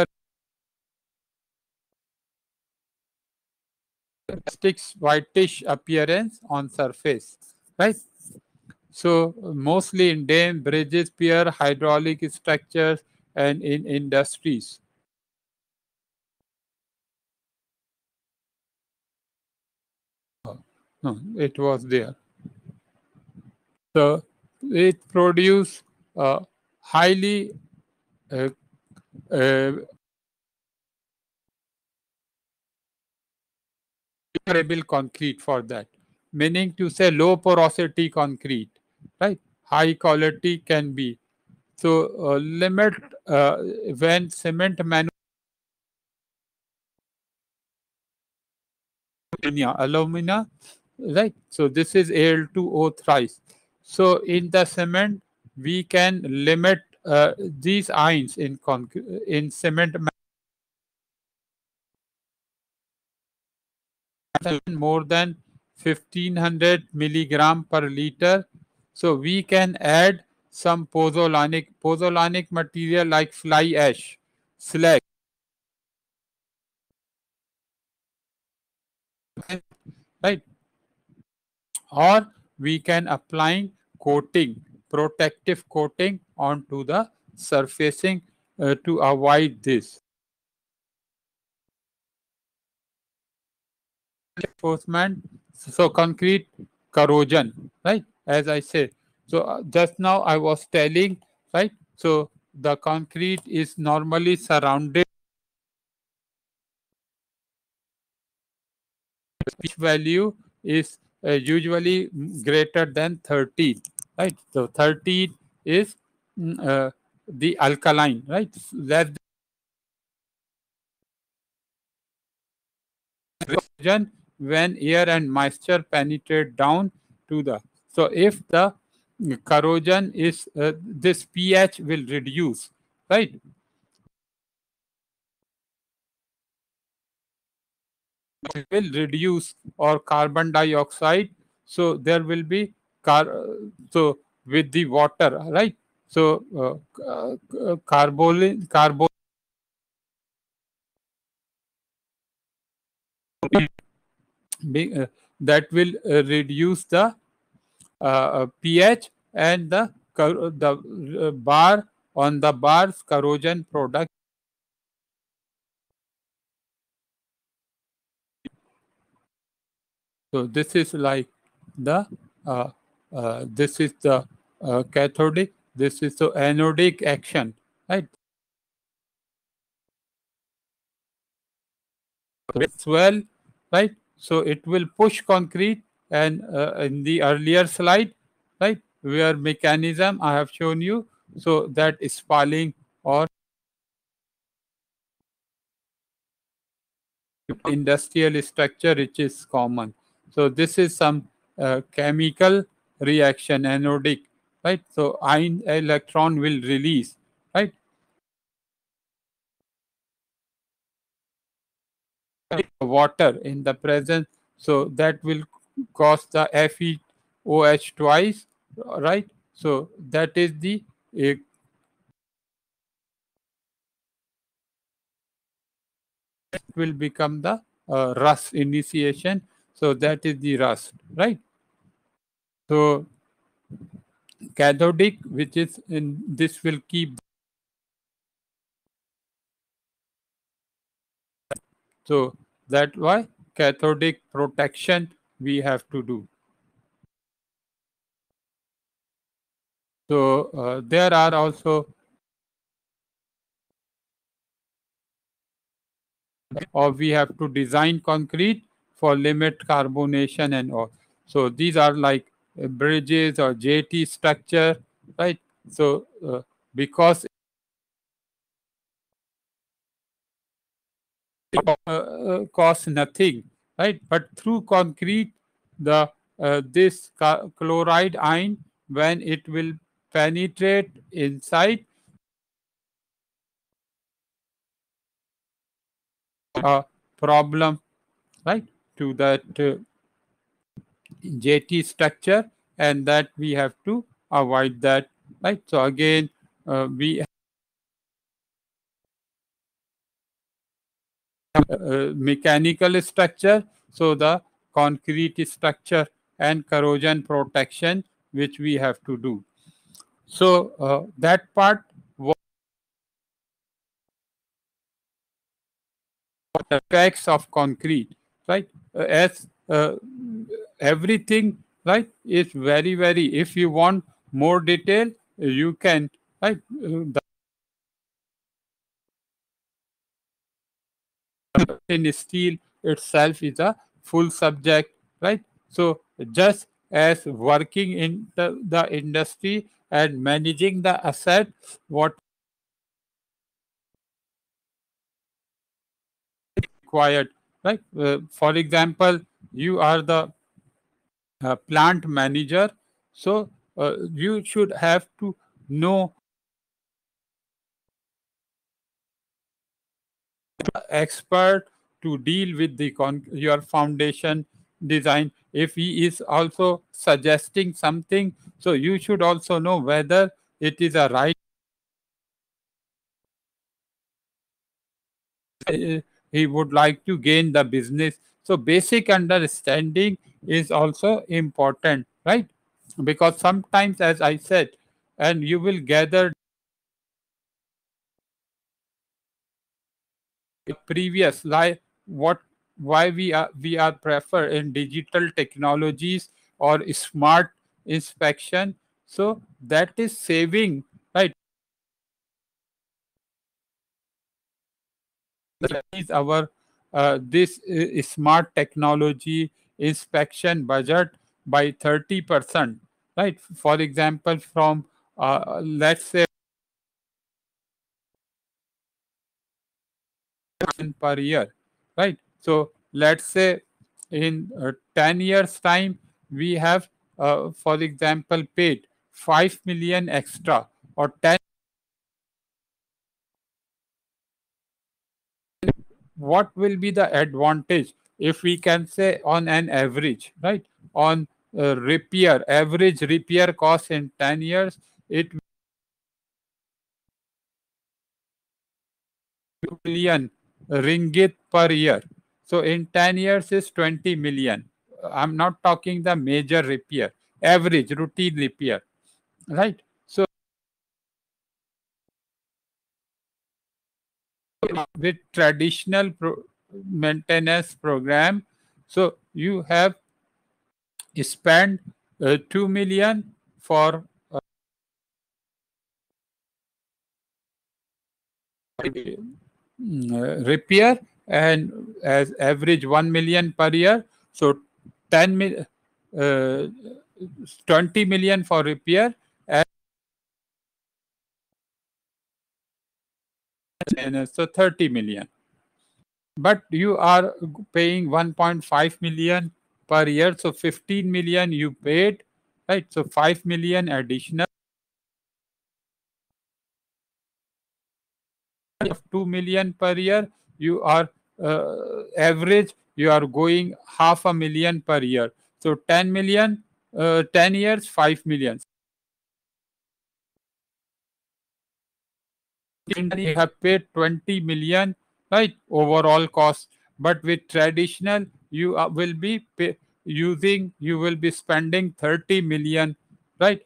sticks whitish appearance on surface, right? So mostly in dam, bridges, pier, hydraulic structures, and in industries. No, it was there. So it produced uh, highly uh, uh, durable concrete for that, meaning to say low porosity concrete, right? High quality can be. So uh, limit uh, when cement manufacturing alumina, right? So this is A L two O thrice. So in the cement, we can limit uh, these ions in conc- in cement more than fifteen hundred milligram per liter. So we can add some pozzolanic pozzolanic material like fly ash, slag, right? Or we can apply coating, protective coating onto the surfacing uh, to avoid this reinforcement. So concrete corrosion, right? As I said, so uh, just now I was telling, right? So the concrete is normally surrounded, which value is uh, usually greater than thirteen, right? So thirteen is mm, uh, the alkaline, right? Less than when air and moisture penetrate down to the. So if the corrosion is uh, this pH will reduce, right? It will reduce or carbon dioxide. So there will be car. So with the water, right? So uh, uh, carbon carbon be- uh, that will uh, reduce the uh, uh, pH and the cor- the uh, bar on the bar's corrosion product. So this is like the uh, uh, this is the uh, cathodic. This is the anodic action, right? Swell, right? So it will push concrete, and uh, in the earlier slide, right, where mechanism I have shown you, so that is spalling or industrial structure which is common. So this is some uh, chemical reaction, anodic, right? So ion electron will release, right? Water in the presence, so that will cause the FeOH twice, right? So that is the it will become the uh, rust initiation. So that is the rust, right? So cathodic, which is in this will keep. So that's why cathodic protection we have to do. So uh, there are also, or we have to design concrete for limit carbonation and all. So these are like uh, bridges or J T structure, right? So uh, because it uh, uh, costs nothing, right? But through concrete, the uh, this ca- chloride ion, when it will penetrate inside a problem, right, to that uh, J T structure, and that we have to avoid that, right? So again, uh, we have uh, mechanical structure, so the concrete structure and corrosion protection, which we have to do. So uh, that part was the effects of concrete, right? Uh, as uh, everything, right, is very very. If you want more detail, you can, right. Uh, in steel itself is a full subject, right? So just as working in the, the industry and managing the asset, what required, right? Uh, for example, you are the uh, plant manager, so uh, you should have to know expert to deal with the con- your foundation design. If he is also suggesting something, so you should also know whether it is a right uh, he would like to gain the business. So basic understanding is also important, right? Because sometimes, as I said, and you will gather previous like what why we are we are prefer in digital technologies or smart inspection, so that is saving, right? That is our uh, this uh, smart technology inspection budget by thirty percent, right? For example, from uh, let's say per year, right? So let's say in uh, ten years time we have, uh, for example, paid five million extra, or ten. What will be the advantage if we can say on an average, right? On uh, repair, average repair cost in ten years, it million ringgit per year. So in ten years is twenty million. I'm not talking the major repair, average routine repair, right? So with traditional pro- maintenance program, so you have spent uh, two million for uh, uh, repair, and as average one million per year. So ten mil, uh, twenty million for repair, and so thirty million. But you are paying one point five million per year, so fifteen million you paid, right? So five million additional of two million per year. You are uh, average, you are going half a million per year. So ten million, uh, ten years, five million. You have paid twenty million, right? Overall cost. But with traditional, you uh, will be pay, using, you will be spending thirty million, right?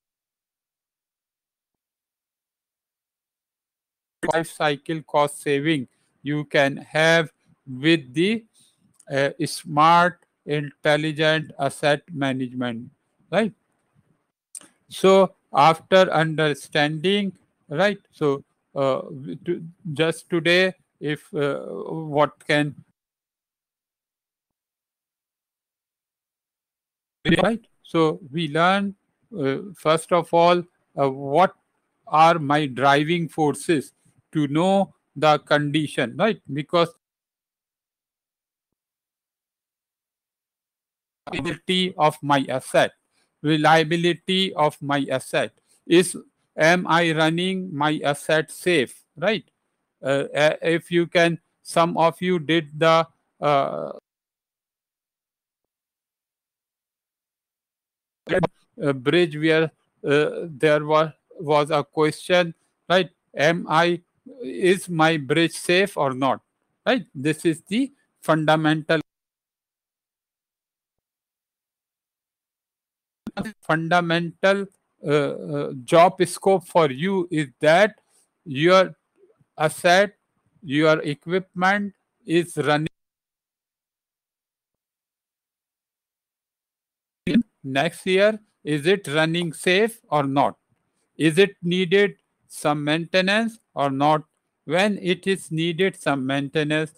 Life cycle cost saving you can have with the uh, smart, intelligent asset management, right? So after understanding, right? So uh, to, just today, if uh, what can, right? So we learn, uh, first of all, uh, what are my driving forces to know the condition, right? Because reliability of my asset, reliability of my asset is, am I running my asset safe, right? Uh, uh, if you can, some of you did the uh, uh, bridge where uh, there was was a question, right? Am I, is my bridge safe or not, right? This is the fundamental fundamental uh, uh, job scope for you is that your asset, your equipment is running next year. Is it running safe or not? Is it needed some maintenance or not? When it is needed some maintenance,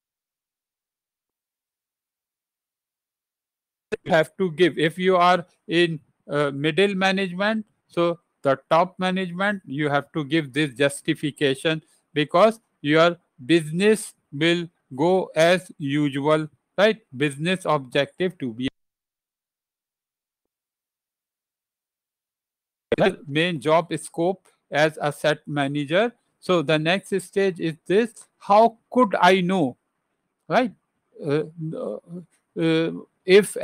you have to give. If you are in uh, middle management, so the top management, you have to give this justification, because your business will go as usual, right? Business objective to be the main job scope as asset manager. So the next stage is this: how could I know, right? Uh, uh, uh, if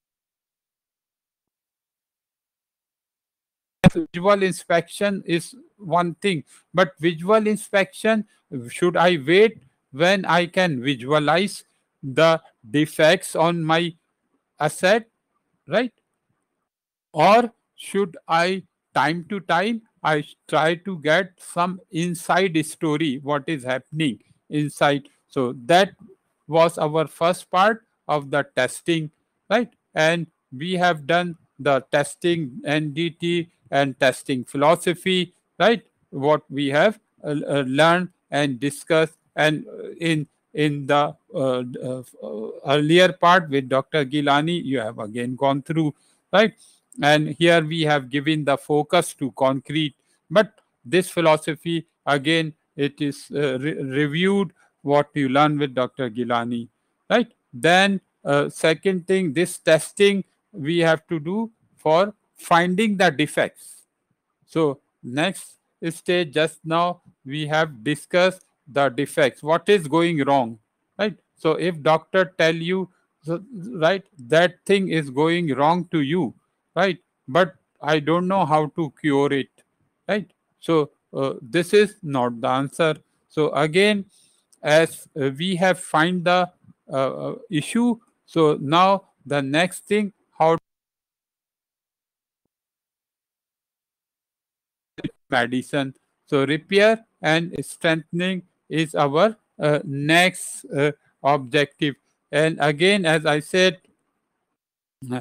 visual inspection is one thing, but visual inspection, should I wait when I can visualize the defects on my asset, right? Or should I, time to time, I try to get some inside story what is happening inside. So that was our first part of the testing, right? And we have done the testing N D T and testing philosophy, right? What we have uh, uh, learned and discussed, and uh, in in the uh, uh, earlier part with Doctor Gilani, you have again gone through, right? And here we have given the focus to concrete, but this philosophy again, it is uh, re- reviewed what you learn with Dr. Gilani, right? Then uh, second thing, this testing we have to do for finding the defects. So next stage, just now we have discussed the defects. What is going wrong, right? So if doctor tell you, so, right, that thing is going wrong to you, right? But I don't know how to cure it, right? So uh, this is not the answer. So again, as uh, we have find the uh, uh, issue, so now the next thing, how medicine. So repair and strengthening is our uh, next uh, objective. And again, as I said, uh,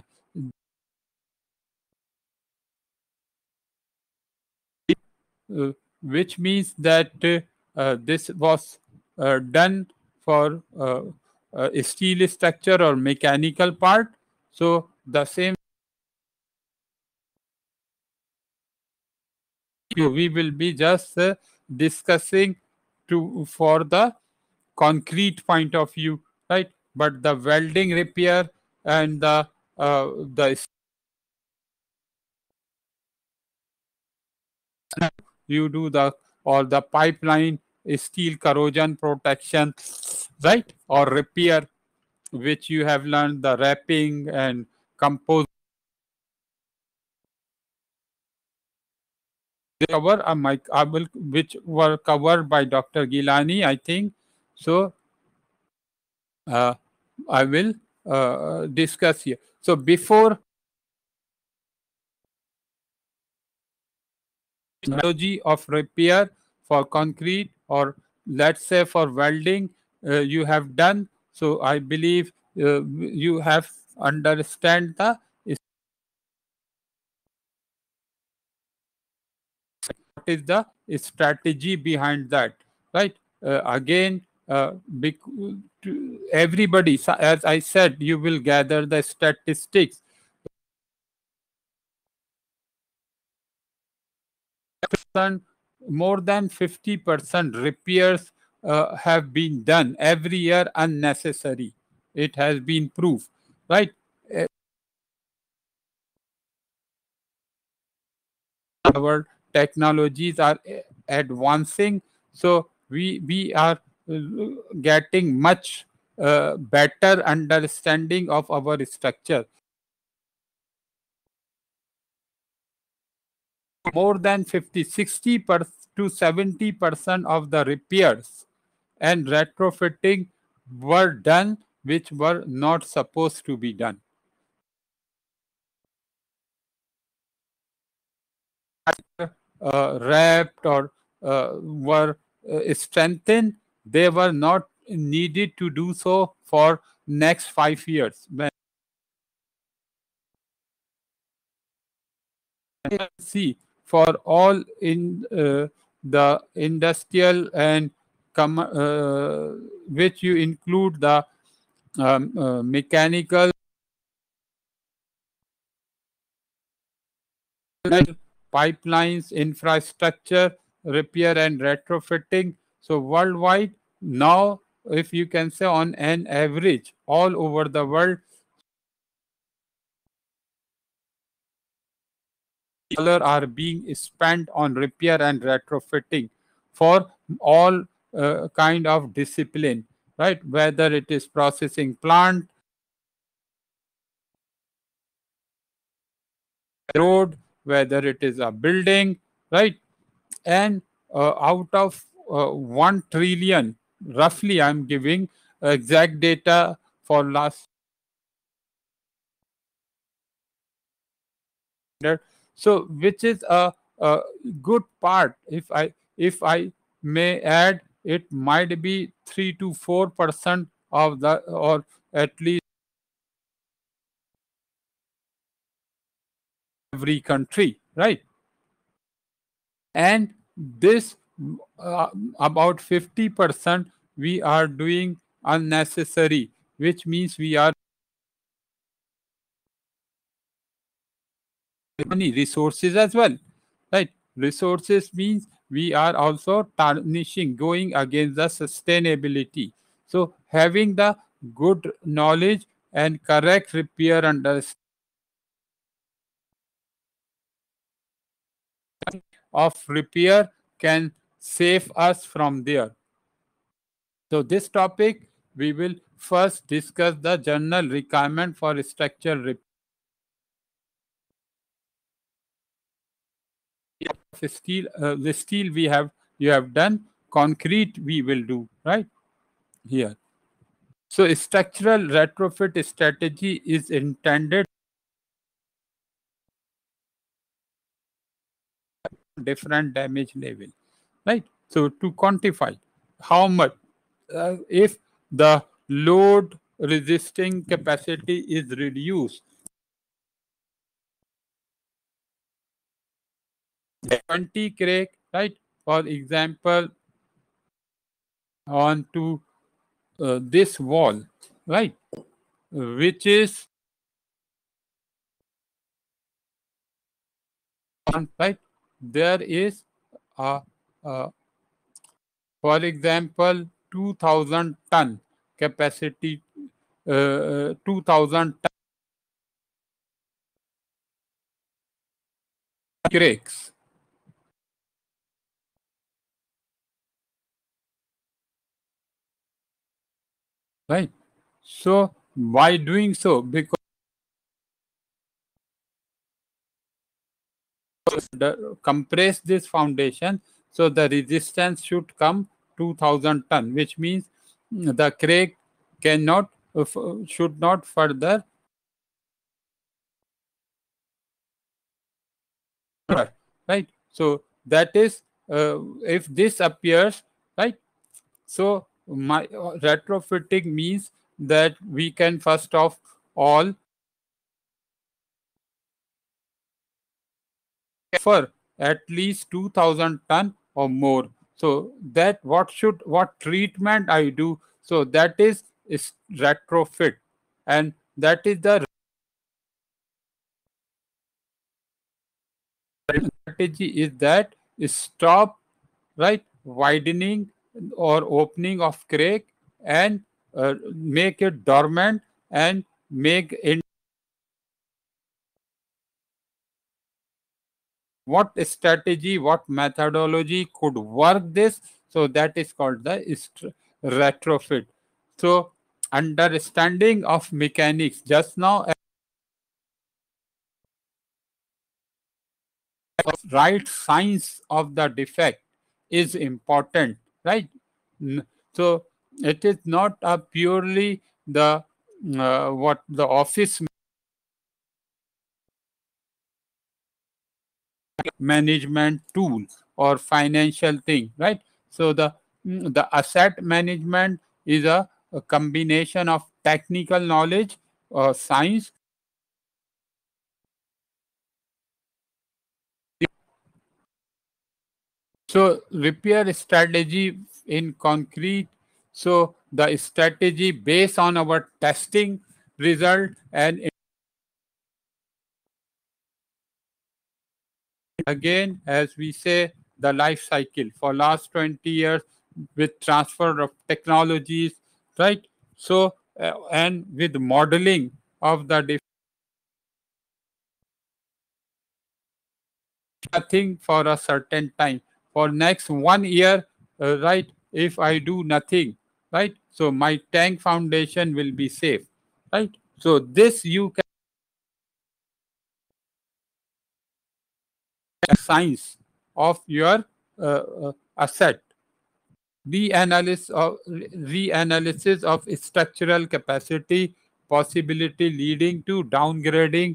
uh, which means that uh, uh, this was uh, done for uh, uh, steel structure or mechanical part. So the same we will be just uh, discussing to for the concrete point of view, right? But the welding repair and the uh, the you do the or the pipeline steel corrosion protection, right? Or repair, which you have learned the wrapping and compose cover a mic I will, which were covered by Doctor Gilani, I think. So uh, I will uh, discuss here. So before technology of repair for concrete or let's say for welding uh, you have done, so I believe uh, you have understand the what is the strategy behind that, right? Uh, again uh, bec- to everybody, so as I said, you will gather the statistics. More than fifty percent repairs uh, have been done every year unnecessary. It has been proved, right? Uh, Our technologies are uh, advancing, so we we are uh, getting much uh, better understanding of our structure. More than fifty, sixty per, to seventy percent of the repairs and retrofitting were done which were not supposed to be done. Uh, wrapped or uh, were uh, strengthened, they were not needed to do so for next five years. When see for all in uh, the industrial and com- uh, which you include the um, uh, mechanical pipelines, infrastructure, repair and retrofitting. So worldwide, now if you can say on an average, all over the world, dollars are being spent on repair and retrofitting for all uh, kind of discipline, right? Whether it is processing plant, road, whether it is a building, right? And uh, out of uh, one trillion, roughly, I'm giving exact data for last year. So, which is a, a good part. If I if I may add, it might be three to four percent of the, or at least every country, right? And this uh, about fifty percent we are doing unnecessary, which means we are money resources as well, right? Resources means we are also tarnishing, going against the sustainability. So having the good knowledge and correct repair understanding of repair can save us from there. So this topic we will first discuss the general requirement for structural repair. Steel, uh, the steel we have you have done, concrete we will do right here. So structural retrofit strategy is intended different damage level, right? So to quantify how much, uh, if the load resisting capacity is reduced, twenty crack, right? For example, onto uh, this wall, right? Which is on, right? There is a, a for example, two thousand ton capacity, uh, two thousand ton cracks, right? So by doing so, because the, compress this foundation, so the resistance should come two thousand ton, which means the crack cannot, uh, should not further, right? So that is, uh, if this appears, right? So my uh, retrofitting means that we can first of all offer at least two thousand ton or more. So that what should, what treatment I do, so that is, is retrofit, and that is the strategy is that stop, right, widening or opening of crack, and uh, make it dormant, and make it, what strategy, what methodology could work this, so that is called the st- retrofit. So understanding of mechanics just now, right, science of the defect is important, right? N- so it is not a purely the uh, what the office management tool or financial thing, right? So the mm, the asset management is a, a combination of technical knowledge, uh, science. So repair strategy in concrete. So the strategy based on our testing result, and again, as we say, the life cycle for last twenty years with transfer of technologies, right? So uh, and with modeling of the nothing for a certain time for next one year, uh, right? If I do nothing, right, so my tank foundation will be safe, right? So this you can science of your uh, uh, asset, reanalysis of reanalysis of structural capacity, possibility leading to downgrading.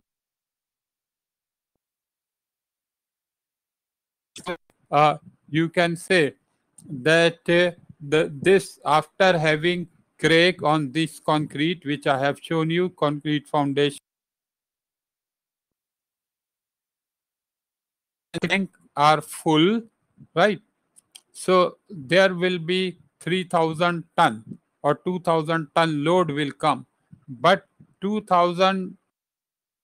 Uh, you can say that uh, the this after having crack on this concrete, which I have shown you, concrete foundation tank are full, right? So there will be three thousand ton or two thousand ton load will come, but two thousand,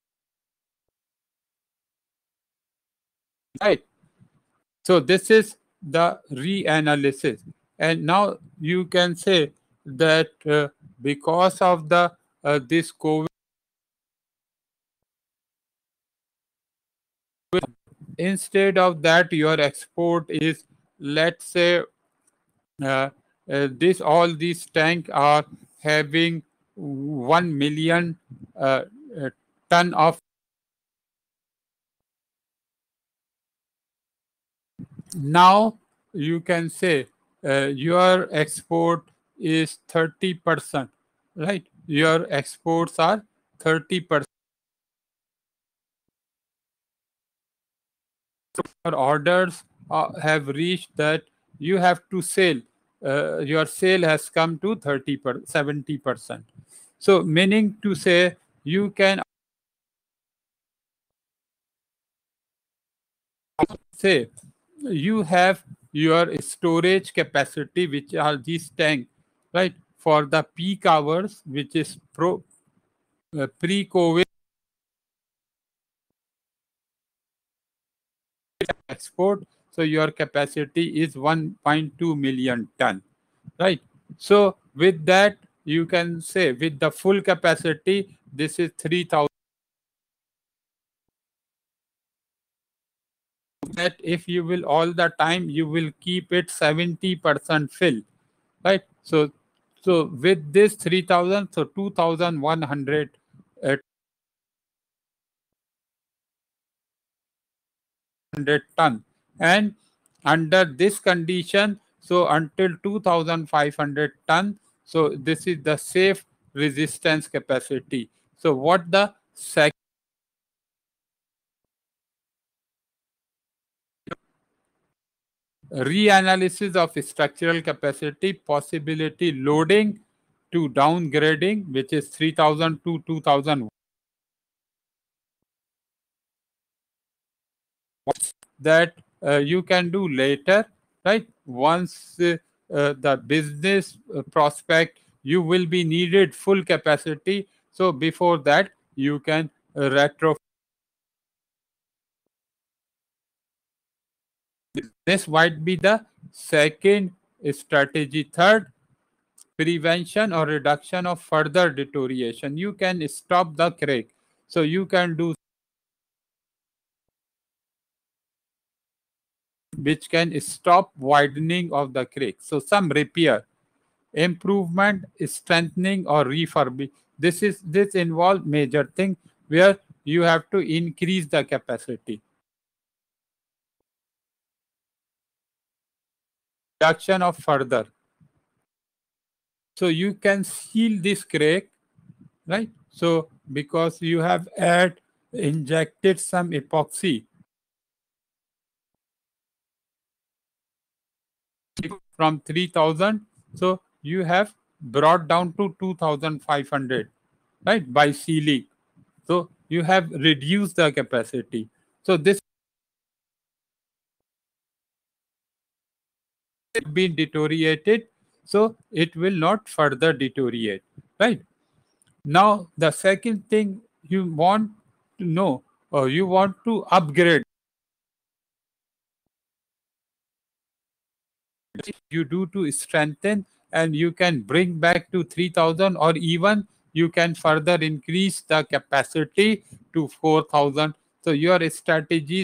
right? So this is the reanalysis. And now you can say that uh, because of the uh, this COVID, instead of that, your export is, let's say, uh, uh, this all these tank are having one million uh, uh, ton of. Now you can say uh, your export is thirty percent, right? Your exports are thirty percent. Your orders uh, have reached that you have to sell. Uh, your sale has come to thirty per seventy percent. So meaning to say you can say you have your storage capacity, which are these tank, right, for the peak hours, which is pro uh, pre-COVID export. So your capacity is one point two million ton, right? So with that, you can say with the full capacity, this is three thousand. That if you will all the time, you will keep it seventy percent fill, right? So so with this three thousand, so two thousand one hundred uh, ton. And under this condition, so until two thousand five hundred ton, so this is the safe resistance capacity. So what the second reanalysis of structural capacity, possibility loading to downgrading, which is three thousand to two thousand, that uh, you can do later, right? Once uh, uh, the business uh, prospect, you will be needed full capacity. So before that, you can uh, retro. This might be the second strategy. Third, prevention or reduction of further deterioration. You can stop the crack. So you can do which can stop widening of the crack. So some repair, improvement, strengthening, or refurbish. This is this involve major thing where you have to increase the capacity. Reduction of further. So you can seal this crack, right? So because you have add injected some epoxy from three thousand, so you have brought down to two thousand five hundred, right, by sealing. So you have reduced the capacity. So this has been deteriorated, so it will not further deteriorate, right? Now the second thing you want to know, or you want to upgrade, you do to strengthen, and you can bring back to three thousand, or even you can further increase the capacity to four thousand. So your strategy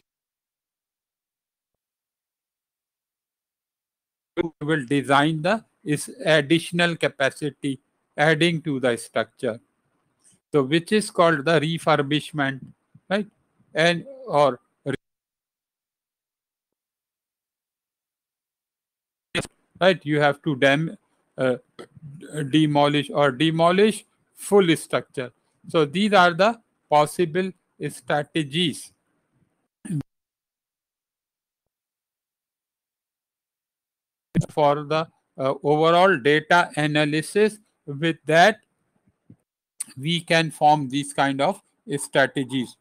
will design the is additional capacity adding to the structure. So which is called the refurbishment, right? And or right, you have to dem uh, demolish or demolish full structure. So these are the possible strategies for the uh, overall data analysis. With that, we can form these kind of strategies.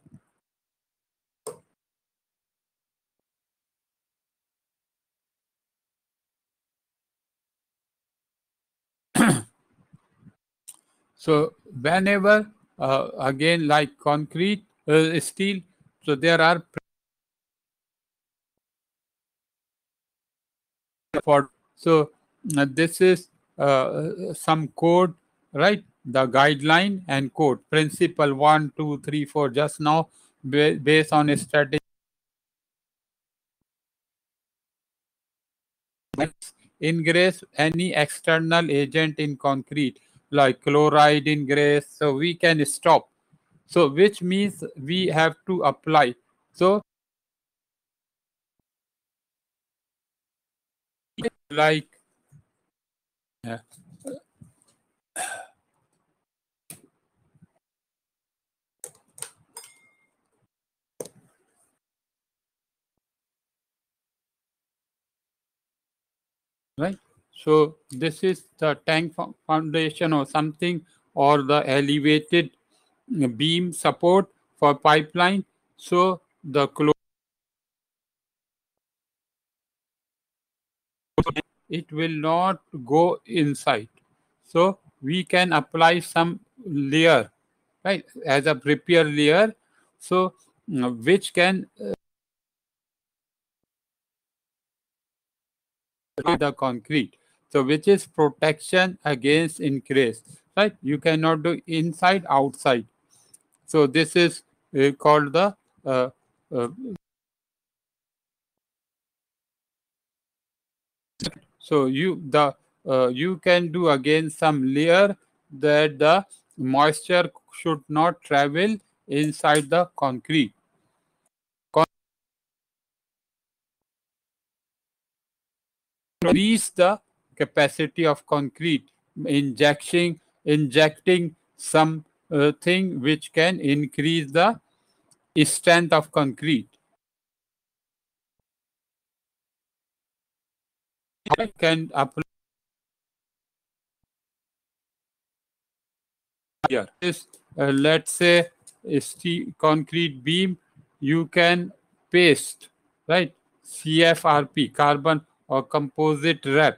So whenever uh, again like concrete, uh, steel, so there are for. So uh, this is uh, some code, right? The guideline and code principle one, two, three, four. Just now, ba- based on a strategy, ingress any external agent in concrete like chloride ingress. So we can stop. So which means we have to apply. So like. Yeah. Right. So this is the tank fo- foundation or something, or the elevated beam support for pipeline. So the close, it will not go inside. So we can apply some layer, right, as a prepare layer. So mm, which can uh, the concrete. So which is protection against increase, right? You cannot do inside outside. So this is uh, called the uh, uh, so you the uh, you can do again some layer that the moisture should not travel inside the concrete. Con- Increase the capacity of concrete, injection injecting some uh, thing which can increase the strength of concrete. I can apply here. Is uh, let's say a steel concrete beam, you can paste, right, C F R P, carbon or composite wrap,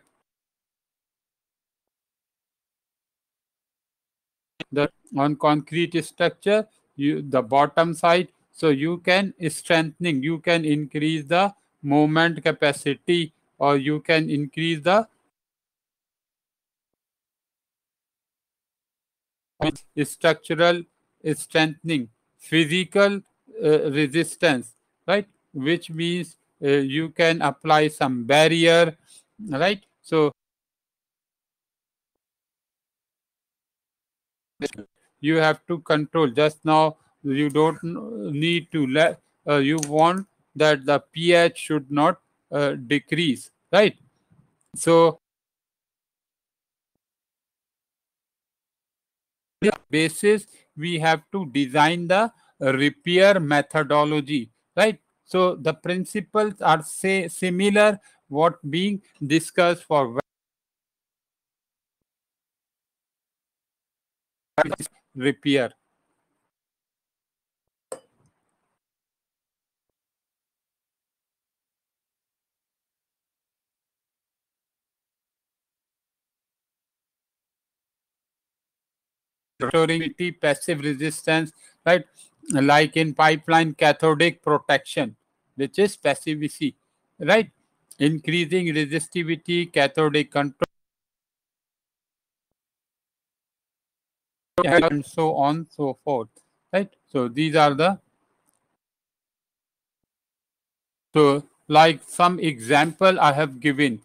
the on concrete structure, you the bottom side. So you can strengthening, you can increase the moment capacity, or you can increase the structural strengthening, physical uh, resistance, right? Which means uh, you can apply some barrier, right? So you have to control. Just now, you don't need to let. Uh, you want that the pH should not uh, decrease, right? So basis, we have to design the repair methodology, right? So the principles are say similar what being discussed for repair. Restoring passive resistance, right? Like in pipeline cathodic protection, which is passivity, right? Increasing resistivity, cathodic control, and so on, so forth, right? So these are the. So, like some example I have given,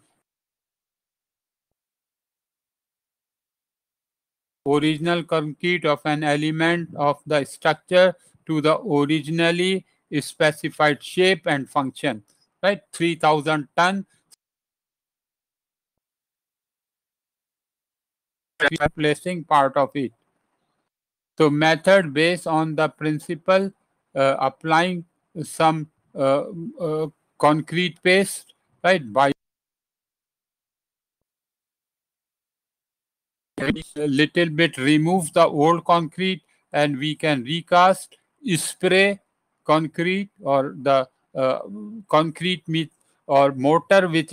original concrete of an element of the structure to the originally specified shape and function, right? three thousand ton, replacing part of it. So, method based on the principle uh, applying some uh, uh, concrete paste, right? By a little bit remove the old concrete, and we can recast, spray concrete, or the uh, concrete meat or mortar which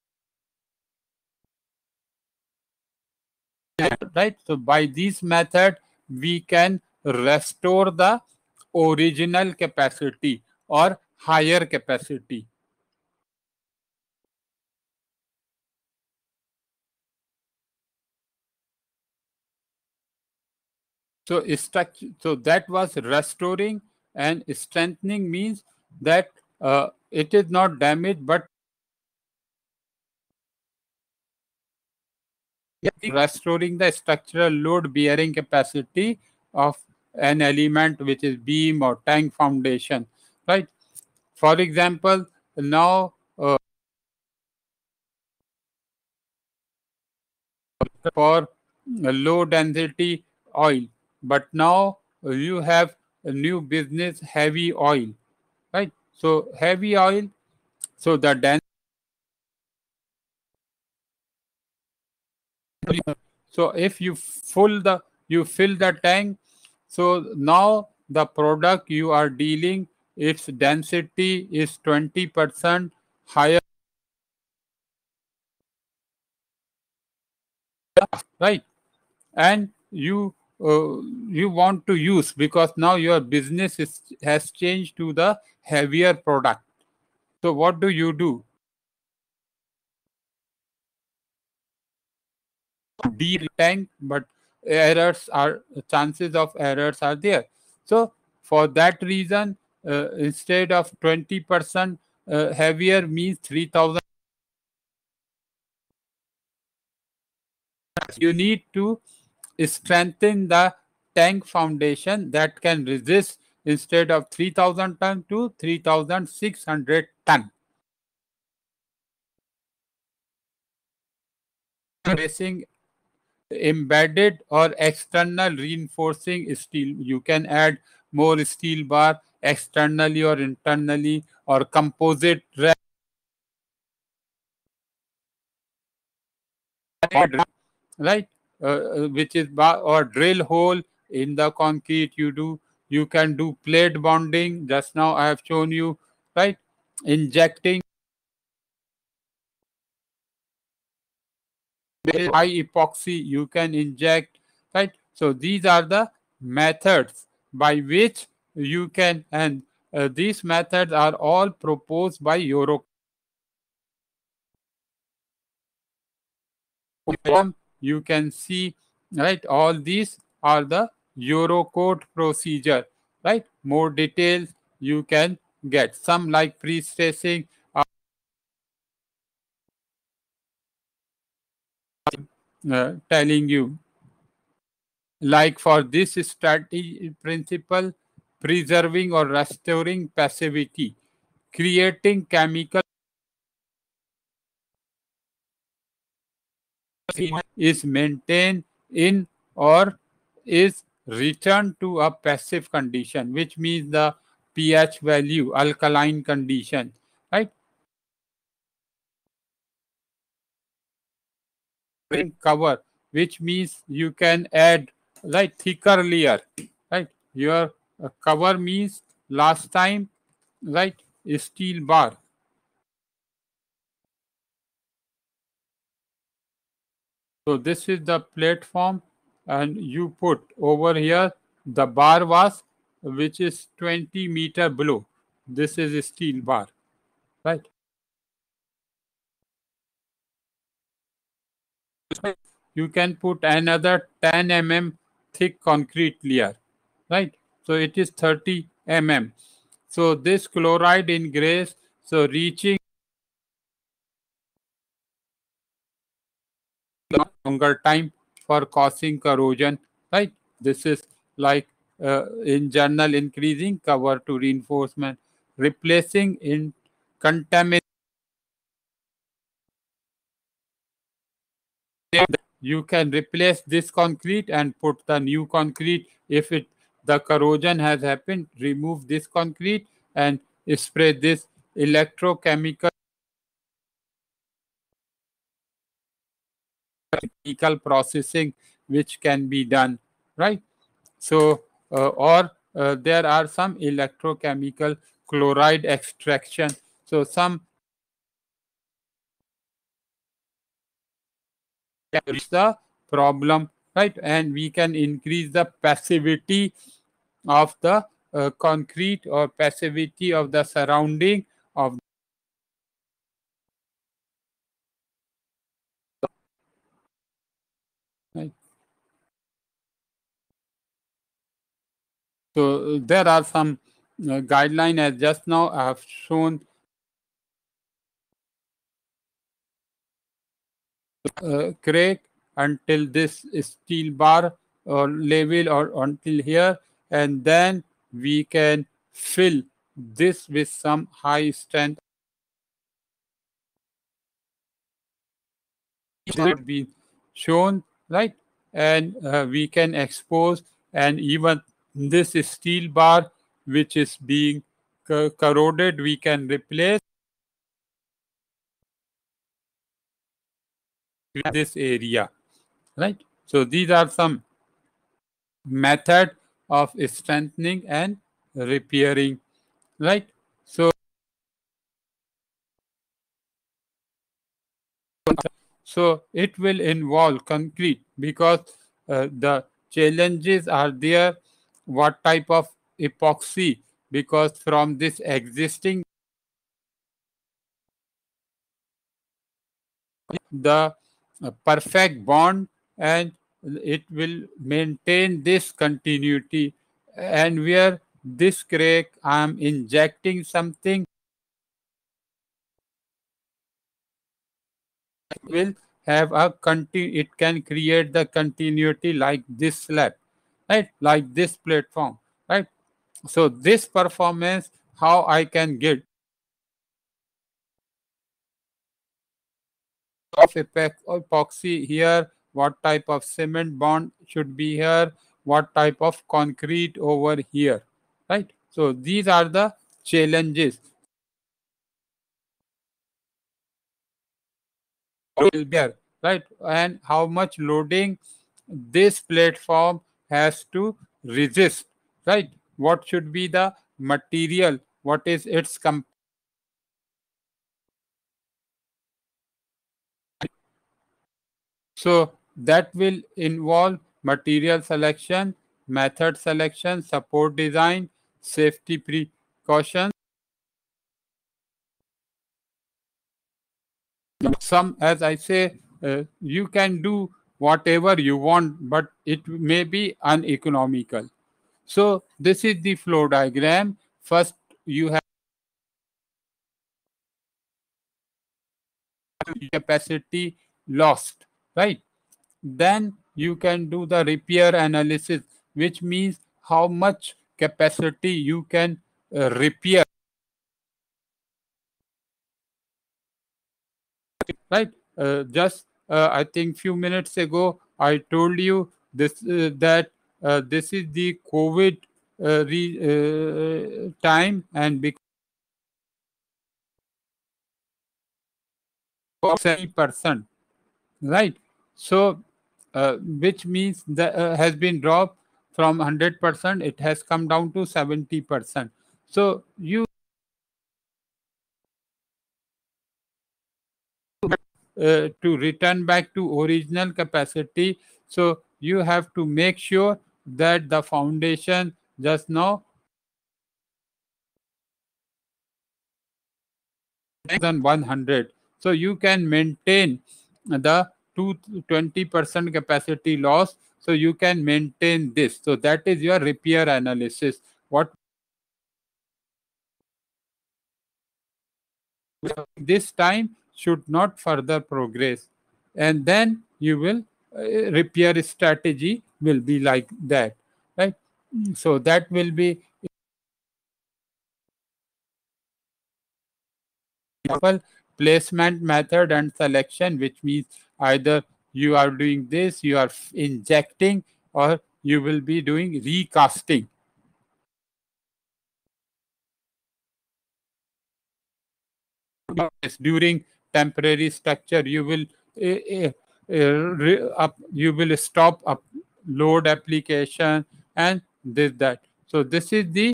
is right. So by this method we can restore the original capacity or higher capacity. So structure, so that was restoring, and strengthening means that uh, it is not damaged but restoring the structural load bearing capacity of an element, which is beam or tank foundation, right? For example, now uh, for low density oil, but now you have a new business, heavy oil, right? So heavy oil, so the density, so if you full the you fill the tank, so now the product you are dealing, its density is twenty percent higher, right? And you uh, you want to use, because now your business is, has changed to the heavier product. So what do you do? Deal tank, but errors are, chances of errors are there. So for that reason, uh, instead of twenty percent uh, heavier means three thousand, you need to strengthen the tank foundation that can resist, instead of three thousand ton to three thousand six hundred ton. Placing embedded or external reinforcing steel, you can add more steel bar externally or internally, or composite rack, right? Uh, uh, which is bar or drill hole in the concrete. You do, you can do plate bonding, just now I have shown you, right? Injecting high epoxy, you can inject, right? So these are the methods by which you can, and uh, these methods are all proposed by Euro. You can see, right? All these are the Eurocode procedure, right? More details you can get. Some like pre-stressing, uh, uh, telling you, like for this strategy principle, preserving or restoring passivity, creating chemical is maintained in or is returned to a passive condition, which means the pH value, alkaline condition, right? Cover, which means you can add like thicker layer, right? Your uh, cover means last time, right? Steel bar. So this is the platform, and you put over here the bar was, which is twenty meter below. This is a steel bar, right? You can put another ten millimeter thick concrete layer, right? So it is thirty millimeters. So this chloride in grace, so reaching longer time for causing corrosion, right? This is like uh, in general increasing cover to reinforcement, replacing in contaminant. You can replace this concrete and put the new concrete. If it the corrosion has happened, remove this concrete and spray this electrochemical chemical processing, which can be done, right? So, uh, or uh, there are some electrochemical chloride extraction. So, some is the problem, right? And we can increase the passivity of the uh, concrete, or passivity of the surrounding of, right? So uh, there are some uh, guideline as just now I have shown. Uh, crack until this steel bar or level or until here, and then we can fill this with some high strength should be shown, right? And uh, we can expose, and even this steel bar which is being co- corroded, we can replace this area, right? So these are some method of strengthening and repairing, right? So so it will involve concrete because uh, the challenges are there. What type of epoxy? Because from this existing, the uh, perfect bond, and it will maintain this continuity. And where this crack, I am injecting something, will have a conti- it can create the continuity like this slab, right? Like this platform, right? So this performance, how I can get of epoch- epoxy here, what type of cement bond should be here, what type of concrete over here, right? So these are the challenges will be there, right? And how much loading this platform has to resist, right? What should be the material? What is its comp- so that will involve material selection, method selection, support design, safety precautions. Some, as I say, uh, you can do whatever you want, but it may be uneconomical. So this is the flow diagram. First, you have capacity lost, right? Then you can do the repair analysis, which means how much capacity you can uh, repair, right? Uh, just uh, I think few minutes ago I told you this uh, that uh, this is the COVID uh, re, uh, time, and because seventy percent, right? So uh, which means that uh, has been dropped from one hundred percent, it has come down to seventy percent. So you uh, to return back to original capacity, so you have to make sure that the foundation just now than one hundred, so you can maintain the two twenty percent capacity loss, so you can maintain this. So that is your repair analysis. What this time should not further progress, and then you will uh, repair strategy will be like that, right? So that will be example, placement method and selection, which means either you are doing this, you are f- injecting, or you will be doing recasting. Yes, during temporary structure, you will uh, uh, uh, re- up, you will stop up load application and this that. So this is the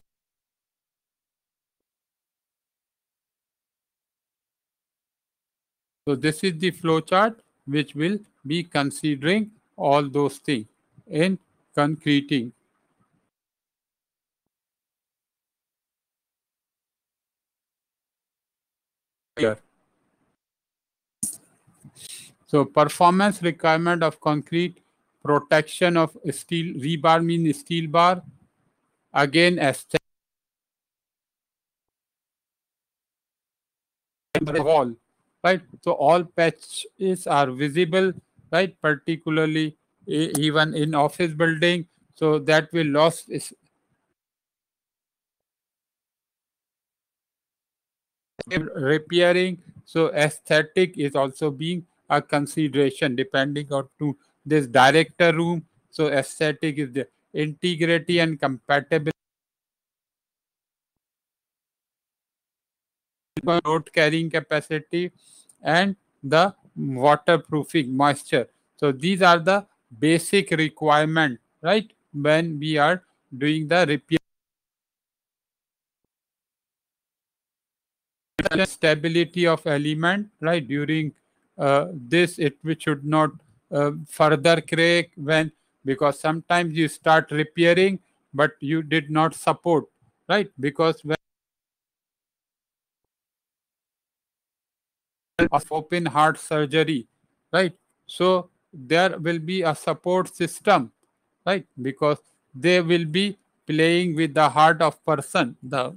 so this is the flow chart which will be considering all those things in concreting. Here. So performance requirement of concrete, protection of steel rebar means steel bar, again aesthetic wall, right? So all patches are visible, right? Particularly e- even in office building, so that will lose is repairing. So aesthetic is also being a consideration depending on to this director room. So aesthetic is the integrity and compatibility, load carrying capacity, and the waterproofing moisture. So these are the basic requirement, right? When we are doing the repair, stability of element, right? During uh, this, it which should not uh, further crack when, because sometimes you start repairing but you did not support, right? Because when of open heart surgery, right? So there will be a support system, right? Because they will be playing with the heart of person. The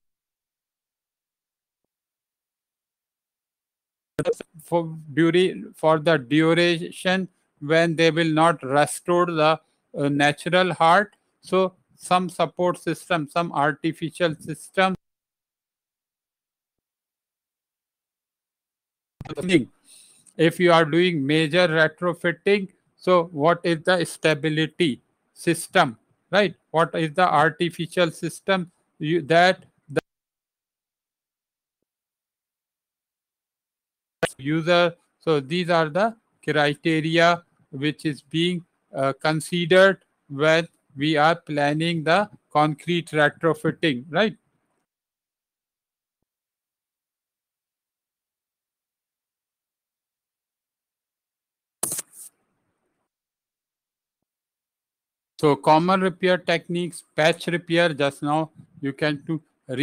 for during for the duration when they will not restore the uh, natural heart. So some support system, some artificial system. If you are doing major retrofitting, so what is the stability system, right? What is the artificial system you, that the user, so these are the criteria which is being uh, considered when we are planning the concrete retrofitting, right? So common repair techniques, patch repair, just now you can to re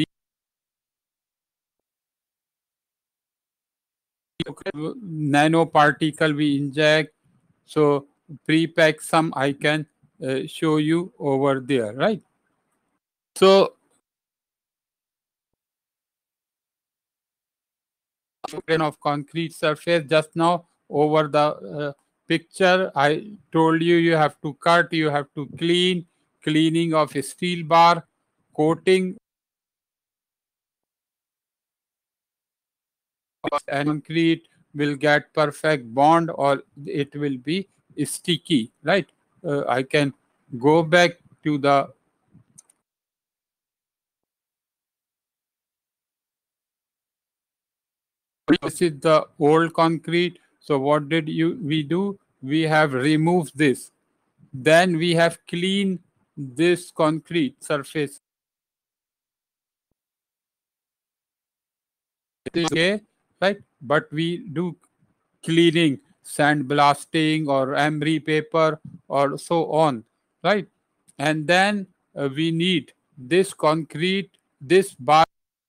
nanoparticle we inject. So pre-pack some I can uh, show you over there, right? So of concrete surface, just now over the uh, picture I told you, you have to cut, you have to clean, cleaning of a steel bar, coating and concrete will get perfect bond or it will be sticky, right? uh, I can go back to the, this is the old concrete. So what did you we do? We have removed this, then we have cleaned this concrete surface, okay, right? But we do cleaning, sandblasting or emery paper or so on, right? And then uh, we need this concrete, this bar,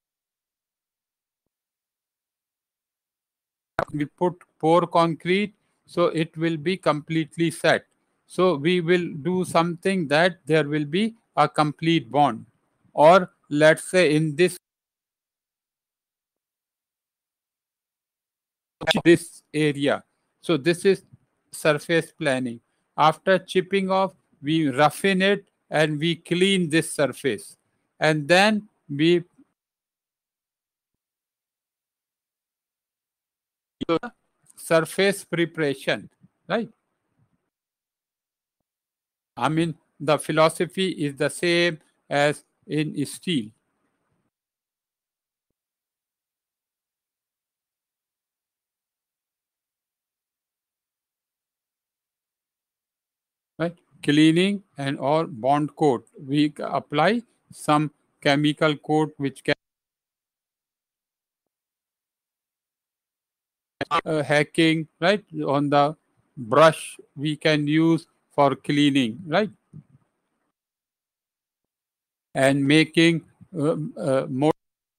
we put pour concrete, so it will be completely set. So we will do something that there will be a complete bond, or let's say in this this area. So this is surface planning. After chipping off, we roughen it and we clean this surface, and then we surface preparation, right? I mean, the philosophy is the same as in steel, right? Cleaning and all bond coat. We apply some chemical coat which can uh, hacking, right? On the brush we can use for cleaning, right? And making uh, uh, more,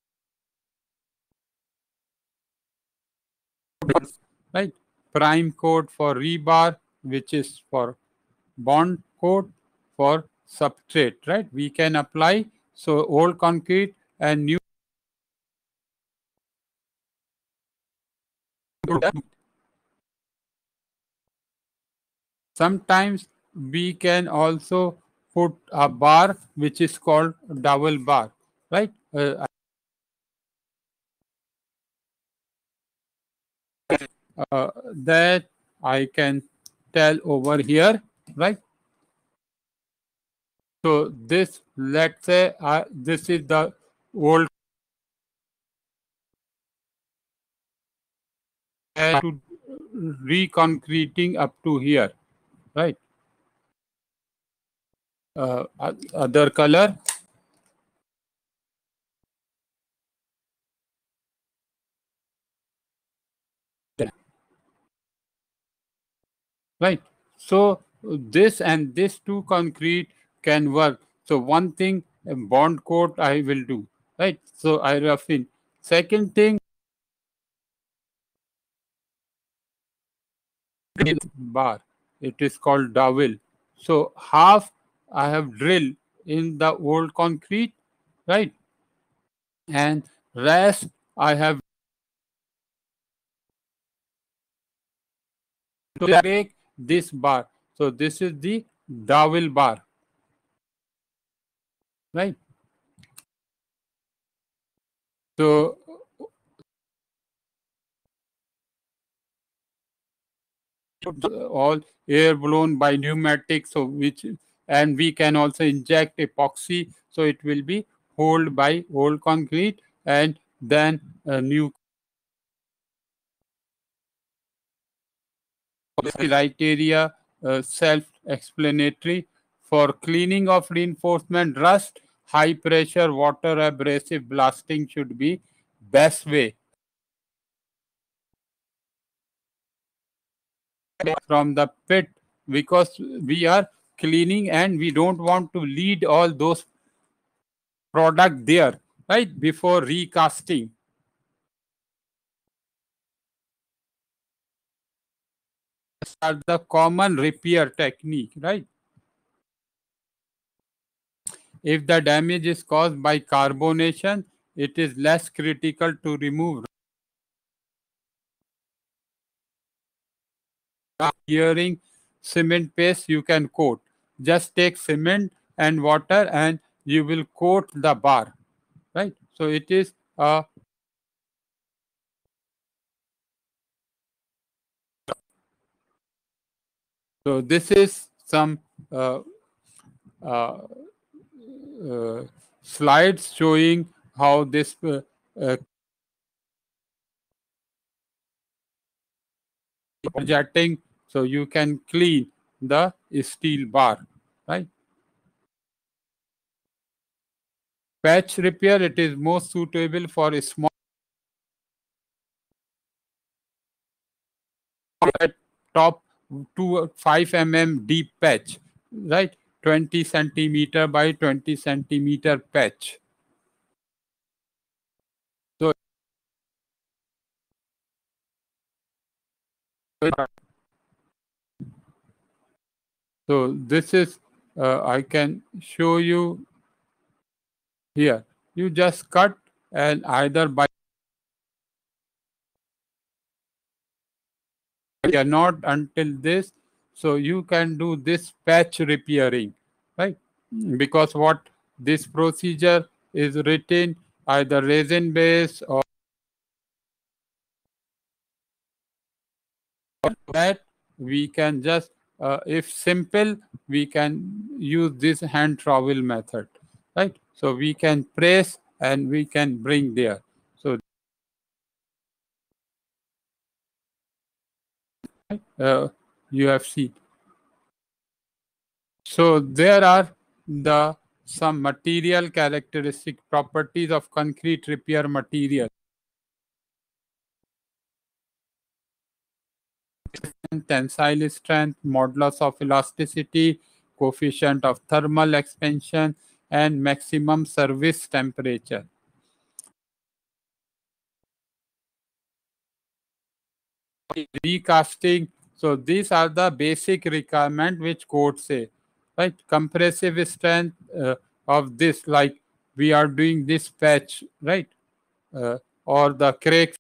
right? Prime coat for rebar, which is for bond coat for substrate, right? We can apply so old concrete and new. Sometimes we can also put a bar which is called double bar, right? Uh, uh, that I can tell over here, right? So this, let's say, uh, this is the old to reconcreting up to here, right? Uh, other color, right? So this and this two concrete can work. So one thing, a bond coat I will do, right? So I rough in. Second thing, bar. It is called dowel. So half I have drilled in the old concrete, right? And rest I have to make this bar. So this is the dowel bar, right? So all air blown by pneumatic, so which, and we can also inject epoxy, so it will be hold by old concrete and then a new criteria, uh, self-explanatory. For cleaning of reinforcement rust, high pressure water abrasive blasting should be best way from the pit, because we are cleaning and we don't want to lead all those product there, right, before recasting. These are the common repair technique, right? If the damage is caused by carbonation, it is less critical to remove. Hearing cement paste, you can coat. Just take cement and water and you will coat the bar, right? So it is uh, so this is some uh, uh, uh, slides showing how this uh, uh, jetting, so you can clean the steel bar, right? Patch repair, it is most suitable for a small top to five millimeter deep patch, right? twenty centimeter by twenty centimeter patch. So, so this is, uh, I can show you here. You just cut and either by cannot until this, so you can do this patch repairing, right? Because what this procedure is written either resin base or that we can just uh, if simple, we can use this hand trowel method, right? So we can press and we can bring there. So uh, you have seen. So there are the some material characteristic properties of concrete repair material. Tensile strength, modulus of elasticity, coefficient of thermal expansion, and maximum service temperature. Recasting. So these are the basic requirement which code say, right? Compressive strength uh, of this, like we are doing this patch, right? Uh, or the crack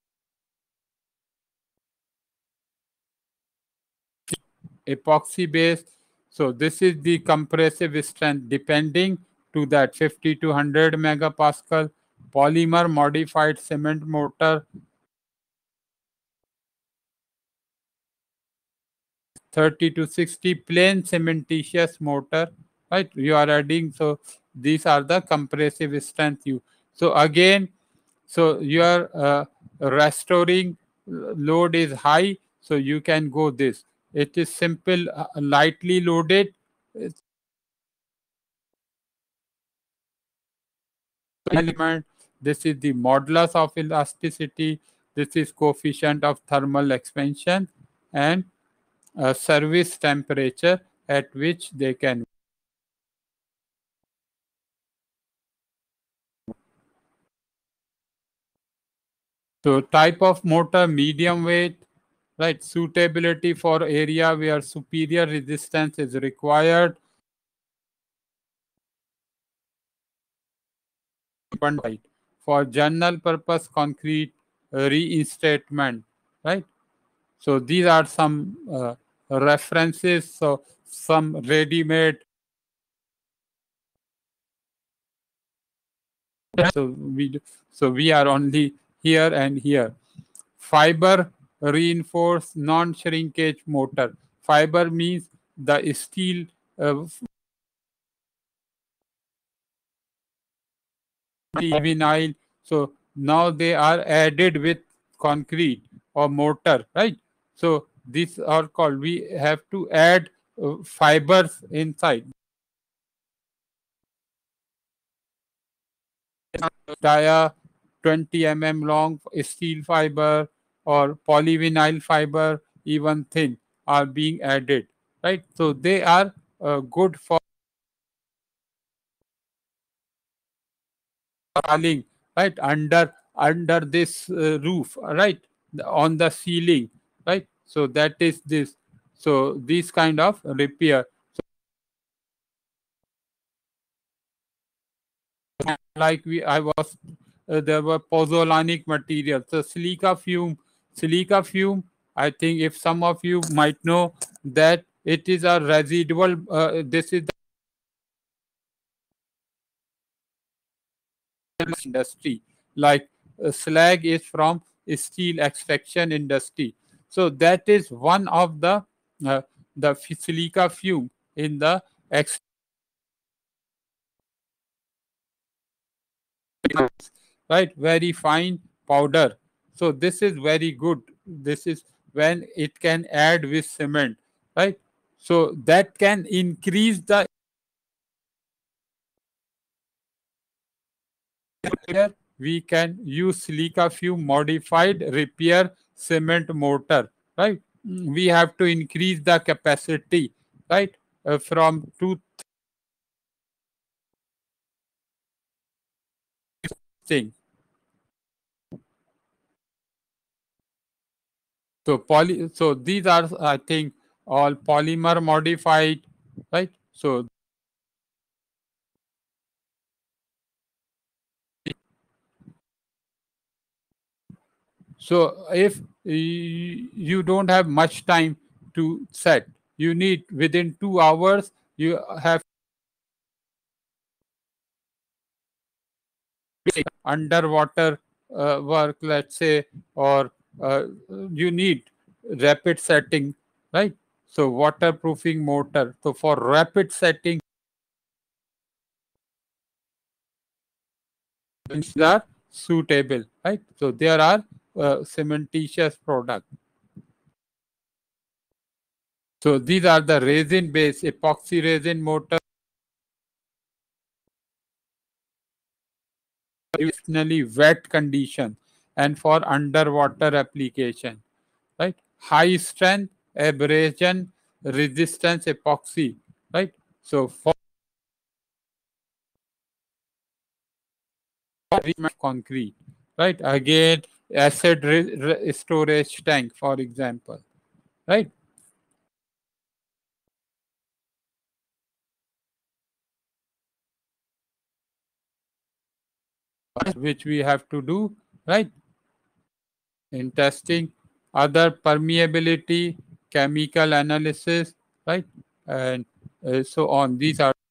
epoxy base. So this is the compressive strength depending to that fifty to one hundred megapascal. Polymer modified cement mortar thirty to sixty. Plain cementitious mortar, right? You are adding, so these are the compressive strength you. So again, so your uh, restoring load is high, so you can go this. It is simple, uh, lightly loaded. It's element. This is the modulus of elasticity. This is coefficient of thermal expansion, and uh, service temperature at which they can. So type of motor, medium weight, right? Suitability for area where superior resistance is required. Right. For general purpose concrete uh, reinstatement, right? So these are some uh, references. So some ready-made. So we so we are only here and here. Fiber reinforced non-shrinkage motor. Fiber means the steel uh, vinyl. So now they are added with concrete or mortar, right? So these are called. We have to add uh, fibers inside. Dia twenty millimeters long steel fiber or polyvinyl fiber, even thin, are being added, right? So they are uh, good for falling, right, under under this uh, roof, right, on the ceiling, right? So that is this. So this kind of repair, like we I was uh, there were pozzolanic materials. So silica fume, silica fume. I think if some of you might know that it is a residual. Uh, this is the industry. Like uh, slag is from steel extraction industry. So that is one of the uh, the silica fume in the ex, right, very fine powder. So this is very good. This is when it can add with cement, right? So that can increase the. We can use silica fume modified repair cement mortar, right? Mm, we have to increase the capacity, right, uh, from two things. So poly, so these are, I think, all polymer modified, right? So so if y- you don't have much time to set, you need within two hours. You have underwater uh, work, let's say, or uh, you need rapid setting, right? So waterproofing motor. So for rapid setting, these are suitable, right? So there are uh, cementitious product. So these are the resin based epoxy resin motor, traditionally wet condition and for underwater application, right? High strength abrasion resistance epoxy, right? So for concrete, right? Again, acid re- re- storage tank, for example, right? which we have to do, right? In testing other permeability, chemical analysis, right? And uh, so on. These are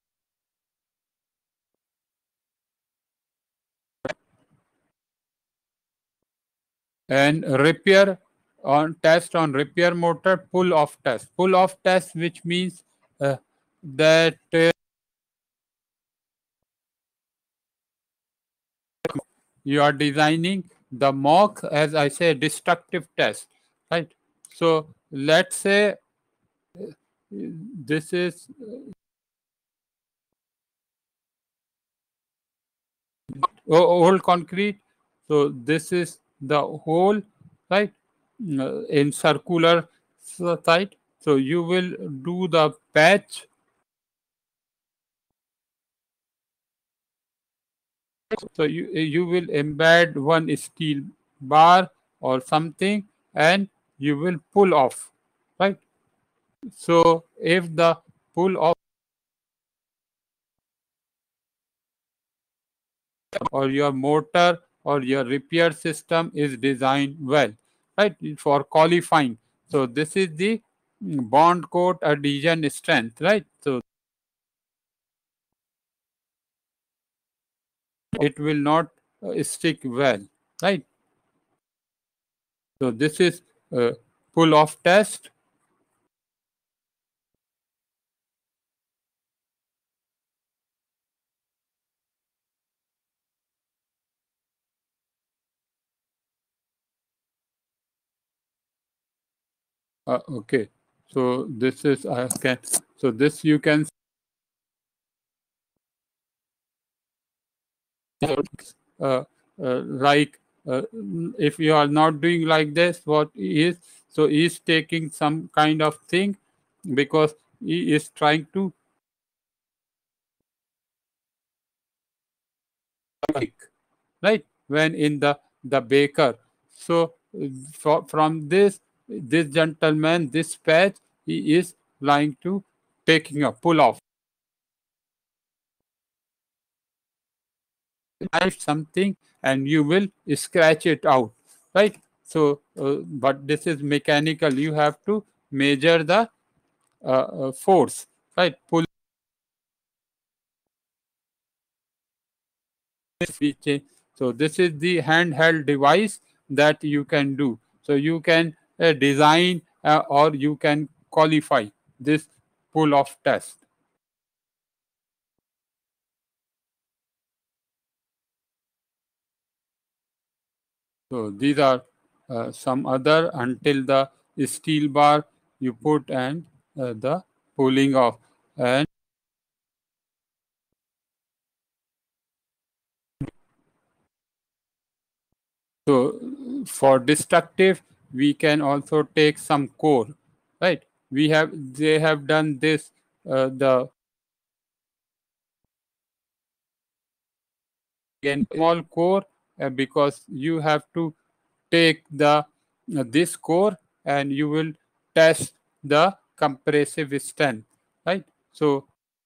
and repair on test on repair motor pull off test. Pull off test, which means uh, that uh, you are designing the mock, as I say, destructive test, right? So let's say this is old concrete. So this is the hole, right? Uh, in circular site. So you will do the patch. So you you will embed one steel bar or something, and you will pull off, right? So if the pull off or your motor or your repair system is designed well, right, for qualifying. So this is the mm, bond coat adhesion strength, right? So it will not uh, stick well, right? So this is uh, pull off test. Uh, okay, so this is I can so this you can uh, uh, like uh, if you are not doing like this, what he is, so he is taking some kind of thing because he is trying to like, right, when in the the baker. So for, from this this gentleman, this patch, he is trying to taking a pull off knife something, and you will scratch it out, right? So uh, but this is mechanical, you have to measure the uh, uh, force, right? Pull this we change. So this is the handheld device that you can do. So you can uh, design uh, or you can qualify this pull off test. So these are uh, some other until the steel bar you put and uh, the pulling off. And so for destructive, we can also take some core, right? We have they have done this uh, the again small core uh, because you have to take the uh, this core and you will test the compressive strength, right? So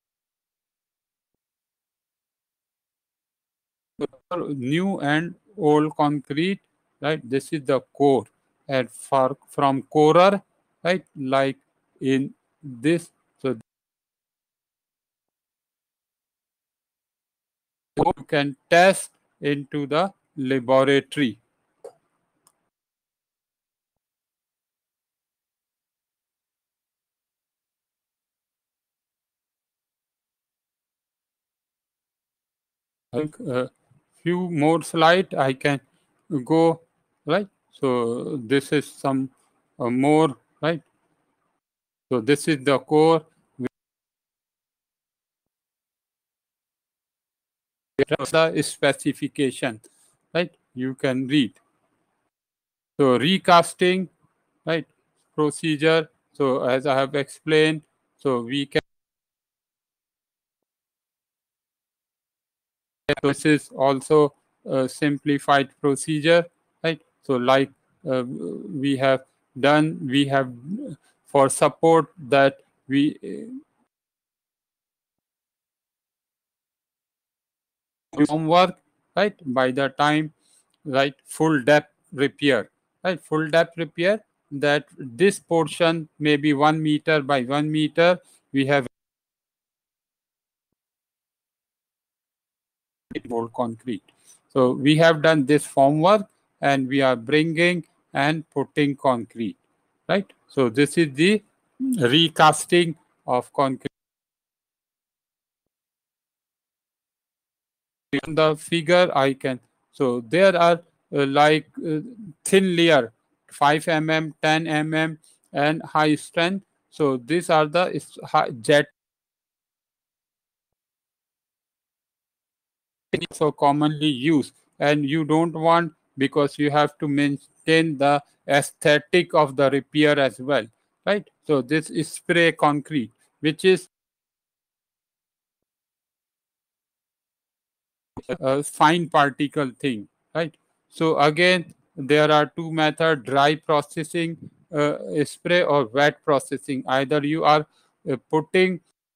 new and old concrete, right? This is the core, and for from corer, right? Like in this, so you can test into the laboratory. Like a few more slide, I can go, right. So this is some uh, more, right. So this is the core. The specification, right? You can read. So recasting, right? Procedure. So as I have explained, so we can. This is also a simplified procedure, right? So like uh, we have done, we have for support that we uh, homework right? By the time, right, full depth repair, right, full depth repair, that this portion may be one meter by one meter, we have mold concrete. So we have done this formwork and we are bringing and putting concrete, right? So this is the recasting of concrete. In the figure I can, so there are uh, like uh, thin layer, five millimeter, ten millimeter, and high strength. So these are the is- hi- jet so commonly used, and you don't want, because you have to maintain the aesthetic of the repair as well, right? So this is spray concrete, which is a fine particle thing, right? So again, there are two methods: dry processing, uh, spray, or wet processing. Either you are uh, putting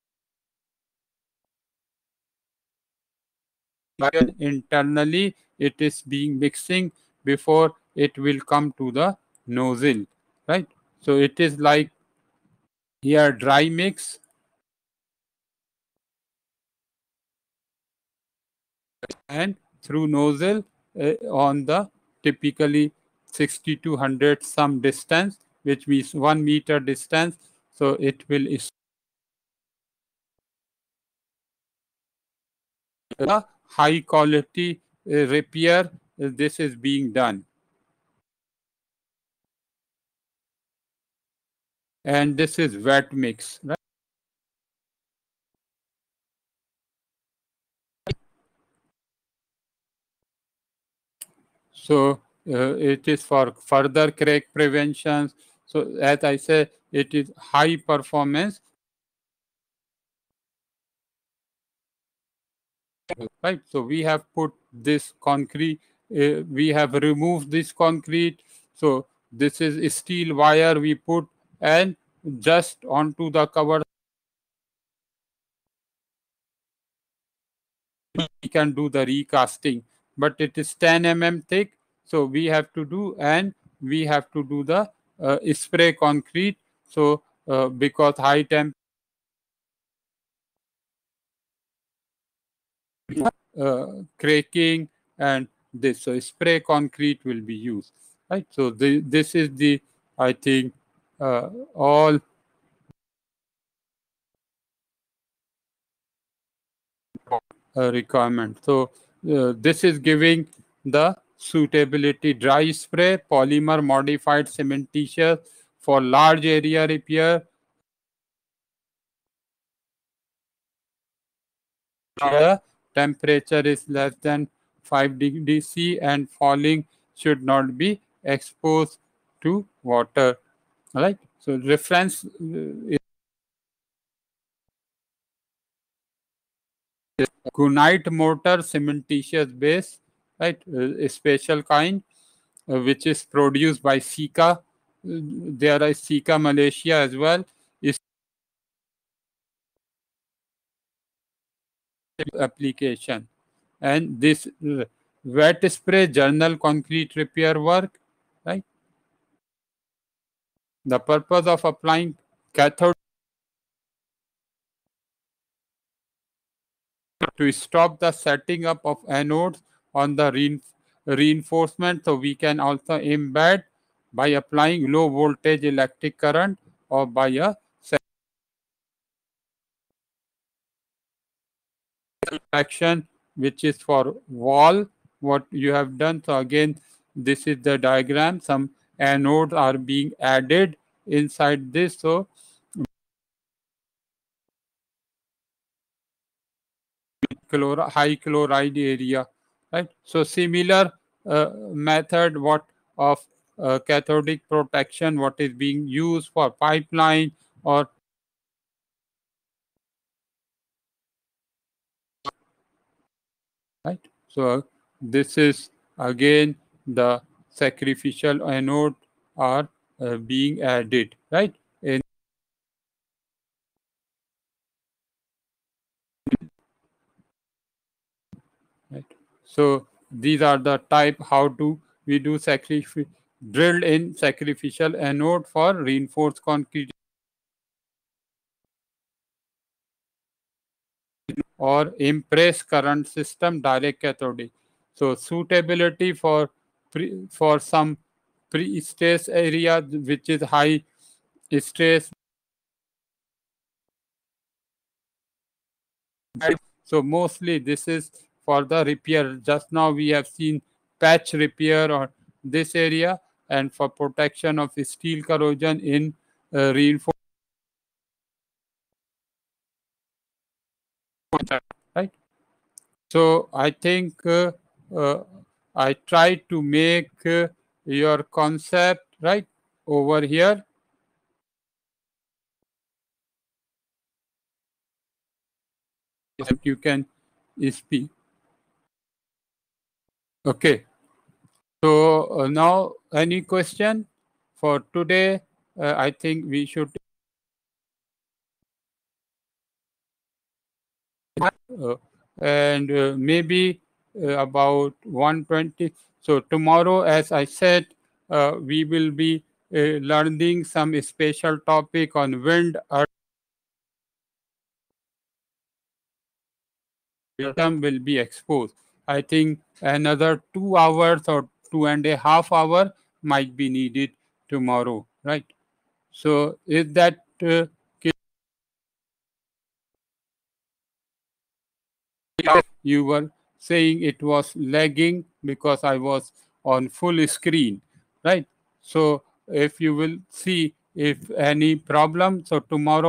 internally, it is being mixing before it will come to the nozzle, right? So it is like here dry mix, and through nozzle uh, on the typically sixty to one hundred some distance, which means one meter distance. So it will is a high quality uh, repair. uh, This is being done, and this is wet mix, right? So uh, it is for further crack prevention. So as I say, it is high performance, right? So we have put this concrete, uh, we have removed this concrete. So this is steel wire we put, and just onto the cover we can do the recasting, but it is ten millimeter thick. So we have to do, and we have to do the uh, spray concrete. So uh, because high temp uh, cracking and this, so spray concrete will be used, right? So the, this is the, I think, uh, all uh, requirement. So uh, this is giving the suitability: dry spray, polymer modified cementitious for large area repair. The temperature is less than five degrees C and falling, should not be exposed to water. Right. So reference uh, is gunite mortar, cementitious base, right? Uh, a special kind uh, which is produced by Sika. Uh, There is Sika Malaysia as well. Is application, and this uh, wet spray journal concrete repair work, right? The purpose of applying cathode to stop the setting up of anodes on the rein- reinforcement. So we can also embed by applying low voltage electric current, or by a action which is for wall, what you have done. So again, this is the diagram. Some anodes are being added inside this. So chlor- high chloride area, right? So similar uh, method what of uh, cathodic protection, what is being used for pipeline, or right. So this is again the sacrificial anode are uh, being added, right? In, right. So these are the type how to we do sacrifice drilled in sacrificial anode for reinforced concrete or impress current system direct cathodic. So suitability for pre, for some pre-stress area which is high stress. So mostly this is for the repair. Just now we have seen patch repair or this area, and for protection of steel corrosion in uh, reinforced, right? So I think uh, uh, I try to make uh, your concept right over here. That you can speak. Okay. So uh, now any question for today? Uh, I think we should. Uh, and uh, maybe uh, about one twenty. So tomorrow, as I said, uh, we will be uh, learning some special topic on wind term will be exposed. I think another two hours or two and a half hour might be needed tomorrow, right? So is that uh, you were saying it was lagging because I was on full screen, right? So if you will see if any problem, so tomorrow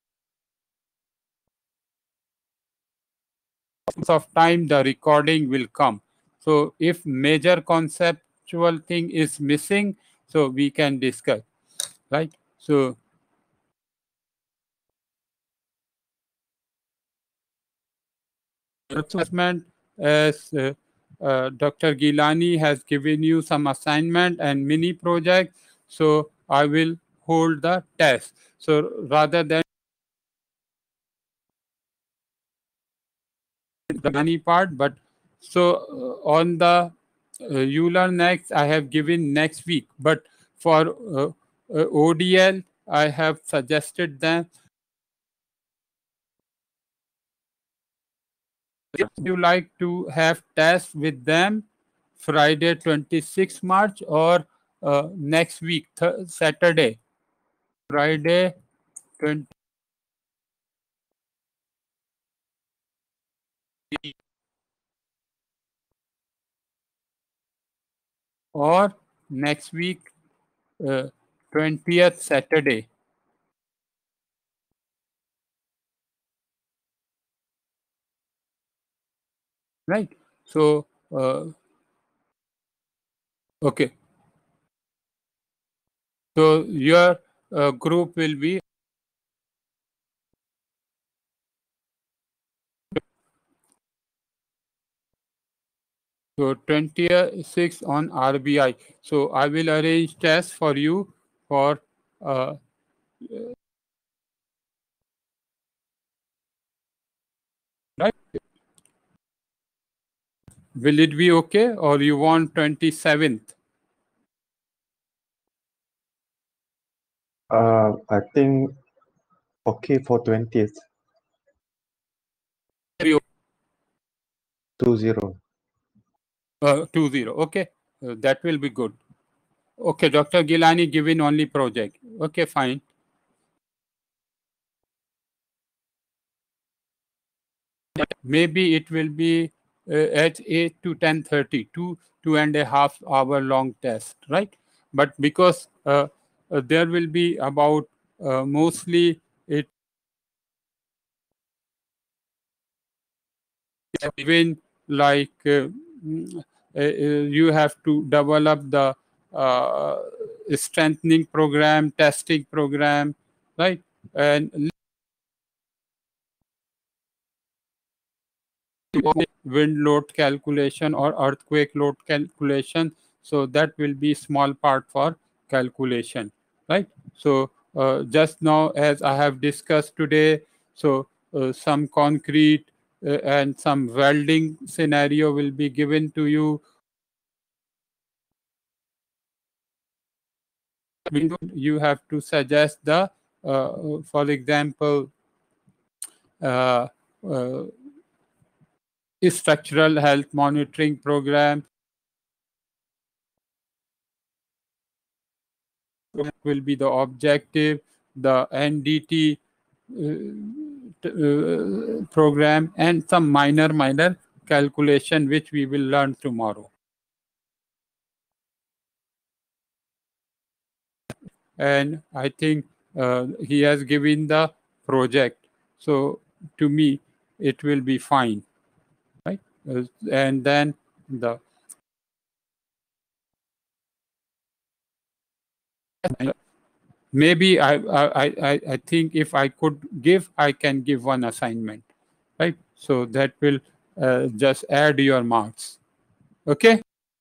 of time the recording will come. So if major conceptual thing is missing, so we can discuss, right? So assessment, as uh, uh, Doctor Gilani has given you some assignment and mini project, so I will hold the test. So rather than the money part, but so uh, on the uh, you learn next, I have given next week, but for uh, uh, O D L, I have suggested them. If you like to have tests with them Friday twenty-sixth March or uh, next week, th- Saturday, Friday twenty or next week, uh, twentieth Saturday, right? So, uh, okay. So your uh, group will be so twenty-six on R B I. So I will arrange tests for you for uh, right. Will it be okay or you want twenty-seventh? Uh, I think okay for twentieth. Two zero. Uh, two zero. Okay, uh, that will be good. Okay, Doctor Gilani given only project. Okay, fine. Maybe it will be uh, at eight to ten thirty, two two and a half hour long test, right? But because uh, uh, there will be about uh, mostly it even like uh, mm, uh, uh, you have to develop the uh, strengthening program, testing program, right? And wind load calculation or earthquake load calculation, so that will be small part for calculation, right? So uh, just now as I have discussed today, so uh, some concrete uh, and some welding scenario will be given to you. You have to suggest the, uh, for example, uh, uh, structural health monitoring program will be the objective, the N D T uh, uh, program, and some minor minor calculation which we will learn tomorrow. And I think uh, he has given the project, so to me it will be fine, right? Uh, and then the maybe I, I I I think if I could give, I can give one assignment, right? So that will uh, just add your marks. Okay.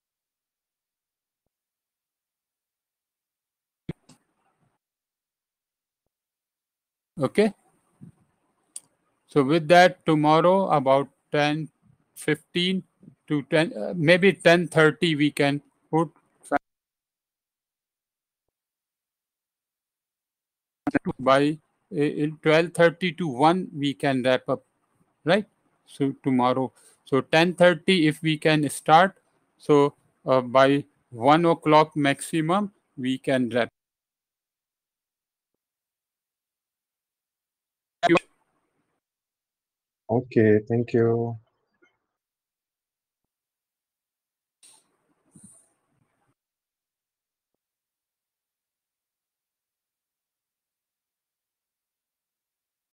Okay. So with that, tomorrow about ten fifteen to ten, uh, maybe ten thirty, we can put by uh, twelve thirty to one, we can wrap up, right? So tomorrow, so ten thirty if we can start, so uh, by one o'clock maximum we can wrap. Okay, thank you.